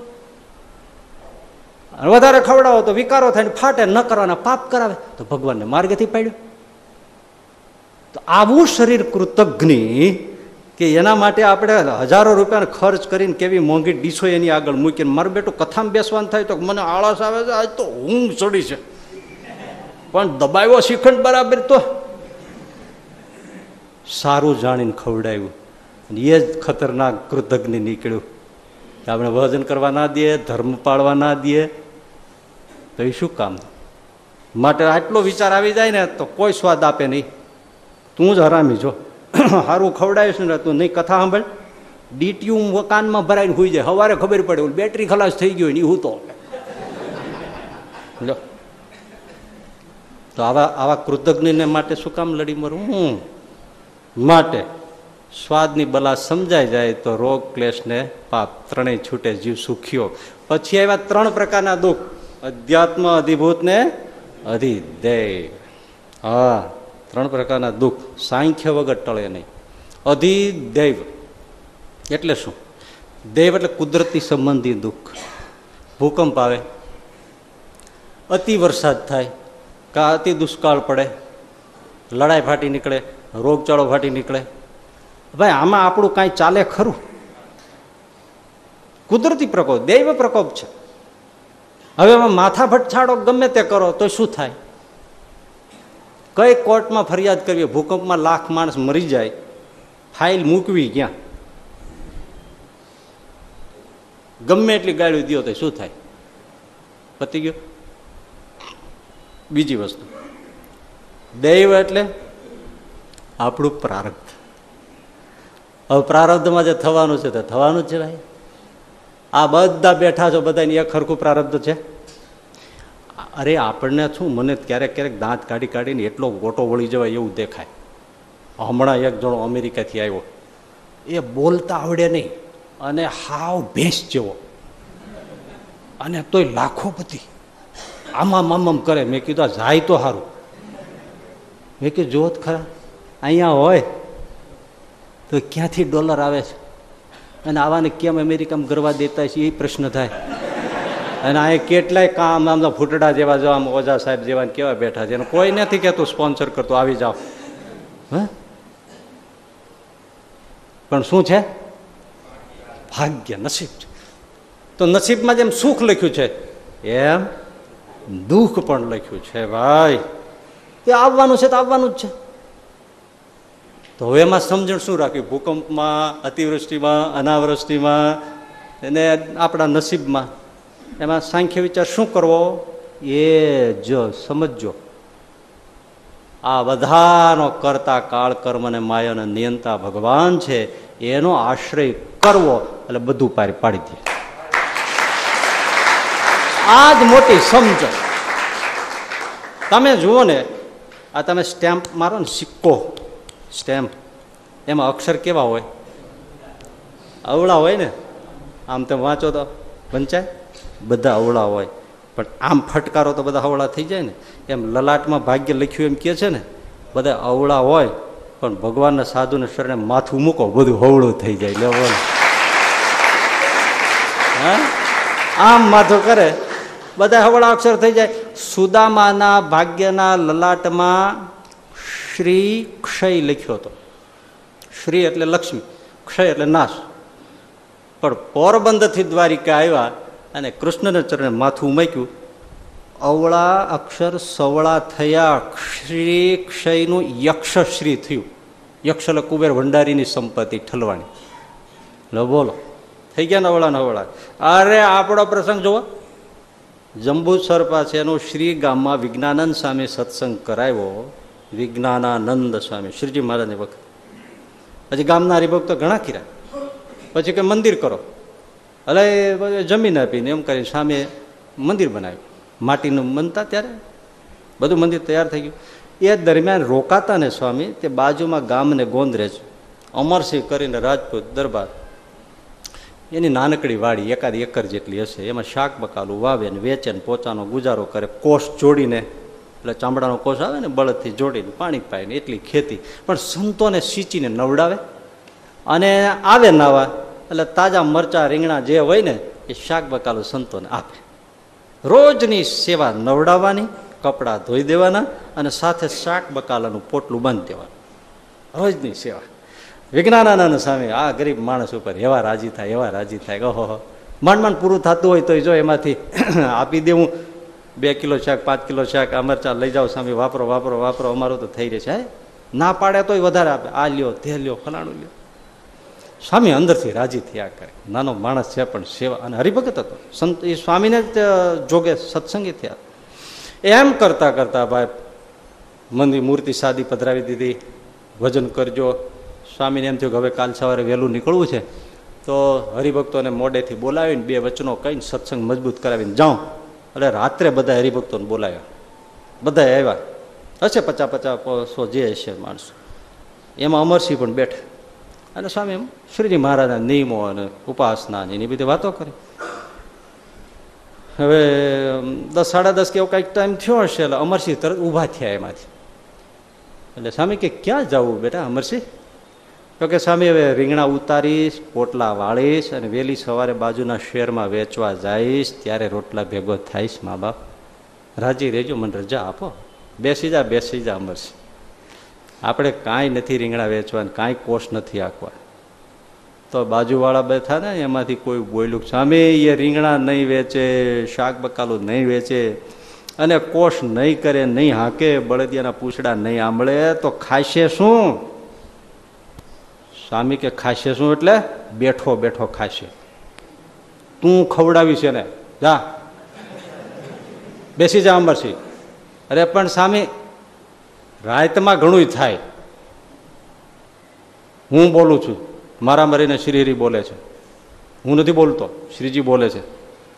S1: વધારે ખવડાવો તો વિકારો થાય, ફાટે, ન કરવાના પાપ કરાવે, તો ભગવાનને માર્ગથી પાડ્યો. તો આવું શરીર કૃતજ્ઞ કે એના માટે આપણે હજારો રૂપિયાનો ખર્ચ કરીને કેવી મોંઘી ડીશો એની આગળ મૂકીને, મારું બેટું કથામાં બેસવાનું થાય તો મને આળસ આવે છે, આજ તો ઊંઘ ચડી છે, પણ દબાવ્યો શ્રીખંડ બરાબર, તો સારું જાણીને ખવડાવ્યું. એ જ ખતરનાક કૃતજ્ઞ નીકળ્યું. આપણે ભજન કરવા ના દે, ધર્મ પાળવા ના દે, તો એ શું કામ? માટે આટલો વિચાર આવી જાય ને તો કોઈ સ્વાદ આપે નહીં. તું જ હરામી છો. સારું ખવડાવીશ ને તું નહીં કથા સાંભળ, ડીટીયું કાનમાં ભરાઈને હોઈ જાય, સવારે ખબર પડે બેટરી ખલાસ થઈ ગયો ને હું તો આવા કૃતજ્ઞને માટે શું કામ લડી મરવું? માટે સ્વાદની બલા સમજાઈ જાય તો રોગ, ક્લેશ ને પાપ ત્રણેય છૂટે, જીવ સુખ્યો. પછી આવ્યા 3 પ્રકારના દુઃખ: અધ્યાત્મ, અધિભૂત ને અધિદૈવ. હા, 3 પ્રકારના દુઃખ સાંખ્ય વગર ટળે નહીં. અધિદૈવ એટલે શું? દૈવ એટલે કુદરતી સંબંધી દુઃખ. ભૂકંપ આવે, અતિ વરસાદ થાય, કા અતિ દુષ્કાળ પડે, લડાઈ ફાટી નીકળે, રોગચાળો ફાટી નીકળે. ભાઈ આમાં આપણું કાંઈ ચાલે ખરું? કુદરતી પ્રકોપ, દૈવ પ્રકોપ છે. હવે એમાં માથા ભટછાડો ગમે તે કરો તો શું થાય? કઈ કોર્ટમાં ફરિયાદ કરવી? ભૂકંપમાં લાખ માણસ મરી જાય, ફાઇલ મૂકવી ક્યાં? ગમે એટલી ગાળ્યું દો તો શું થાય? પતી ગયો. બીજી વસ્તુ, દૈવ એટલે આપણું પ્રારબ્ધ. હવે પ્રારબ્ધમાં જે થવાનું છે તે થવાનું જ છે ભાઈ. આ બધા બેઠા છો, બધાની એક સરખું પ્રારબ્ધ છે? અરે આપણને શું, મને ક્યારેક ક્યારેક દાંત કાઢી કાઢીને એટલો ગોટો વળી જવાય એવું દેખાય. હમણાં એક જણો અમેરિકાથી આવ્યો, એ બોલતા આવડે નહીં અને હાવ ભેંસ જેવો, અને તોય લાખોપતિ, આમામ આમામ કરે. મેં કીધું જાય તો સારું. મેં કીધું જોત ખરા, અહીંયા હોય તો ક્યાંથી ડોલર આવે છે, અને આવાને કેમ અમેરિકામાં ગરવા દેતા છે એ પ્રશ્ન થાય. અને આ કેટલાય કામ આમ ફૂટડા જેવા જો આમ ઓઝા સાહેબ જેવા કેવા બેઠા છે, અને કોઈ નથી કહેતું સ્પોન્સર કરતું આવી જાઓ. હ પણ શું છે? ભાગ્ય, નસીબ છે. તો નસીબમાં જેમ સુખ લખ્યું છે એમ દુઃખ પણ લખ્યું છે ભાઈ. એ આવવાનું છે તો આવવાનું જ છે. તો હવે એમાં સમજણ શું રાખવી? ભૂકંપમાં, અતિવૃષ્ટિમાં, અનાવૃષ્ટિમાં અને આપણા નસીબમાં, એમાં સાંખ્ય વિચાર શું કરવો એ જો સમજો. આ બધાનો કરતા કાળ, કર્મ અને માયાના નિયંતા ભગવાન છે, એનો આશ્રય કરવો એટલે બધું પાડી દે. આ જ મોટી સમજણ. તમે જુઓ ને, આ તમે સ્ટેમ્પ મારો ને, સિક્કો સ્ટેમ્પ, એમાં અક્ષર કેવા હોય? અવળા હોય ને. આમ તમે વાંચો તો વંચાય, બધા અવળા હોય. પણ આમ ફટકારો તો બધા અવળા થઈ જાય ને. એમ લલાટમાં ભાગ્ય લખ્યું એમ કે છે ને, બધા અવળા હોય, પણ ભગવાનના સાધુને શરણે માથું મૂકો, બધું હવળું થઈ જાય. લે બોલો, હા, આમ માથું કરે, બધા હવળા અક્ષર થઈ જાય. સુદામાના ભાગ્યના લલાટમાં શ્રી ક્ષય લખ્યો હતો. શ્રી એટલે લક્ષ્મી, ક્ષય એટલે નાશ. પણ પોરબંદરથી દ્વારિકા આવ્યા અને કૃષ્ણને ચરણે માથું મૂક્યું, અવળા અક્ષર સવળા થયા. શ્રી ક્ષયનું યક્ષશ્રી થયું. યક્ષ એટલે કુબેર ભંડારીની સંપત્તિ ઠલવાણી. લો બોલો, થઈ ગયા ને અવળા ને અવળા. અરે આપણો પ્રસંગ જુઓ, જંબુસર પાસેનું શ્રી ગામમાં વિજ્ઞાનંદ સ્વામી સત્સંગ કરાવ્યો. વિજ્ઞાનાનંદ સ્વામી શ્રીજી મહારાજની વખત. પછી ગામના હરિભક્તો ઘણા કર્યા. પછી કે મંદિર કરો, એટલે જમીન આપીને એમ કરીને સામે મંદિર બનાવ્યું. માટીનું બનતા ત્યારે બધું મંદિર તૈયાર થઈ ગયું. એ દરમિયાન રોકાતા ને સ્વામી તે બાજુમાં ગામને ગોંદરેજ અમરસિંહ કરીને રાજપૂત દરબાર, એની નાનકડી વાડી 1 એકર જેટલી હશે, એમાં શાક બકાલું વાવે ને વેચે ને પોતાનો ગુજારો કરે. કોષ જોડીને, એટલે ચામડાનો કોષ આવે ને બળદથી જોડીને પાણી પાય ને એટલી ખેતી. પણ સંતોને સિંચીને નવડાવે અને આવે નાવા એટલે તાજા મરચાં રીંગણા જે હોય ને એ શાક બકાલું સંતોને આપે. રોજની સેવા નવડાવવાની, કપડાં ધોઈ દેવાના અને સાથે શાક બકાલાનું પોટલું બાંધી દેવાનું. રોજની સેવા. વિજ્ઞાનાનંદ સ્વામી આ ગરીબ માણસ ઉપર એવા રાજી થાય, એવા રાજી થાય. ઓહો, માંડ પૂરું થતું હોય તો જો એમાંથી આપી દેવું 2 કિલો શાક, 5 કિલો શાક, આ મરચાં લઈ જાઓ સ્વામી, વાપરો વાપરો વાપરો, અમારું તો થઈ રહેશે. ના પાડે તોય વધારે આપે, આ લ્યો તે લ્યો ફલાણું લ્યો. સ્વામી અંદરથી રાજી થયા કરે. નાનો માણસ છે પણ સેવા, અને હરિભગત હતો સંત. એ સ્વામીને જ જોગે સત્સંગી થયા. એમ કરતા કરતા ભાઈ મંદિર મૂર્તિ સાદી પધરાવી દીધી. ભજન કરજો. સ્વામીને એમ થયું કે હવે કાલ સવારે વહેલું નીકળવું છે તો હરિભક્તોને મોડેથી બોલાવીને 2 વચનો કહીને સત્સંગ મજબૂત કરાવીને જાઉં. એટલે રાત્રે બધા હરિભક્તોને બોલાવ્યા. બધા આવ્યા હશે 50-100 જે હશે માણસો. એમાં અમરસિંહ પણ બેઠા અને સ્વામી એમ શ્રીજી મહારાજના નિયમો અને ઉપાસના એની બધી વાતો કરી. હવે 10-10:30 કે એવો કંઈક ટાઈમ થયો હશે એટલે અમરસિંહ તરત ઊભા થયા એમાંથી. એટલે સ્વામી કે ક્યાં જવું બેટા અમરસિંહ? તો કે સ્વામી હવે રીંગણા ઉતારીશ, પોટલા વાળીશ અને વહેલી સવારે બાજુના શહેરમાં વેચવા જઈશ, ત્યારે રોટલા ભેગો થાઈશ. મા બાપ રાજી રહેજો, મને રજા આપો. બેસી જા અમરસિંહ. આપણે કાંઈ નથી રીંગણા વેચવા, કાંઈ કોષ નથી આખવા. તો બાજુવાળા બેઠા ને એમાંથી કોઈ બોલ્યું, સ્વામી એ રીંગણા નહીં વેચે, શાક બકાલું નહીં વેચે અને કોષ નહીં કરે, નહીં હાકે, બળદિયાના પૂછડા નહીં આંબળે તો ખાશે શું? સ્વામી કે ખાશે શું એટલે બેઠો બેઠો ખાશે. તું ખવડાવીશ એને, જા બેસી જા અમરસિંહ. અરે પણ સ્વામી રાતમાં ઘણું થાય. હું બોલું છું, મારા મરીને શ્રીહરિ બોલે છે, હું નથી બોલતો, શ્રીજી બોલે છે.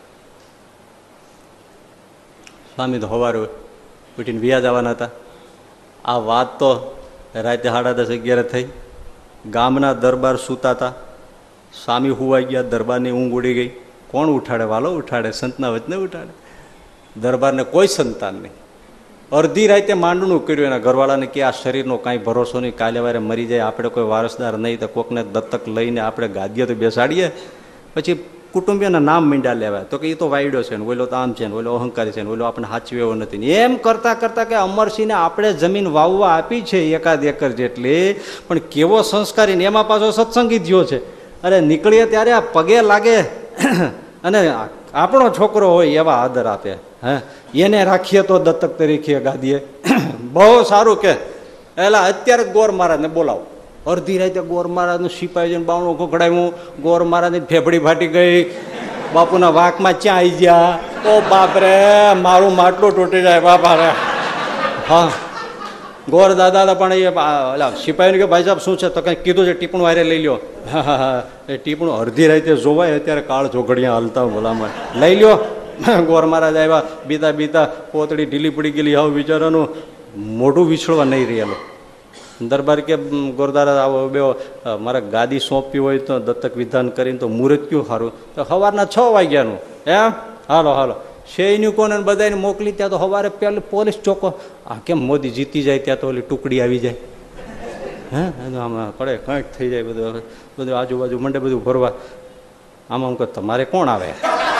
S1: સ્વામી તો સવારે ઉઠીને વ્યા જવાના હતા. આ વાત તો રાતે 10:30-11 થઈ. ગામના દરબાર સૂતા હતા. સ્વામી હુવાઈ ગયા, દરબારની ઊંઘ ઉડી ગઈ. કોણ ઉઠાડે? વાલો ઉઠાડે, સંતના વચને ઉઠાડે. દરબારને કોઈ સંતાન નહીં. અડધી રાતે માંડણું કર્યું એના ઘરવાળાને કે આ શરીરનો કાંઈ ભરોસો નહીં, કાલે વારે મરી જાય, આપણે કોઈ વારસદાર નહીં, તો કોકને દત્તક લઈને આપણે ગાદીએ તો બેસાડીએ. પછી કુટુંબીઓના નામ મીંડા લેવાય તો કે એ તો વાયડો છે ને, ઓલો તો આમ છે ને, ઓલો અહંકારી છે ને, ઓલો આપણે સાચવી એવો નથી. એમ કરતા કરતા કે અમરસિંહને આપણે જમીન વાવવા આપી છે 1 એકર જેટલી, પણ કેવો સંસ્કારી ને એમાં પાછો સત્સંગી થયો છે. અરે નીકળીએ ત્યારે આ પગે લાગે અને આપણો છોકરો હોય એવા આદર આપે. હે એને રાખીએ તો દત્તક તરીકે ગાદીએ, બહુ સારું. કે એટલે અત્યારે ગોર મહારાજને બોલાવો. અડધી રાતે ગોર મહારાજનું સિપાઈ જઈને બાવણું ખોખડાવ્યું. ગોર મહારાજની ફેફડી ફાટી ગઈ, બાપુના વાંકમાં ચ્યાં આવી ગયા. ઓ બાપરે, મારું માટલું તૂટી જાય બાપા રે. હા, ગોર દાદા પણ એ સિપાહીને કે ભાઈ સાહેબ શું છે? તો કંઈક કીધું છે, ટીપણું વારે લઈ લ્યો. હા, એ ટીપણું અડધી રાતે જોવાય, અત્યારે કાળ ચોઘડિયા હાલતા ભલામણ લઈ લ્યો. ગોર મહારાજ આવ્યા, બીતા બીતા પોતળી ઢીલી પડી ગયેલી, હવે બિચારાનું મોઢું વિછળવા નહીં રહેલું. દરબાર કે ગોરદારા આવો બે મારે ગાદી સોંપી હોય તો દત્તક વિધાન કરીને તો મુહૂર્ત કયું સારું? તો સવારના 6 વાગ્યાનું. એમ હાલો હાલો શેયનું કોને બધાને મોકલી. ત્યાં તો સવારે પેલી પોલીસ ચોકો, આ કેમ મોદી જીતી જાય ત્યાં તો ઓલી ટુકડી આવી જાય. હે આમાં પડે કંઈક થઈ જાય, બધું બધું આજુબાજુ મંડે બધું ભરવા. આમાં હું કહું તમારે કોણ આવે?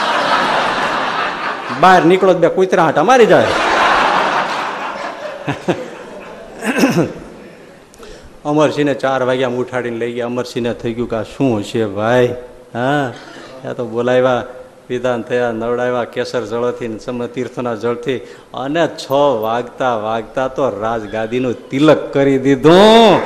S1: બહાર નીકળો 2 કૂતરા હાટા મારી જાય. અમરસિંહને 4 વાગ્યા ઉઠાડીને લઈ ગયા. અમરસિંહને થઈ ગયું કે આ શું હશે ભાઈ? હા, ત્યાં તો બોલાવ્યા, વિધાન થયા, નવડાવ્યા કેસર જળથી, તીર્થના જળથી, અને 6 વાગતા તો રાજગાદીનું તિલક કરી દીધું.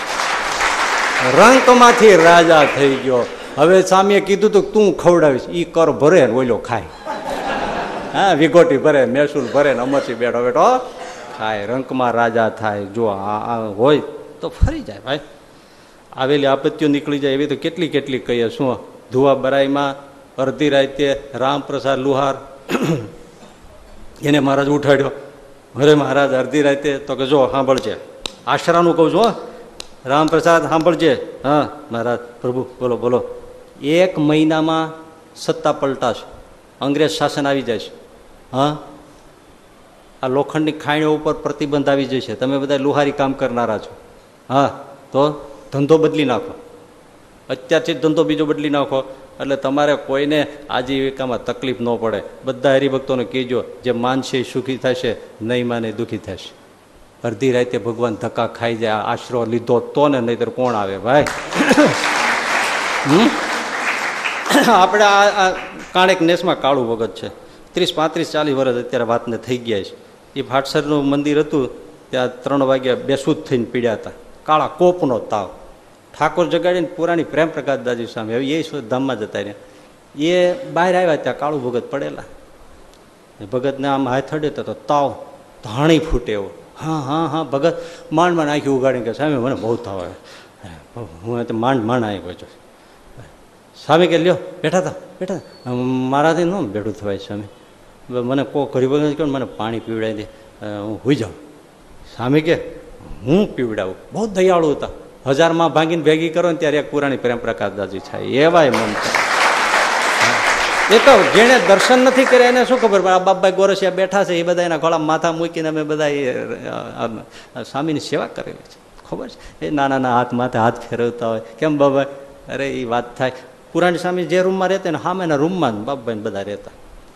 S1: રંકમાંથી રાજા થઈ ગયો. હવે સ્વામીએ કીધું તું તું ખવડાવીશ, ઈ કર ભરે ને ઓલો ખાય. હા, વિગોટી ભરે, મહેસૂલ ભરે ને અમરસિંહ બેઠો બેઠો થાય, રંકમાં રાજા થાય. જો આ હોય તો ફરી જાય ભાઈ. આવેલી આપત્તિઓ નીકળી જાય એવી તો કેટલી કેટલી કહીએ. શું ધુવા બરાઈમાં અડધી રાતે રામપ્રસાદ લુહાર એને મહારાજ ઉઠાડ્યો. અરે મહારાજ અડધી રાતે તો કે જો સાંભળજે, આશરાનું કહું છું, રામપ્રસાદ સાંભળજે. હા મહારાજ. પ્રભુ બોલો બોલો. 1 મહિનામાં સત્તા પલટાશે, અંગ્રેજ શાસન આવી જાય છે. હા, આ લોખંડની ખાણીઓ ઉપર પ્રતિબંધ આવી જશે. તમે બધા લુહારી કામ કરનારા છો. હા, તો ધંધો બદલી નાખો, અત્યારથી જ ધંધો બીજો બદલી નાખો, એટલે તમારે કોઈને આજીવિકામાં તકલીફ ન પડે. બધા હરિભક્તોને કહેજો, જે માનશે સુખી થશે, નહીં માને દુઃખી થશે. અડધી રાતે ભગવાન ધક્કા ખાઈ જાય, આશરો લીધો તો ને, નહીતર કોણ આવે ભાઈ. આપણે આ કાણેક નેસમાં કાળું ભગત છે, 30, 35, 40 વર્ષ અત્યારે વાતને થઈ ગયા છે. એ ભાટસરનું મંદિર હતું, ત્યાં 3 વાગ્યા બેસૂદ થઈને પીડ્યા હતા, કાળા કોપનો તાવ. ઠાકોર જગાડીને પુરાણી પ્રેમ પ્રકાશ દાદી સામે, હવે એ ધામમાં જતા રહ્યા. એ બહાર આવ્યા, ત્યાં કાળું ભગત પડેલા. ભગતને આમ હાથ અડે તો તાવ ધાણી ફૂટે એવો. હા હા હા, ભગત માંડ માંડ આખી ઉગાડીને કે સામે મને બહુ તાવ આવે. હું માંડ માંડ આવી ગયો છું. સ્વામી કે લ્યો બેઠા હતા, બેઠા મારાથી ન બેઠું થવાય સ્વામી. મને ગરીબ કહો મને પાણી પીવડાવી દે, હું હોઈ જાઉં. સ્વામી કે હું પીવડાવું. બહુ દયાળુ હતા. 1000 માં ભાંગીને ભેગી કરો ને ત્યારે એક પુરાણી પ્રેમ પ્રકાશ દાદી થાય એવાય મન. એ તો જેને દર્શન નથી કર્યા એને શું ખબર. આ બાપભાઈ ગોરસિયા બેઠા છે, એ બધા એના ગળા માથા મૂકીને અમે બધા સ્વામીની સેવા કરેલી છે, ખબર છે. એ નાના નાના હાથ માથે હાથ ફેરવતા હોય. કેમ બાબા? અરે એ વાત થાય. પુરાણી સ્વામી જે રૂમમાં રહેતા ને સામેના રૂમમાં બાપભાઈ બધા રહેતા.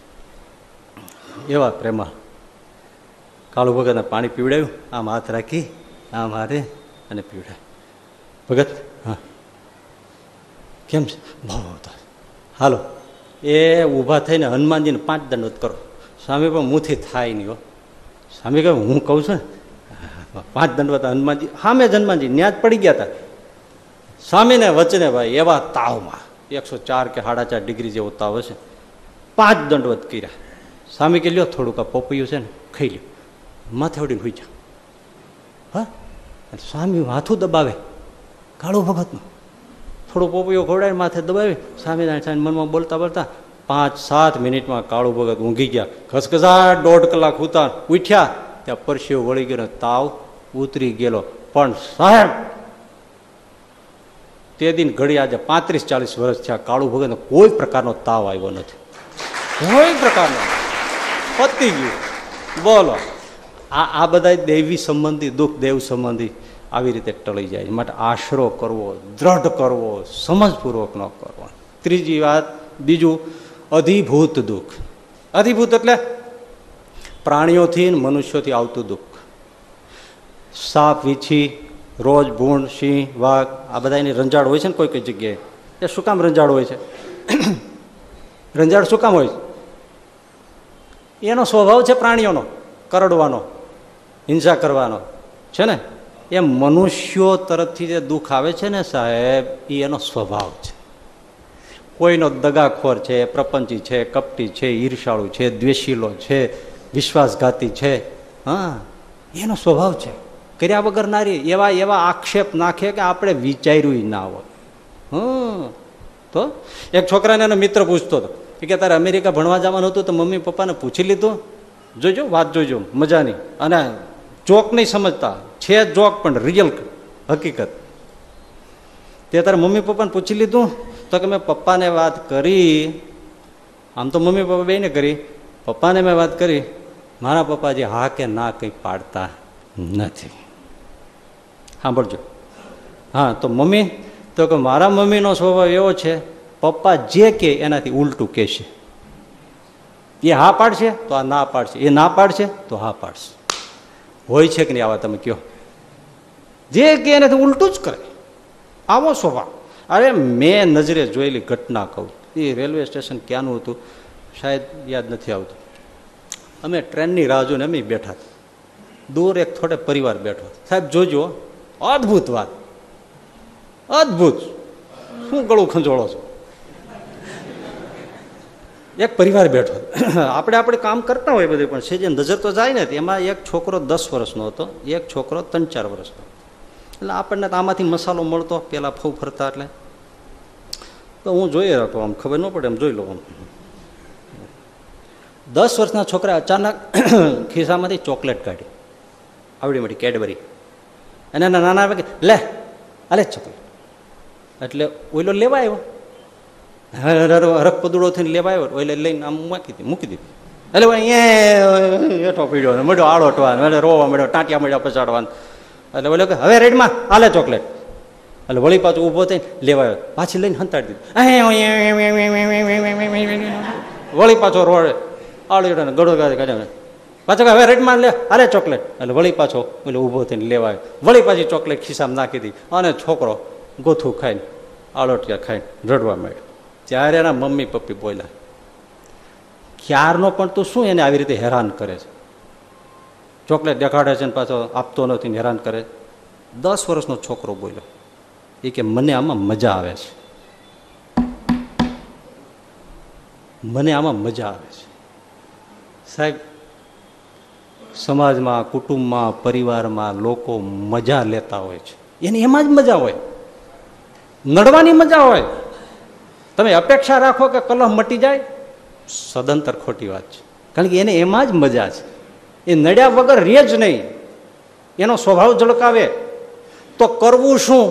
S1: એવા પ્રેમા. કાળુ ભગતને પાણી પીવડાવ્યું, આમ હાથ રાખી આમ હારે અને પીવડાય. ભગત હા કેમ છે? બહુ હાલો. એ ઊભા થઈને હનુમાનજીને 5 દંડવત કરો. સ્વામી પણ મુથી થાય નહીં હો. સ્વામી કહે હું કહું છું ને 5 દંડવત. હનુમાનજી સામે જ હનુમાનજી ન્યાજ પડી ગયા હતા. સ્વામીને વચને ભાઈ એવા તાવમાં 104 કે 4.5 ડિગ્રી જેવો તાવ હશે. 5 દંડવત કર્યા. સ્વામી કે લ્યો થોડુંક આ પોપૈયું છે ને ખાઈ લ્યો, માથે ઉડીને હોઈ જાઓ. હા, સ્વામી માથું દબાવે કાળું ભગતનું. થોડું પોપૈયું ખવડાવી માથે દબાવી સ્વામિનારાયણ મનમાં બોલતા બોલતા 5-7 મિનિટમાં કાળું ભગત ઊંઘી ગયા. ઘસઘસાટ 1.5 કલાક ઉઠ્યા ત્યાં પરસેવો વળી ગયો, તાવ ઉતરી ગયેલો. પણ સાહેબ તે દિન ઘડી આજે 35-40 વર્ષ થયા, કાળું ભગતને કોઈ પ્રકારનો તાવ આવ્યો નથી, કોઈ પ્રકારનો. પતી ગયું. બોલો. આ બધા દૈવી સંબંધી દુઃખ દેવ સંબંધી આવી રીતે ટળી જાય. માટે આશરો કરવો, દ્રઢ કરવો, સમજપૂર્વક ન કરવો. ત્રીજી વાત, બીજું અધિભૂત દુઃખ. અધિભૂત એટલે પ્રાણીઓથી મનુષ્યોથી આવતું દુઃખ. સાપ, વીછી, રોજ, ભૂંડ, સિંહ, વાઘ, આ બધા એની રંજાડ હોય છે ને કોઈ કઈ જગ્યાએ. એ શું કામ રંજાડ હોય છે? રંજાડ શું કામ હોય છે? એનો સ્વભાવ છે પ્રાણીઓનો કરડવાનો, હિંસા કરવાનો છે ને. એ મનુષ્યો તરફથી જે દુઃખ આવે છે ને સાહેબ, એ એનો સ્વભાવ છે. કોઈનો દગાખોર છે, પ્રપંચી છે, કપટી છે, ઈર્ષાળુ છે, દ્વેષીલો છે, વિશ્વાસઘાતી છે. હા, એનો સ્વભાવ છે. કર્યા વગર નારી એવા એવા આક્ષેપ નાખે કે આપણે વિચાર્યું ના હોય. તો એક છોકરાને એનો મિત્ર પૂછતો હતો કે તારે અમેરિકા ભણવા જવાનું હતું તો મમ્મી પપ્પાને પૂછી લીધું? જોજો વાત જોજો, મજાની. અને જોક નહીં સમજતા છે, જોક પણ રિયલ હકીકત. તે તારે મમ્મી પપ્પાને પૂછી લીધું? તો કે મેં પપ્પાને વાત કરી. આમ તો મમ્મી પપ્પા બેને કરી, પપ્પાને મેં વાત કરી. મારા પપ્પાજી હા કે ના કંઈ પાડતા નથી. સાંભળજો. હા, તો મમ્મી? તો કે મારા મમ્મીનો સ્વભાવ એવો છે, પપ્પા જે કે એનાથી ઉલટું કહેશે. એ હા પાડશે તો આ ના પાડશે, એ ના પાડશે તો હા પાડશે. હોય છે કે નહીં આવા? તમે કહો. જે કે એનાથી ઉલટું જ કરે, આવો સ્વભાવ. અરે મેં નજરે જોયેલી ઘટના કહું. એ રેલવે સ્ટેશન ક્યાંનું હતું શાયદ યાદ નથી આવતું. અમે ટ્રેનની રાહ જોઈને અમે બેઠા. દૂર એક થોડે પરિવાર બેઠો. સાહેબ જોજો, અદ્ભુત વાત, અદ્ભુત. શું ગળું ખંજોળો છો? એક પરિવાર બેઠો, આપણે કામ કરતા હોય બધું, પણ છે જે નજર તો જાય ને એમાં એક છોકરો 10 વર્ષનો હતો, એક છોકરો 3-4 વર્ષનો. એટલે આપણને આમાંથી મસાલો મળતો પેલા ફૂ ફરતા, એટલે તો હું જોઈએ રાખો, આમ ખબર ન પડે એમ જોઈ લો. આમ 10 વર્ષના છોકરા અચાનક ખિસ્સામાંથી ચોકલેટ કાઢી, આવડી મોટી કેડબરી, અને એના નાના આવે કે લે અલે ચોકલેટ. એટલે ઓઈલો લેવા આવ્યો, હરખ પદુડો થઈને લેવા આવ્યો, ઓઈલે લઈને આમ મૂકી દીધી. એટલે અહીંયા હેઠો પીડ્યો, મળ્યો આળોટવા, રોવા મળ્યો, ટાંટિયા મળ્યા પચાડવાનું. એટલે ઓલો કે હવે રેડમાં આલે ચોકલેટ. એટલે વળી પાછું ઊભો થઈને લેવા આવ્યો, પાછી લઈને હંતાડી દીધી. વળી પાછો રોડે આળ્યો ગળો કાઢ્યો, પાછો હવે રેડમાં લે આલે ચોકલેટ. એટલે વળી પાછો એટલે ઊભો થઈને લેવા આવ્યો, વળી પાછી ચોકલેટ ખિસ્સામાં નાખી દીધી, અને છોકરો ગોથું ખાઈને આળોટિયા ખાઈને રડવા માંડ્યો. ત્યારે એના મમ્મી પપ્પી બોલ્યા, ક્યારનો પણ તું શું એને આવી રીતે હેરાન કરે છે, ચોકલેટ દેખાડે છે ને પાછો આપતો નથી ને હેરાન કરે. 10 વર્ષનો છોકરો બોલ્યો, એ કે મને આમાં મજા આવે છે, મને આમાં મજા આવે છે. સાહેબ, સમાજમાં, કુટુંબમાં, પરિવારમાં લોકો મજા લેતા હોય છે, એની એમાં જ મજા હોય, નડવાની મજા હોય. તમે અપેક્ષા રાખો કે કલહ મટી જાય, સદંતર ખોટી વાત છે. કારણ કે એને એમાં જ મજા છે, એ નડ્યા વગર રહે જ નહીં, એનો સ્વભાવ ઝળકાવે. તો કરવું શું?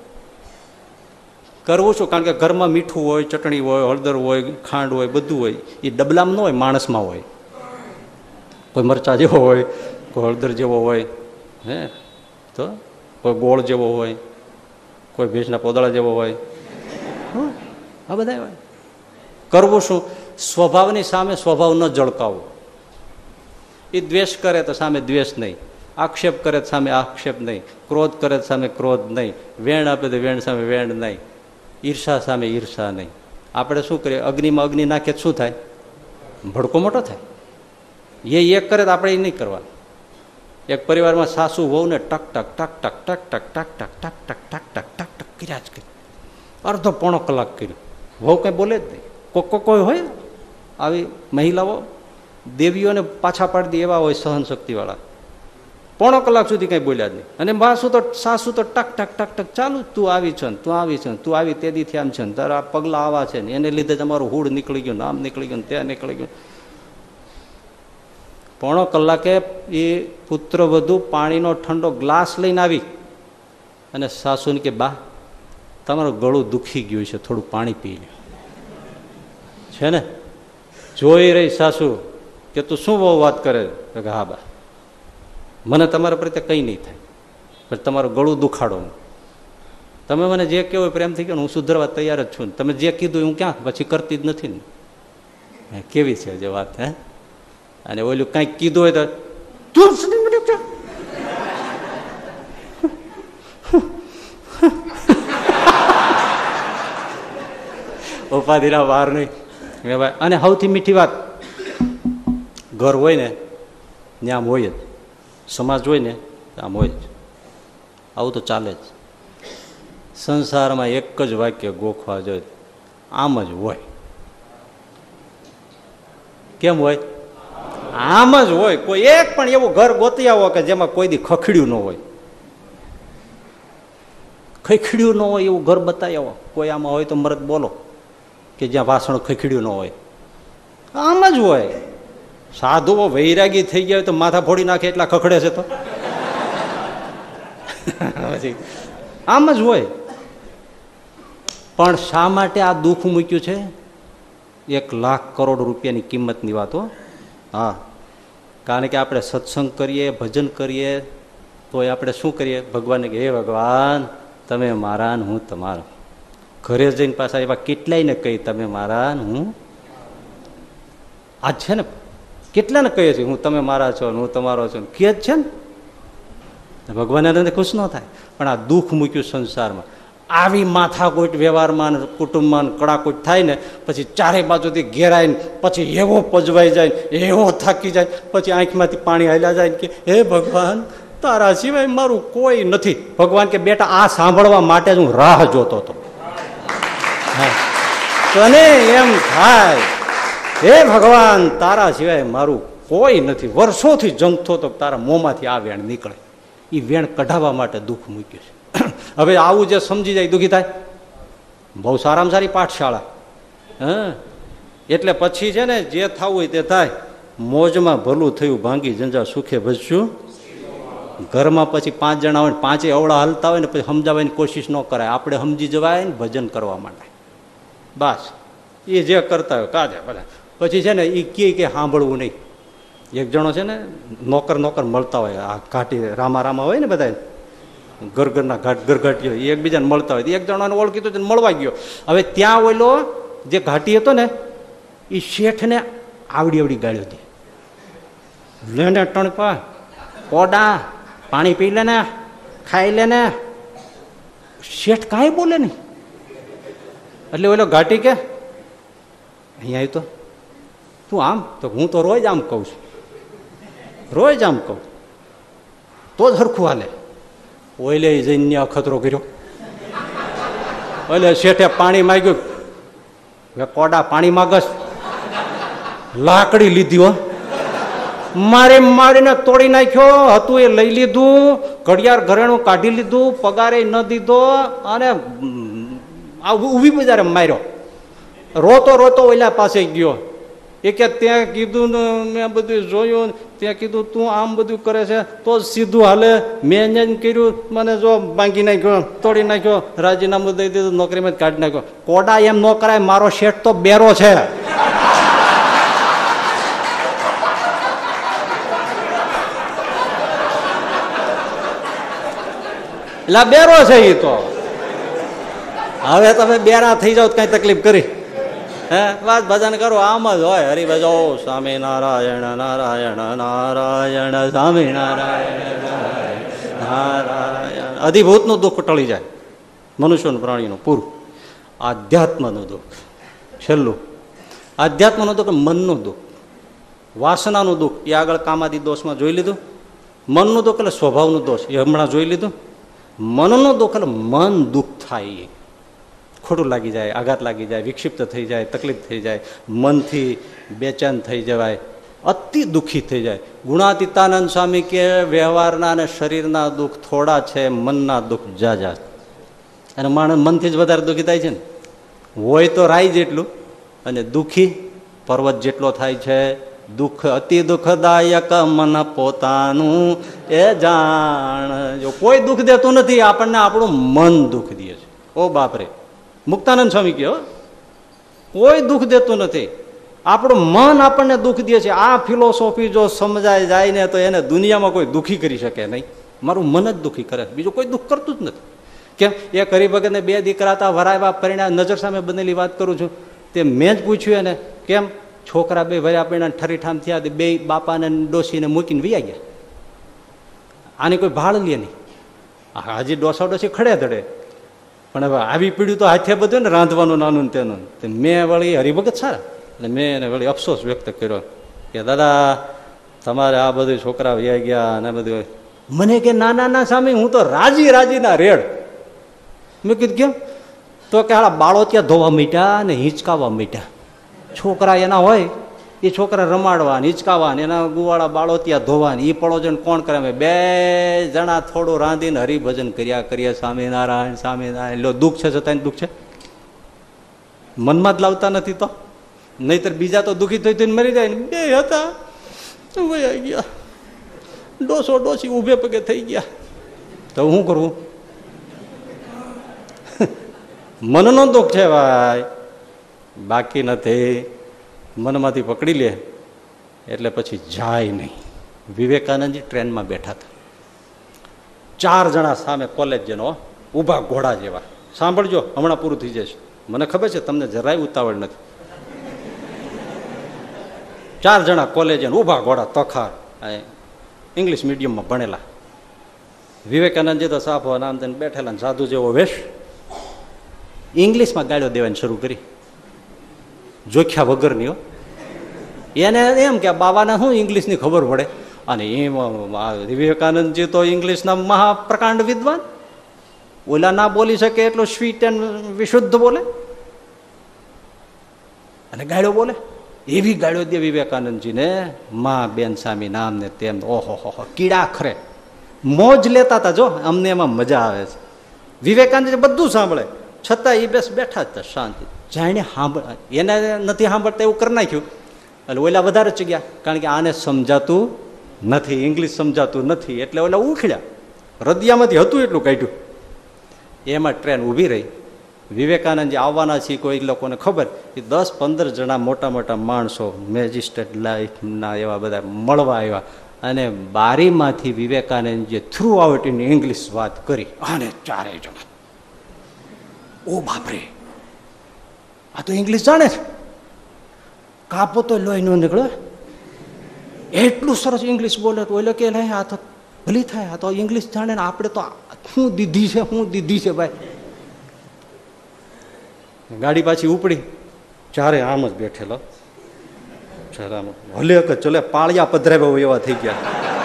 S1: કારણ કે ઘરમાં મીઠું હોય, ચટણી હોય, હળદર હોય, ખાંડ હોય, બધું હોય. એ ડબલામાં ન હોય, માણસમાં હોય. કોઈ મરચા જેવો હોય, કોઈ હળદર જેવો હોય, હે તો કોઈ ગોળ જેવો હોય, કોઈ ભેંસના પોદળા જેવો હોય, આ બધા હોય. કરવું શું? સ્વભાવની સામે સ્વભાવ ન ઝળકાવવો. એ દ્વેષ કરે તો સામે દ્વેષ નહીં, આક્ષેપ કરે તો સામે આક્ષેપ નહીં, ક્રોધ કરે તો સામે ક્રોધ નહીં, વેણ આપે તો વેણ સામે વેણ નહીં, ઈર્ષા સામે ઈર્ષા નહીં. આપણે શું કરીએ? અગ્નિમાં અગ્નિ નાખીએ શું થાય? ભડકો મોટો થાય. એ એક કરે તો આપણે એ નહીં કરવા. એક પરિવારમાં સાસુ વહુને ટક ટક ટક ટક ટક ટક ટક ટક ટક ટક ટક ટક ટક ટક કર્યા જ કર્યું, અડધો પોણો કલાક કર્યું. વહુ કંઈ બોલે જ નહીં. કોઈ હોય આવી મહિલાઓ દેવીઓને પાછા પાડી દે એવા હોય, સહન શક્તિવાળા. પોણો કલાક સુધી કંઈ બોલ્યા જ નહીં. અને સાસુ તો ટક ટક ટક ટક ચાલુ, તું આવી છે ને, તું આવી છે ને, તું આવી તે દીથી આમ છે ને, તારા પગલા આવા છે ને, એને લીધે તમારું હુડ નીકળી ગયું, નામ નીકળી ગયું, ત્યાં નીકળી ગયું. પોણો કલાકે એ પુત્ર વધુ પાણીનો ઠંડો ગ્લાસ લઈને આવી અને સાસુને કે બા, તમારું ગળું દુખી ગયું છે, થોડું પાણી પી લો. છે ને, જોઈ રહી સાસુ કે તું શું બહુ વાત કરે કે હા બા, મને તમારા પ્રત્યે કંઈ નહીં થાય, પણ તમારું ગળું દુખાડો. તમે મને જે કહેવો પ્રેમથી કહો, હું સુધરવા તૈયાર જ છું. તમે જે કીધું હું ક્યાં પછી કરતી જ નથી ને. કેવી છે જે વાત? હે, અને ઓલું કંઈક કીધું હોય તો ઉપાધિના વાર નહીં. અને સૌથી મીઠી વાત, ઘર હોય ને ત્યાં આમ હોય જ, સમાજ હોય ને આમ હોય જ. આવું તો ચાલે જ. સંસારમાં એક જ વાક્ય ગોખવા જોઈએ, આમ જ હોય. કેમ હોય? આમ જ હોય. કોઈ એક પણ એવું ઘર ગોતી આવો કે જેમાં કોઈ દી ખખડ્યું ન હોય, ખખડ્યું ન હોય એવું ઘર બતાવી આવો. કોઈ આમાં હોય તો મરદ બોલો કે જ્યાં વાસણ ખખડ્યું ન હોય. આમ જ હોય. સાધુઓ વૈરાગી થઈ ગયા હોય તો માથા ફોડી નાખે એટલા ખખડે છે તો આમ જ હોય. પણ શા માટે આ દુઃખ મૂક્યું છે? 1 લાખ કરોડ રૂપિયાની કિંમતની વાતો. હા, કારણ કે આપણે સત્સંગ કરીએ, ભજન કરીએ, તોય આપણે શું કરીએ? ભગવાનને કે હે ભગવાન, તમે મારા ને હું તમારો. ઘરે જઈને પાછા એવા કેટલાય ને કહી તમે મારા ને હું. આ છે ને, કેટલાને કહીએ છીએ હું તમે મારા છો ને હું તમારો છું, કે જ છે ને. ભગવાનને ખુશ ન થાય. પણ આ દુઃખ મૂક્યું સંસારમાં. આવી માથાકૂટ વ્યવહારમાં કુટુંબમાં કડાકૂટ થાય ને પછી ચારે બાજુથી ઘેરાય ને પછી એવો પજવાઈ જાય, એવો થાકી જાય, પછી આંખમાંથી પાણી હાલ્યા જાય કે હે ભગવાન, તારા સિવાય મારું કોઈ નથી. ભગવાન કે બેટા, આ સાંભળવા માટે જ હું રાહ જોતો હતો. તને એમ થાય હે ભગવાન, તારા સિવાય મારું કોઈ નથી, વર્ષોથી જંગતો તો તારા મોંમાંથી આ વેણ નીકળે. એ વેણ કઢાવવા માટે દુઃખ મૂક્યું છે. હવે આવું જે સમજી જાય દુઃખી થાય. બહુ સારામાં સારી પાઠશાળા. હા, એટલે પછી છે ને જે થવું હોય તે થાય. મોજમાં ભલું થયું ભાંગી જંજા સુખે ભજશું. ઘરમાં પછી 5 જણા હોય, 5 અવળા હાલતા હોય ને પછી સમજાવવાની કોશિશ ન કરાય. આપણે સમજી જવાય ને ભજન કરવા માટે બસ. એ જે કરતા હોય કાજે બધા. પછી છે ને એ કે સાંભળવું નહીં. એક જણો છે ને નોકર મળતા હોય, આ ઘાટી રામા હોય ને બધા ઘરના ઘરઘાટીઓ, એકબીજાને મળતા હોય. એક જણાને ઓળખીતો મળવા ગયો. હવે ત્યાં ઓલો જે ઘાટી હતો ને એ શેઠને આવડી ગાળ્યો દે. લેને ટણપા કોડા પાણી પી લે ને, ખાઈ લે ને. શેઠ કાંઈ બોલે નહીં. એટલે ઓલો ઘાટી કે અહીંયા આવ્યો તો તું આમ, તો હું તો રોજ આમ કહું છું, રોજ આમ કહું તો જ હરખું હાલે. ઓલે જઈને અખતરો કર્યો. ઓલે શેઠે પાણી માંગ્યું, કોડા પાણી માગસ, લાકડી લીધી હો, મારીને તોડી નાખ્યો. હતું એ લઈ લીધું, ઘડિયાળ ઘરેણું કાઢી લીધું, પગારે ન દીધો, અને ઊભી બજારે માર્યો. રોતો ઓલા પાસે ગયો. એ કે ત્યાં કીધું ને મેં બધું જોયું, ત્યાં કીધું તું આમ બધું કરે છે તો સીધું હાલે. મેં જ કર્યું, મને જો ભાંગી નાખ્યો, તોડી નાખ્યો, રાજીનામું દઈ દીધું, નોકરીમાં જ કાઢી નાખ્યો. કોડા એમ ન કરાય, મારો શેઠ તો બેરો છે. એટલે બેરો છે એ તો. હવે તમે બેરા થઈ જાઓ કઈ તકલીફ કરી? હે, વાત ભજન કરો આમ જ હોય. હરિભજો સ્વામી નારાયણ નારાયણ નારાયણ સ્વામી નારાયણ નારાયણ. અધિભૂતનું દુઃખ ટળી જાય, મનુષ્યનું પ્રાણીનું પૂરું. આધ્યાત્મનું દુઃખ છેલ્લું. આધ્યાત્મનું દુઃખ મનનું દુઃખ, વાસનાનું દુઃખ એ આગળ કામાદી દોષમાં જોઈ લીધું. મનનું દુઃખ એટલે સ્વભાવનું દોષ એ હમણાં જોઈ લીધું. મનનું દુઃખ એટલે મન દુઃખ થાય, ખોટું લાગી જાય, આઘાત લાગી જાય, વિક્ષિપ્ત થઈ જાય, તકલીફ થઈ જાય, મનથી બેચેન થઈ જવાય, અતિ દુઃખી થઈ જાય. ગુણાતીતાનંદ સ્વામી કે વ્યવહારના અને શરીરના દુઃખ થોડા છે, મનના દુઃખ જાજા. અને માણસ મનથી જ વધારે દુઃખી થાય છે ને. હોય તો રાઈ જેટલું અને દુઃખી પર્વત જેટલો થાય છે. દુઃખ અતિ દુઃખદાયક મન પોતાનું એ જાણ. જો કોઈ દુઃખ દેતું નથી આપણને, આપણું મન દુઃખ દે છે. ઓ બાપરે, મુક્તાનંદ સ્વામી કહો કોઈ દુઃખ દેતું નથી, આપણું મન આપણને દુઃખ દે છે. આ ફિલોસોફી જો સમજાય જાય ને તો એને દુનિયામાં કોઈ દુઃખી કરી શકે નહીં. મારું મન જ દુઃખી કરે, બીજું કોઈ દુઃખ કરતું જ નથી. કેમ? એક હરિભગતને 2 દીકરા હતા, વરાયવા પરિણામ, નજર સામે બનેલી વાત કરું છું. તે મેં જ પૂછ્યું એને, કેમ છોકરા 2 વર્યા પરિણામ ઠરીઠામ થયા, 2 બાપાને ડોસીને મૂકીને વૈયા ગયા. આની કોઈ ભાળ લે નહીં. હજી ડોસી ખડે ધડે. પણ હવે આવી પીડ્યું તો હાથે બધું ને રાંધવાનું નાનું તેનું. મેં વળી હરિભગત સારા એટલે મેં એને વળી અફસોસ વ્યક્ત કર્યો કે દાદા તમારે આ બધું છોકરા વૈયા ગયા અને બધું. મને કે ના સામે હું તો રાજીના રેડ. મેં કીધું કેમ? તો કે હાલા બાળો ત્યાં ધોવા મીઠા ને હિંચકાવા મીઠા. છોકરા એના હોય એ છોકરા રમાડવા હિંચકાવા, એના ગુવાળા બાળો ત્યાં ધોવા, એ પડોજન કોણ કરે? અમે 2 જણા થોડું રાંધીને હરિભજન કર્યા કરીએ. સ્વામિનારાયણ સ્વામિનારાયણ. લો દુઃખ છે છતાં દુઃખ છે, મનમાં જ લાવતા નથી તો. નહીતર બીજા તો દુઃખી થઈ થઈને મરી જાય ને. 2 હતા વયા ગયા, ડોસી ઊભે પગે થઈ ગયા, તો શું કરવું? મનનો દુઃખ છે ભાઈ, બાકી નથી. મનમાંથી પકડી લે એટલે પછી જાય નહીં. વિવેકાનંદજી ટ્રેનમાં બેઠા હતા, 4 જણા સામે કોલેજ જેનો ઊભા ઘોડા જેવા. સાંભળજો, હમણાં પૂરું થઈ જશે. મને ખબર છે તમને જરાય ઉતાવળ નથી. 4 જણા કોલેજ ઊભા ઘોડા, તખાર, ઇંગ્લિશ મીડિયમમાં ભણેલા. વિવેકાનંદજી તો સાફો નામ દઈને બેઠેલા, સાધુ જેવો વેશ. ઇંગ્લિશમાં ગાળ્યો દેવાની શરૂ કરી, જોખ્યા વગરની. એને એમ કે બાબાને શું ઇંગ્લિશની ખબર પડે. અને એમ વિવેકાનંદજી તો ઇંગ્લિશના મહાપ્રકાંડ વિદ્વાન, ઓલા ના બોલી શકે એટલું સ્વીટ એન્ડ વિશુદ્ધ બોલે અને ગાળ્યો બોલે. એવી ગાળ્યો દે વિવેકાનંદજીને, માં બેન સામી નામ ને તેમ, ઓહો હો કીડા ખરે. મોજ લેતા હતા, જો અમને એમાં મજા આવે છે. વિવેકાનંદ બધું સાંભળે છતાં એ બેસ બેઠા જ હતા શાંતિ. જાણે એને નથી સાંભળતા એવું કરી નાખ્યું એટલે ઓલા વધારે ચગ્યા, કારણ કે આને સમજાતું નથી, ઇંગ્લિશ સમજાતું નથી, એટલે ઓલા ઉખડ્યા. હૃદયામાંથી હતું એટલું કાઢ્યું. એમાં ટ્રેન ઊભી રહી. વિવેકાનંદજી આવવાના છે કોઈ લોકોને ખબર, કે 10-15 જણા મોટા મોટા માણસો મેજિસ્ટ્રેટ લાઈફના એવા બધા મળવા આવ્યા, અને બારીમાંથી વિવેકાનંદજીએ થ્રુ આઉટ ઇન ઇંગ્લિશ વાત કરી. આને ચારેય જણા, ઓ બાપરે, આ તો ઇંગ્લિશ જાણે છે, કાપો તો લોહી ન નીકળે, એટલું સરસ ઇંગ્લિશ બોલે. તો ઓલો કે આ તો ભલી થાય, આ તો ઇંગ્લિશ જાણે ને, આપણે તો શું દીધી છે, શું દીધી છે ભાઈ. ગાડી પાછી ઉપડી, ચારે આમ જ બેઠેલો, ચારે આમ ભલે કે ચલે પાળિયા પધરાવ્યા એવા થઈ ગયા.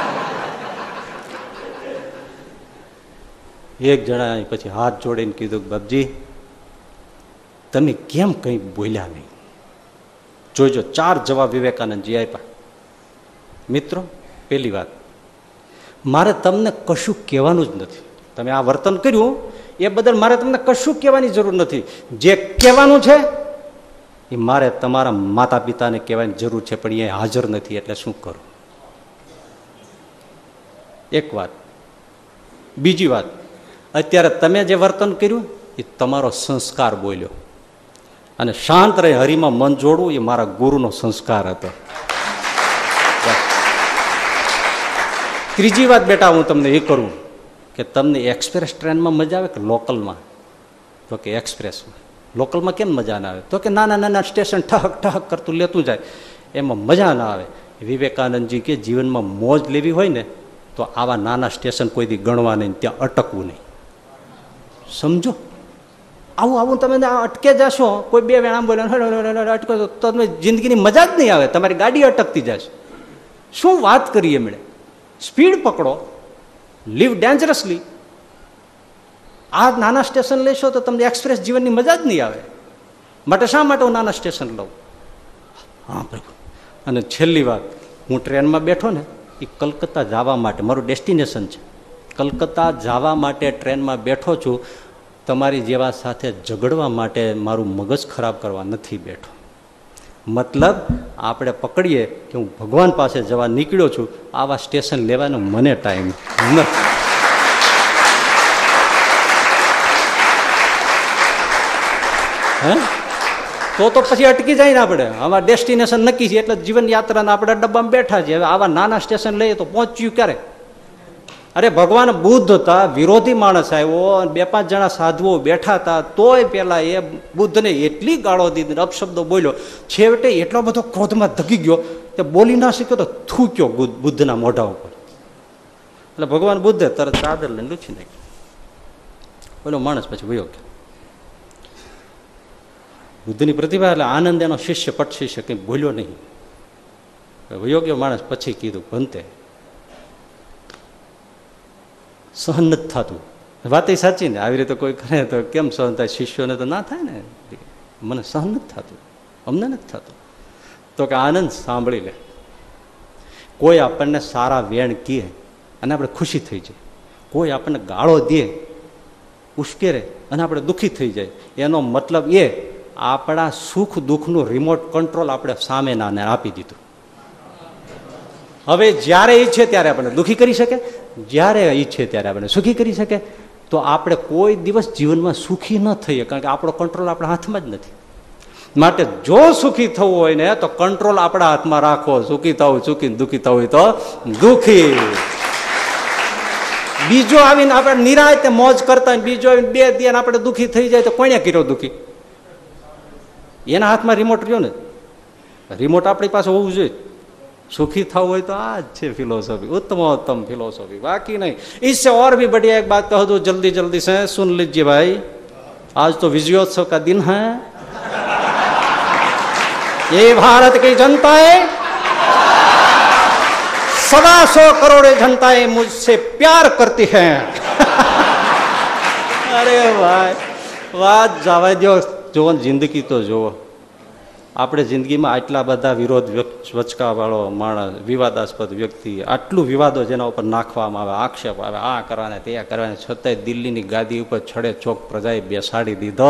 S1: એક જણા પછી હાથ જોડીને કીધું, બાપજી તમે કેમ કંઈ બોલ્યા નહીં? જોઈજો 4 જવાબ વિવેકાનંદજી આપ્યા. મિત્રો, પહેલી વાત, મારે તમને કશું કહેવાનું જ નથી. તમે આ વર્તન કર્યું એ બદલ મારે તમને કશું કહેવાની જરૂર નથી. જે કહેવાનું છે એ મારે તમારા માતા પિતાને કહેવાની જરૂર છે, પણ એ હાજર નથી, એટલે શું કરું? એક વાત. બીજી વાત, અત્યારે તમે જે વર્તન કર્યું એ તમારો સંસ્કાર બોલ્યો, અને શાંત રહી હરિમાં મન જોડવું એ મારા ગુરુનો સંસ્કાર હતો. ત્રીજી વાત બેટા હું તમને એ કરું કે તમને એક્સપ્રેસ ટ્રેનમાં મજા આવે કે લોકલમાં? તો કે એક્સપ્રેસમાં. લોકલમાં કેમ મજા ના આવે? તો કે નાના નાના સ્ટેશન ઠહક ઠહક કરતું લેતું જાય, એમાં મજા ના આવે. વિવેકાનંદજી કે જીવનમાં મોજ લેવી હોય ને તો આવા નાના સ્ટેશન કોઈ દી ગણવા નહીં, ત્યાં અટકવું નહીં. સમજો? આવું આવું તમે અટકે જશો, કોઈ 2 વેણા બોલે અટકો તો તમે જિંદગીની મજા જ નહીં આવે, તમારી ગાડી અટકતી જશે. શું વાત કરીએ એમણે? સ્પીડ પકડો, લીવ ડેન્જરસલી. આ નાના સ્ટેશન લેશો તો તમને એક્સપ્રેસ જીવનની મજા જ નહીં આવે. માટે શા માટે હું નાના સ્ટેશન લઉં? હા પ્રભુ. અને છેલ્લી વાત, હું ટ્રેનમાં બેઠો ને એ કલકત્તા જવા માટે, મારું ડેસ્ટિનેશન છે કલકત્તા જવા માટે ટ્રેનમાં બેઠો છું. તમારી જેવા સાથે ઝઘડવા માટે મારું મગજ ખરાબ કરવા નથી બેઠો. મતલબ આપણે પકડીએ કે હું ભગવાન પાસે જવા નીકળ્યો છું, આવા સ્ટેશન લેવાનો મને ટાઈમ નથી. હે તો પછી અટકી જાય ને આપણે. અમારા ડેસ્ટિનેશન નક્કી છે એટલે જીવન યાત્રાના આપણે ડબ્બામાં બેઠા છીએ. હવે આવા નાના સ્ટેશન લઈએ તો પહોંચ્યું ક્યારે? અરે ભગવાન બુદ્ધ હતા, વિરોધી માણસ આવ્યો, 2-5 જણા સાધુઓ બેઠા હતા, તોય પેલા એ બુદ્ધને એટલી ગાળો દીધી, અપશબ્દો બોલ્યો, છેવટે એટલો બધો ક્રોધમાં ધગી ગયો કે બોલી ના શક્યો તો થૂક્યો બુદ્ધના મોઢા ઉપર. એટલે ભગવાન બુદ્ધે તરત ચાદર લઈને લૂછી નાખી. બોલો માણસ પછી વયો ગયો. બુદ્ધની પ્રતિભા એટલે આનંદ એનો શિષ્ય પટ શિષ્ય કંઈ બોલ્યો નહીં. વયો ગયો માણસ. પછી કીધું, ભંતે સહન નથી થતું. વાત એ સાચી ને, આવી રીતે કોઈ કરે તો કેમ સહન થાય? શિષ્યોને તો ના થાય ને. મને સહન નથી થતું, અમને નથી થતું. તો કે આનંદ સાંભળી લે, કોઈ આપણને સારા વેણ કહે અને આપણે ખુશી થઈ જાય, કોઈ આપણને ગાળો દે ઉશ્કેરે અને આપણે દુઃખી થઈ જાય, એનો મતલબ એ આપણા સુખ દુઃખનું રિમોટ કંટ્રોલ આપણે સામેનાને આપી દીધું. હવે જ્યારે ઈચ્છે ત્યારે આપણે દુઃખી કરી શકે, જ્યારે ઈચ્છે ત્યારે આપણે સુખી કરી શકે. તો આપણે કોઈ દિવસ જીવનમાં સુખી ન થઈએ, કારણ કે આપણો કંટ્રોલ આપણા હાથમાં જ નથી. માટે જો સુખી થવું હોય ને તો કંટ્રોલ આપણા હાથમાં રાખો. સુખી થવું સુખી, દુઃખી થવું હોય તો દુઃખી. બીજો આવીને આપણે નિરાયતે મોજ કરતા, બીજો આવીને 2 દી આપણે દુઃખી થઈ જાય તો કોણે કર્યો દુઃખી? એના હાથમાં રિમોટ રહ્યો ને. રિમોટ આપણી પાસે હોવું જોઈએ. सुखी था हुआ तो आज है फिलोसॉफी, उत्तमोत्तम फिलोसॉफी, बाकी नहीं. इससे और भी बढ़िया एक बात कह दो, जल्दी जल्दी से सुन लीजिए भाई. आज तो विजयोत्सव का दिन है. ये भारत की जनताएं, 125 करोड़ जनताएं मुझसे प्यार करती हैं. अरे भाई बात जावा दो, जो जिंदगी तो जो આપણે જિંદગીમાં આટલા બધા વિરોધ વચકાવાળો માણસ, વિવાદાસ્પદ વ્યક્તિ, આટલું વિવાદો જેના ઉપર નાખવામાં આવે, આક્ષેપ આવે, આ કરવાને તે કરવાને, છતાંય દિલ્હીની ગાદી ઉપર છડે ચોક પ્રજાએ બેસાડી દીધો.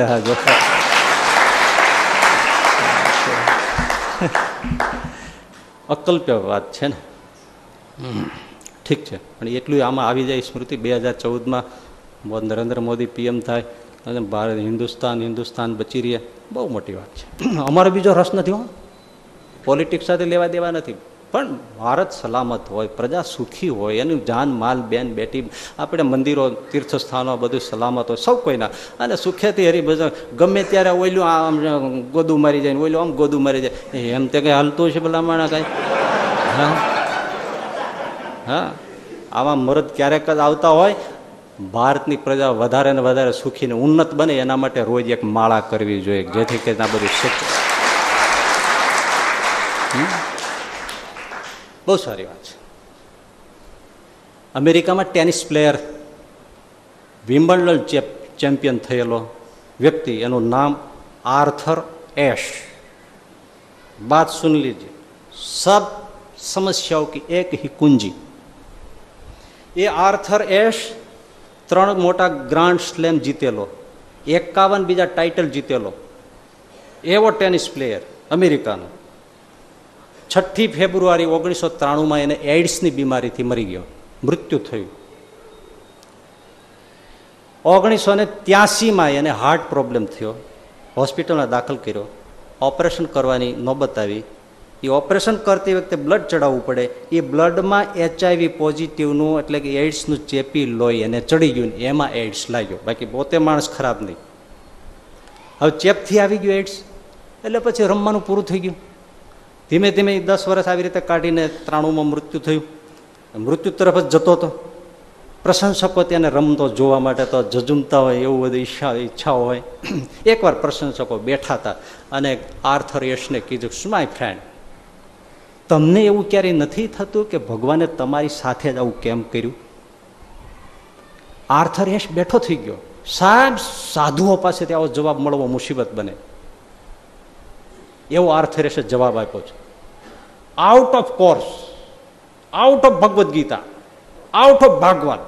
S1: અકલ્પ્ય વાત છે ને. ઠીક છે, પણ એટલું આમાં આવી જાય સ્મૃતિ. 2014માં નરેન્દ્ર મોદી પીએમ થાય અને ભારત હિન્દુસ્તાન બચી રહે, બહુ મોટી વાત છે. અમારો બીજો રસ નથી હો, પોલિટિક્સ સાથે લેવા દેવા નથી, પણ ભારત સલામત હોય, પ્રજા સુખી હોય, એનું જાન માલ બેન બેટી, આપણે મંદિરો તીર્થસ્થાનો બધું સલામત હોય સૌ કોઈના, અને સુખેથી હરિભજન. ગમે ત્યારે ઓયલું આમ ગોદું મારી જાય, ઓયલું આમ ગોદું મારી જાય, એમ તે કંઈ હાલતું છે ભલા માણા કાંઈ? હા, આવા મરદ ક્યારેક જ આવતા હોય. ભારતની પ્રજા વધારે ને વધારે સુખી ને ઉન્નત બને એના માટે રોજ એક માળા કરવી જોઈએ, જેથી કરીને આ બધું શક્ય. બહુ સારી વાત છે. અમેરિકામાં ટેનિસ પ્લેયર, વિમ્બલ્ડન ચેમ્પિયન થયેલો વ્યક્તિ, એનું નામ આર્થર એશ. बात सुन लीजिए, सब समस्याओं की एक ही कुंजी. ये आर्थर एश 3 મોટા ગ્રાન્ડ સ્લેમ જીતેલો, 51 બીજા ટાઇટલ જીતેલો એવો ટેનિસ પ્લેયર અમેરિકાનો. 6 ફેબ્રુઆરી 1993માં એને એઇડ્સની બીમારીથી મરી ગયો, મૃત્યુ થયું. 1983માં એને હાર્ટ પ્રોબ્લેમ થયો, હોસ્પિટલમાં દાખલ કર્યો, ઓપરેશન કરવાની નોબત આવી. એ ઓપરેશન કરતી વખતે બ્લડ ચડાવવું પડે, એ બ્લડમાં HIV પોઝિટિવનું એટલે કે એઇડ્સનું ચેપી લોહી એને ચડી ગયું, એમાં એઇડ્સ લાગ્યો. બાકી પોતે માણસ ખરાબ નહીં. હવે ચેપથી આવી ગયો એઇડ્સ, એટલે પછી રમવાનું પૂરું થઈ ગયું. ધીમે ધીમે 10 વર્ષ આવી રીતે કાઢીને 93માં મૃત્યુ થયું. મૃત્યુ તરફ જ જતો હતો. પ્રશંસકો તેને રમતો જોવા માટે તો જજુમતા હોય, એવું બધી ઈચ્છાઓ હોય. એકવાર પ્રશંસકો બેઠા હતા અને આર્થર એશને કીધું, માય ફ્રેન્ડ, તમને એવું ક્યારેય નથી થતું કે ભગવાને તમારી સાથે જ આવું કેમ કર્યું? આર્થર એશ બેઠો થઈ ગયો. સાહેબ, સાધુઓ પાસેથી આવો જવાબ મળવો મુસીબત બને, એવો આર્થર એશે જવાબ આપ્યો છે. Out of course, out of Bhagavad Gita, out of Bhagavat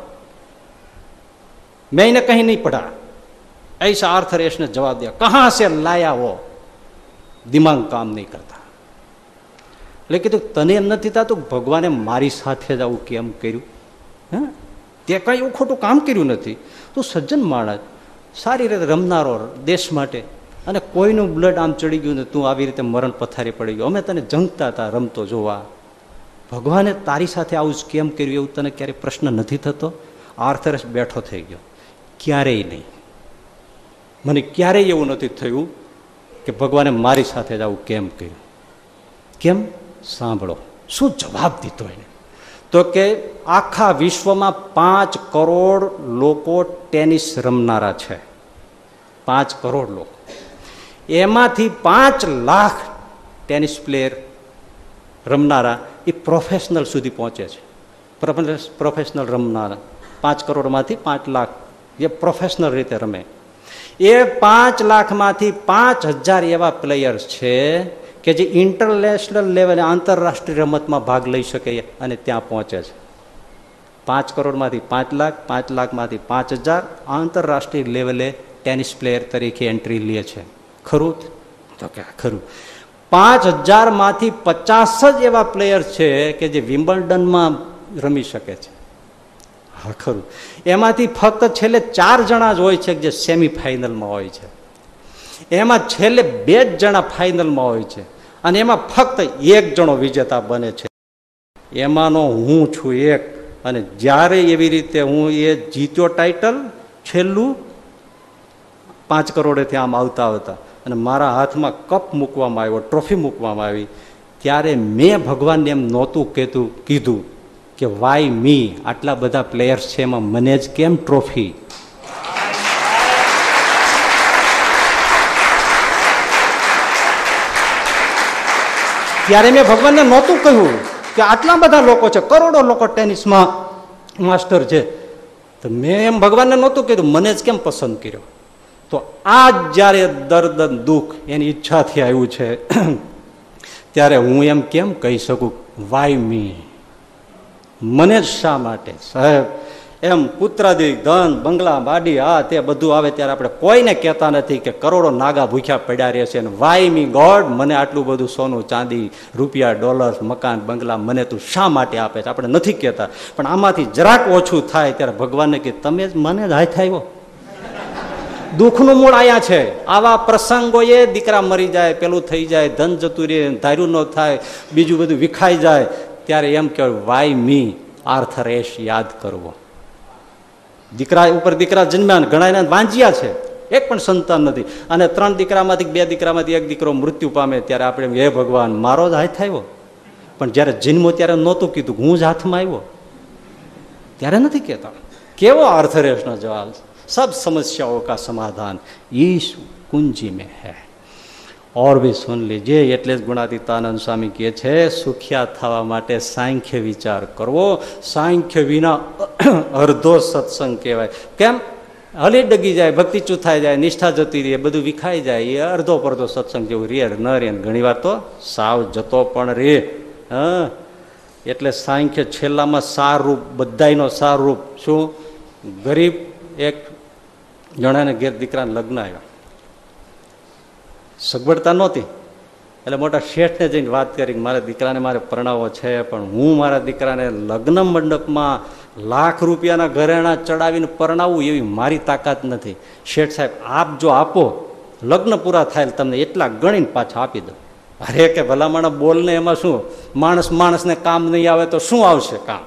S1: मैं इन्हें कहीं नहीं पढ़ा, ऐसा आर्थर एश ने जवाब दिया. कहां से लाया वो, दिमाग काम नहीं करता. लेकिन तने एम नहीं था तो भगवाने मारी साथे ज आવું કેમ કર્યું? હા, તે કઈ એવું ખોટું કામ કર્યું નથી. તું સજ્જન માણસ, સારી રીતે રમનારો દેશ માટે, અને કોઈનું બ્લડ આમ ચડી ગયું ને તું આવી રીતે મરણ પથારી પડી ગયો. અમે તને જંગતા હતા રમતો જોવા, ભગવાને તારી સાથે આવું જ કેમ કર્યું એવું તને ક્યારેય પ્રશ્ન નથી થતો? આર્થર એશ બેઠો થઈ ગયો. ક્યારેય નહીં, મને ક્યારેય એવું નથી થયું કે ભગવાને મારી સાથે જ આવું કેમ કર્યું. કેમ? સાંભળો શું જવાબ દીધો એને. તો કે આખા વિશ્વમાં 5 કરોડ લોકો ટેનિસ રમનારા છે. 5 કરોડ લોકો, એમાંથી 5 લાખ ટેનિસ પ્લેયર રમનારા એ પ્રોફેશનલ સુધી પહોંચે છે. પ્રોફેશનલ રમનારા 5 કરોડમાંથી 5 લાખ જે પ્રોફેશનલ રીતે રમે. એ 5 લાખમાંથી 5000 એવા પ્લેયર્સ છે કે જે ઇન્ટરનેશનલ લેવલે આંતરરાષ્ટ્રીય રમતમાં ભાગ લઈ શકે અને ત્યાં પહોંચે છે. 5 કરોડમાંથી 5 લાખ, 5 લાખમાંથી 5000 આંતરરાષ્ટ્રીય લેવલે ટેનિસ પ્લેયર તરીકે એન્ટ્રી લે છે. ખરું? તો કે ખરું. 5000માંથી 50 જ એવા પ્લેયર છે કે જે વિમ્બલ્ડનમાં રમી શકે છે. હા ખરું. એમાંથી ફક્ત છેલ્લે 4 જણા જ હોય છે જે સેમીફાઇનલમાં હોય છે. એમાં છેલ્લે 2 જણા ફાઇનલમાં હોય છે, અને એમાં ફક્ત 1 જણો વિજેતા બને છે. એમાંનો હું છું એક. અને જ્યારે એવી રીતે હું એ જીત્યો ટાઇટલ, છેલ્લું 5 કરોડેથી આમ આવતા આવતા, અને મારા હાથમાં કપ મૂકવામાં આવ્યો, ટ્રોફી મૂકવામાં આવી, ત્યારે મેં ભગવાનને એમ નહોતું કીધું કે વાય મી, આટલા બધા પ્લેયર્સ છે એમાં મને જ કેમ ટ્રોફી? ત્યારે મેં ભગવાનને નહોતું કહ્યું કે આટલા બધા લોકો છે, કરોડો લોકો ટેનિસમાં માસ્ટર છે, તો મેં એમ ભગવાનને નહોતું કીધું મને જ કેમ પસંદ કર્યો? તો આ જ્યારે દર્દ દુઃખ એની ઈચ્છાથી આવ્યું છે ત્યારે હું એમ કેમ કહી શકું વાય મી, મને જ શા માટે સાહેબ? એમ પુત્રાદિ ધન બંગલા બાડી આ તે બધું આવે ત્યારે આપણે કોઈને કહેતા નથી કે કરોડો નાગા ભૂખ્યા પડ્યા રહે છે અને વાય મી ગોડ, મને આટલું બધું સોનું ચાંદી રૂપિયા ડોલર મકાન બંગલા મને તું શા માટે આપે છે? આપણે નથી કહેતા. પણ આમાંથી જરાક ઓછું થાય ત્યારે ભગવાનને કે તમે જ મને જ હાથ આવ્યો. દુઃખનું મૂળ આયા છે. આવા પ્રસંગોએ દીકરા મરી જાય, પેલું થઈ જાય, ધન જતું રહે, ધાર્યું ન થાય, બીજું બધું વિખાઈ જાય, ત્યારે એમ કહેવાય વાય મી, આર્થરેશ યાદ કરવો. દીકરા ઉપર દીકરા જન્મ્યા, ઘણા વાંજ્યા છે, એક પણ સંતાન નથી, અને 3 દીકરામાંથી 2 દીકરામાંથી 1 દીકરો મૃત્યુ પામે ત્યારે આપણે હે ભગવાન મારો જ હાથ આવ્યો. પણ જયારે જન્મો ત્યારે નહોતું કીધું, હું જ હાથમાં આવ્યો ત્યારે નથી કહેતા. કેવો અર્થરેશનો જવાબ! सब समस्याओं का समाधान ईश कुंजी में है. और भी सुन लीजिए. એટલે જ ગુણાતીતાનંદ સ્વામી કહે છે સુખ્યા થવા માટે સાંખ્ય વિચાર કરવો. સાંખ્ય વિના અર્ધો સત્સંગ કહેવાય. કેમ? હલી ડગી જાય, ભક્તિ ચૂથાઈ જાય, નિષ્ઠા જતી રહે, બધું વિખાઈ જાય, એ અડધો પડધો સત્સંગ જેવું રે ન રે. ઘણી વાર તો સાવ જતો પણ રે. હા, એટલે સાંખ્ય છેલ્લામાં સારરૂપ, બધાયનો સારરૂપ શું? ગરીબ એક જણાને ઘેર દીકરાને લગ્ન આવ્યા, સગવડતા નહોતી, એટલે મોટા શેઠને જઈને વાત કરી મારા દીકરાને મારે પરણાવો છે, પણ હું મારા દીકરાને લગ્ન મંડપમાં લાખ રૂપિયાના ઘરેણા ચડાવીને પરણાવું એવી મારી તાકાત નથી. શેઠ સાહેબ આપ જો આપો, લગ્ન પૂરા થાય તમને એટલા ગણીને પાછા આપી દો. અરે કે ભલામણ બોલને એમાં શું? માણસને કામ નહીં આવે તો શું આવશે કામ?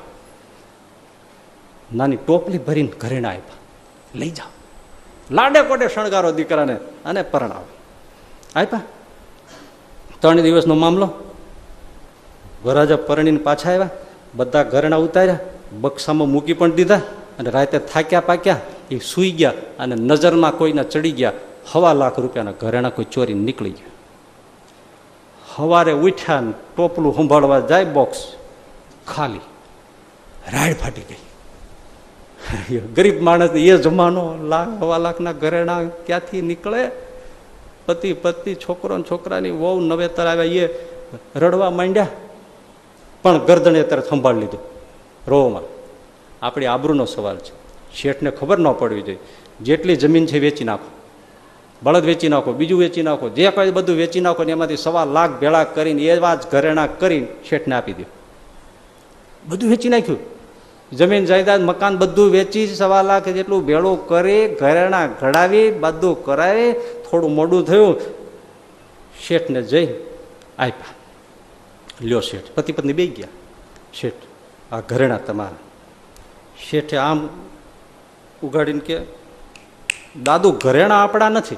S1: નાની ટોપલી ભરીને ઘરેણા આપ્યા, લઈ જાઓ, લાડે કોડે શણગારો દીકરાને અને પરણાવો. આપ્યા. 3 દિવસનો મામલો. વરરાજા પરણીને પાછા આવ્યા, બધા ઘરેણા ઉતાર્યા, બક્સામાં મૂકી પણ દીધા, અને રાતે થાક્યા પાક્યા એ સૂઈ ગયા, અને નજરમાં કોઈના ચડી ગયા. 1.25 લાખ રૂપિયાના ઘરેણા કોઈ ચોરી નીકળી ગયા. સવારે ઉઠ્યા ને ટોપલું સંભાળવા જાય, બોક્સ ખાલી, રાડ ફાટી ગઈ. ગરીબ માણસ એ જમાનો, 1.25 લાખના ઘરેણા ક્યાંથી નીકળે? પતિ પત્ની, છોકરો ને છોકરાની વહુ નવેતર આવ્યા, એ રડવા માંડ્યા, પણ ગરદણે તરત સંભાળી લીધું રોમાં. આપણી આબરૂનો સવાલ છે. શેઠને ખબર ન પડવી જોઈએ. જેટલી જમીન છે વેચી નાખો, બળદ વેચી નાખો, બીજું વેચી નાખો, જે કોઈ બધું વેચી નાખો ને એમાંથી 1.25 લાખ ભેળા કરીને એવા જ ઘરેણા કરીને શેઠને આપી દો. બધું વેચી નાખ્યું, જમીન જાયદાદ મકાન બધું વેચી 1.25 લાખ જેટલું ભેળું કરી ઘરેણા ઘડાવી બધું કરાવી. થોડું મોડું થયું, શેઠને જઈ આપ્યા. લ્યો શેઠ. પતિ પત્ની બે ગયા. શેઠ આ ઘરેણા તમારા. શેઠે આમ ઉગાડીને કે દાદુ ઘરેણા આપણા નથી,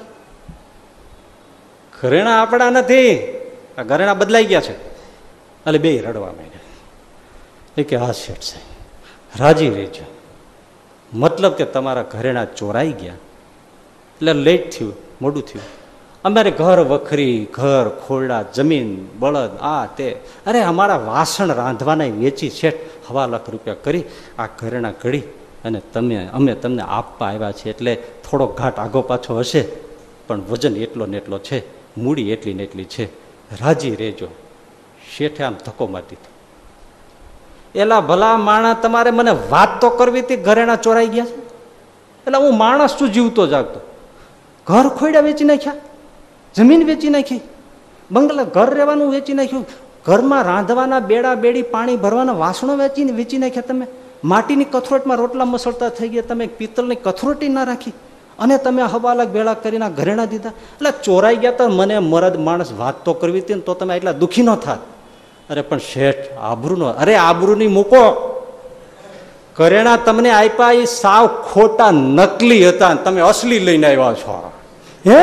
S1: ઘરેણા આપણા નથી, આ ઘરેણા બદલાઈ ગયા છે. એટલે બે રડવા માંડ્યા. એ કે હા શેઠ સાહેબ રાજી રહેજો, મતલબ કે તમારા ઘરેણા ચોરાઈ ગયા એટલે લેટ થયું, મોડું થયું. અમારે ઘર વખરી, ઘર ખોરડા, જમીન, બળદ, આ તે, અરે અમારા વાસણ રાંધવાના વેચી શેઠ 1.25 લાખ રૂપિયા કરી આ ઘરેણા ઘડી અને અમે તમને આપવા આવ્યા છે. એટલે થોડો ઘાટ આગો પાછો હશે, પણ વજન એટલો ને એટલો છે, મૂડી એટલી ને એટલી છે, રાજી રહેજો. શેઠે આમ ધક્કો મારી દીધો. એલા ભલા માણા, તમારે મને વાત તો કરવી હતી, ઘરેણા ચોરાઈ ગયા છે. એટલે હું માણસ છું જીવતો જાગતો, ઘર ખોયડા વેચી નાખ્યા, જમીન વેચી નાખી, બંગલા ઘર રહેવાનું વેચી નાખ્યું, ઘરમાં રાંધવાના બેડા બેડી પાણી ભરવાના વાસણો વેચી નાખ્યા. તમે માટીની કથરોટમાં રોટલા મસળતા થઈ ગયા, તમે પિત્તળની કથરોટી ના રાખી અને તમે 1.25 લાખ ભેળા કરીને ઘરેણા દીધા. એટલે ચોરાઈ ગયા તો મને મરદ માણસ વાત તો કરવી હતી ને, તો તમે એટલા દુઃખી ન થાત. અરે પણ શેઠ આબરૂનો, અરે આબરૂની મૂકો, ઘરેણા તમને આપ્યા એ સાવ ખોટા નકલી હતા, તમે અસલી લઈને આવ્યા છો. હે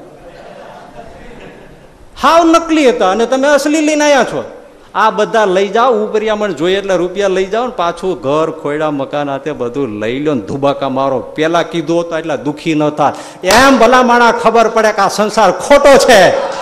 S1: હાવ નકલી હતા અને તમે અસલી લઈને આવ્યા છો. આ બધા લઈ જાઓ, ઉપરિયામણ જોઈએ એટલે રૂપિયા લઈ જાઓ ને પાછું ઘર ખોયડા મકાન આતે બધું લઈ લો ને ધુબાકા મારો. પેલા કીધું તો એટલા દુઃખી ન થાય. એમ ભલા માણા ખબર પડે કે આ સંસાર ખોટો છે.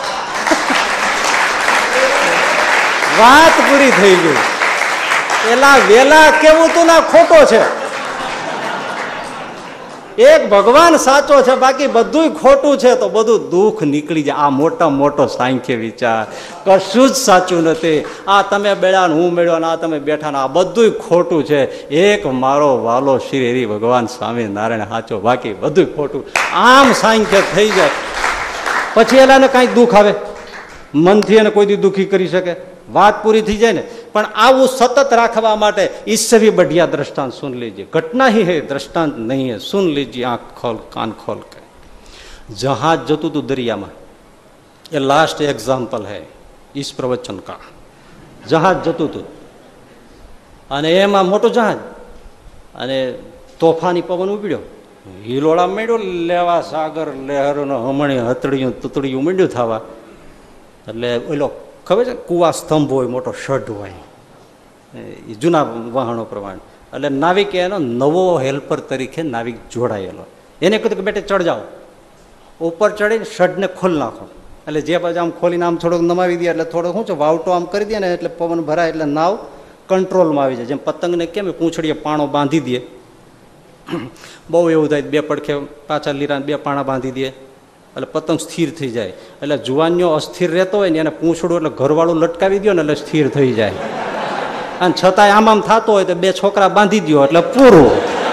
S1: વાત પૂરી થઈ ગઈ. એલા વેલા કેવું તું ના ખોટો છે. એક ભગવાન સાચો છે, બાકી બધું ખોટું છે, તો બધું દુઃખ નીકળી જાય. આ મોટા મોટો સાંખ્ય વિચાર, કશું જ સાચું નથી. આ તમે બેડા હું મેળ્યો ને આ તમે બેઠા ને આ બધું ખોટું છે. એક મારો વાલો શ્રી હરિ ભગવાન સ્વામિનારાયણ સાચો, બાકી બધું ખોટું. આમ સાંખ્ય થઈ જાય પછી એલાને કાંઈક દુઃખ આવે, મનથી એને કોઈ દી દુઃખી કરી શકે, વાત પૂરી થઈ જાય ને. પણ આવું સતત રાખવા માટે इससे भी बढ़िया दृष्टांत सुन लीजिए. घटना ही है, दृष्टांत नहीं है. सुन लीजिए आंख खोल कान खोल के. जहाज जतु तू दरिया में, ये लास्ट एग्जाम्पल है इस प्रवचन का. जहाज जतु तू અને એમાં મોટું જહાજ અને તોફાની પવન ઉભળ્યો, હિલોળા માંડ્યો લેવા, સાગર લહેરનો હમણી હતડિયું તૂતડિયું માંડ્યું થવા. એટલે ઓલો ખબર છે કુવા સ્તંભ હોય, મોટો શઢ હોય, જૂના વાહનો પ્રમાણે. એટલે નાવિકે એનો નવો હેલ્પર તરીકે નાવિક જોડાયેલો. એને કીધું કે બેટે ચડ જાઓ, ઉપર ચડીને શઢને ખોલ નાખો. એટલે જે બાજુ આમ ખોલીને આમ થોડોક નમાવી દે, એટલે થોડોક શું છે વાવટો આમ કરી દે ને, એટલે પવન ભરાય એટલે નાવ કંટ્રોલમાં આવી જાય. જેમ પતંગને કેમ પૂંછડીએ પાણો બાંધી દે, બહુ એવું થાય, બે પડખે પાછા લીરા બે પાણા બાંધી દે એટલે પતંગ સ્થિર થઈ જાય. એટલે જુવાનીઓ અસ્થિર રહેતો હોય ને એને પૂંછડું એટલે ઘરવાળું લટકાવી દો ને એટલે સ્થિર થઈ જાય. અને છતાંય આમ આમ થતો હોય તો બે છોકરા બાંધી દો એટલે પૂરું.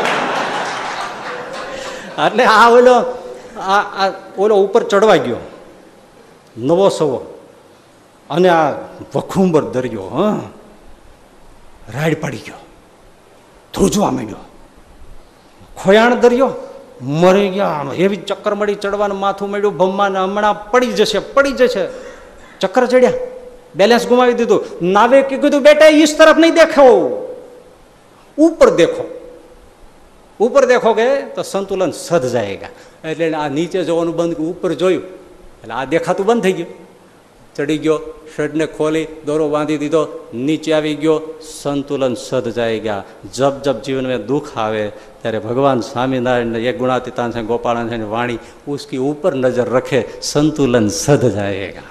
S1: એટલે આ ઓલો ઉપર ચડવા ગયો નવો સવો, અને આ વખુંબર દરિયો રાઈડ પડી ગયો, ધ્રુજવા માંડ્યો. ખોયાણ દરિયો મરી ગયા, એવી ચક્કર મળી, ચડવાનું માથું મળ્યું ભમવાને, હમણાં પડી જશે પડી જશે. ચક્કર ચડ્યા, બેલેન્સ ગુમાવી દીધું. નાવે કીધું બેટા इस तरफ नहीं देखो, ऊपर देखो. ऊपर देखोगे तो संतुलन सध जाएगा. એટલે આ નીચે જોવાનું બંધ, ઉપર જોયું એટલે આ દેખાતું બંધ થઈ ગયું. ચડી ગયો, શેડને ખોલી દોરો બાંધી દીધો, નીચે આવી ગયો, સંતુલન સધ જાયગા. જબ જબ જીવન में दुख આવે ત્યારે ભગવાન સ્વામિનારાયણ એક ગુણાતીતાન છે ગોપાળન છે વાણી उसकी ऊपर नजर रखे, संतुलन सध जाएगा.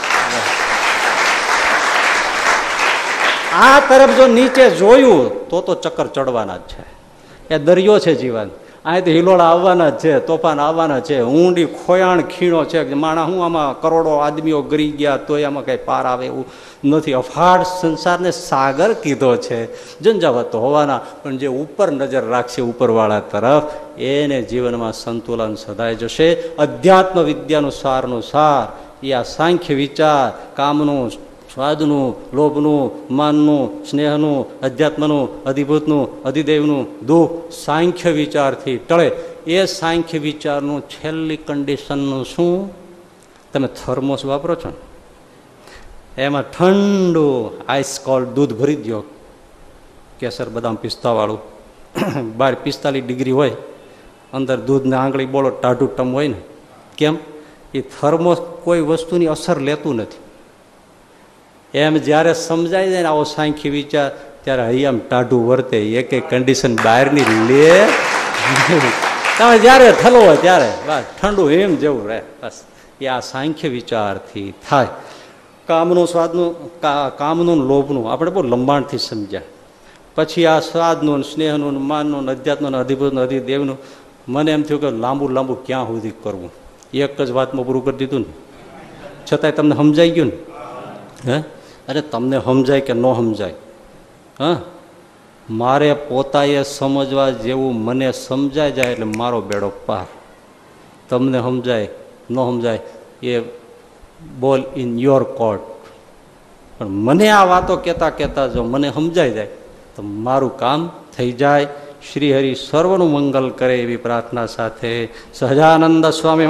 S1: આ તરફ જો નીચે જોયું તો ચક્કર ચડવાના જ છે. એ દરિયો છે જીવન. અહીં તો હિલોળા આવવાના જ છે, તોફાન આવવાના છે, ઊંડી ખોયાણ ખીણો છે. માણા હું આમાં કરોડો આદમીઓ ગરી ગયા તોય આમાં કઈ પાર આવે એવું નથી. અફાડ સંસારને સાગર કીધો છે, ઝંઝાવતો હોવાના. પણ જે ઉપર નજર રાખશે ઉપરવાળા તરફ, એને જીવનમાં સંતુલન સદાય જશે. અધ્યાત્મ વિદ્યાનું સારનું સાર એ આ સાંખ્ય વિચાર, કામનું, સ્વાદનું, લોભનું, માનનું, સ્નેહનું, અધ્યાત્મનું, અધિભૂતનું, અધિદેવનું દુઃખ સાંખ્ય વિચારથી ટળે. એ સાંખ્ય વિચારનું છેલ્લી કન્ડિશનનું શું? તમે થર્મોસ વાપરો છો, એમાં ઠંડુ આઈસ કોલ્ડ દૂધ ભરી દો, કેસર બદામ પિસ્તાવાળું, બહાર 45 ડિગ્રી હોય, અંદર દૂધને આંગળી બોલો ટાઢું ટમ હોય ને. કેમ? એ થર્મોસ કોઈ વસ્તુની અસર લેતું નથી. એમ જ્યારે સમજાય જાય ને આવો સાંખ્ય વિચાર, ત્યારે હૈયામ ટાઢું વર્તે, એક કન્ડિશન બહારની લે. તમે જ્યારે થલો હોય ત્યારે બસ ઠંડુ એમ જેવું રહે. બસ એ આ સાંખ્ય વિચારથી થાય. કામનું, સ્વાદનું, કામનું, લોભનું આપણે બહુ લંબાણથી સમજ્યા. પછી આ સ્વાદનું, સ્નેહનું, માનનું, અધ્યાત્મનું, અધિભૂતનું, અધિદેવનું. મને એમ થયું કે લાંબુ લાંબુ ક્યાં સુધી કરવું, એક જ વાતમાં પૂરું કરી દીધું ને. છતાંય તમને સમજાઈ ગયું ને? અરે તમને સમજાય કે ન સમજાય, મારે પોતાએ સમજવા જેવું મને સમજાય જાય એટલે મારો બેડો પાર. તમને સમજાય ન સમજાય એ બોલ ઇન યોર કોર્ટ. પણ મને આ વાતો કહેતા કહેતા જો મને સમજાઈ જાય તો મારું કામ થઈ જાય. શ્રી હરિ સર્વનું મંગલ કરે એવી પ્રાર્થના સાથે સહજાનંદ સ્વામી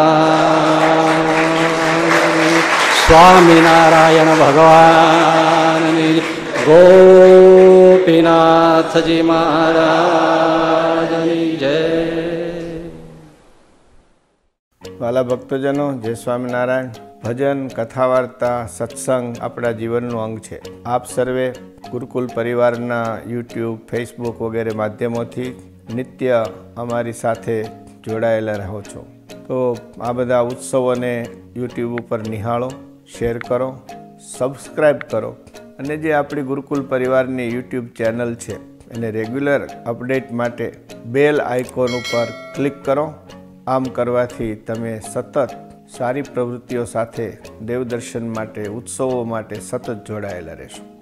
S1: મહારાજ, સ્વામિનારાયણ ભગવાનની, ગોપીનાથજી મહારાજની જય.
S2: વાલા ભક્તજનો, જય સ્વામિનારાયણ. ભજન, કથા, વાર્તા, સત્સંગ આપણા જીવનનું અંગ છે. આપ સર્વે ગુરુકુલ પરિવારના યુટ્યુબ, ફેસબુક વગેરે માધ્યમોથી નિત્ય અમારી સાથે જોડાયેલા રહો છો. તો આ બધા ઉત્સવોને યુટ્યુબ ઉપર નિહાળો, શેર કરો, સબસ્ક્રાઈબ કરો. અને જે આપણી ગુરુકુલ પરિવારની યુટ્યુબ ચેનલ છે એને રેગ્યુલર અપડેટ માટે બેલ આઇકોન ઉપર ક્લિક કરો. આમ કરવાથી તમે સતત સારી પ્રવૃત્તિઓ સાથે દેવદર્શન માટે, ઉત્સવો માટે સતત જોડાયેલા રહેશો.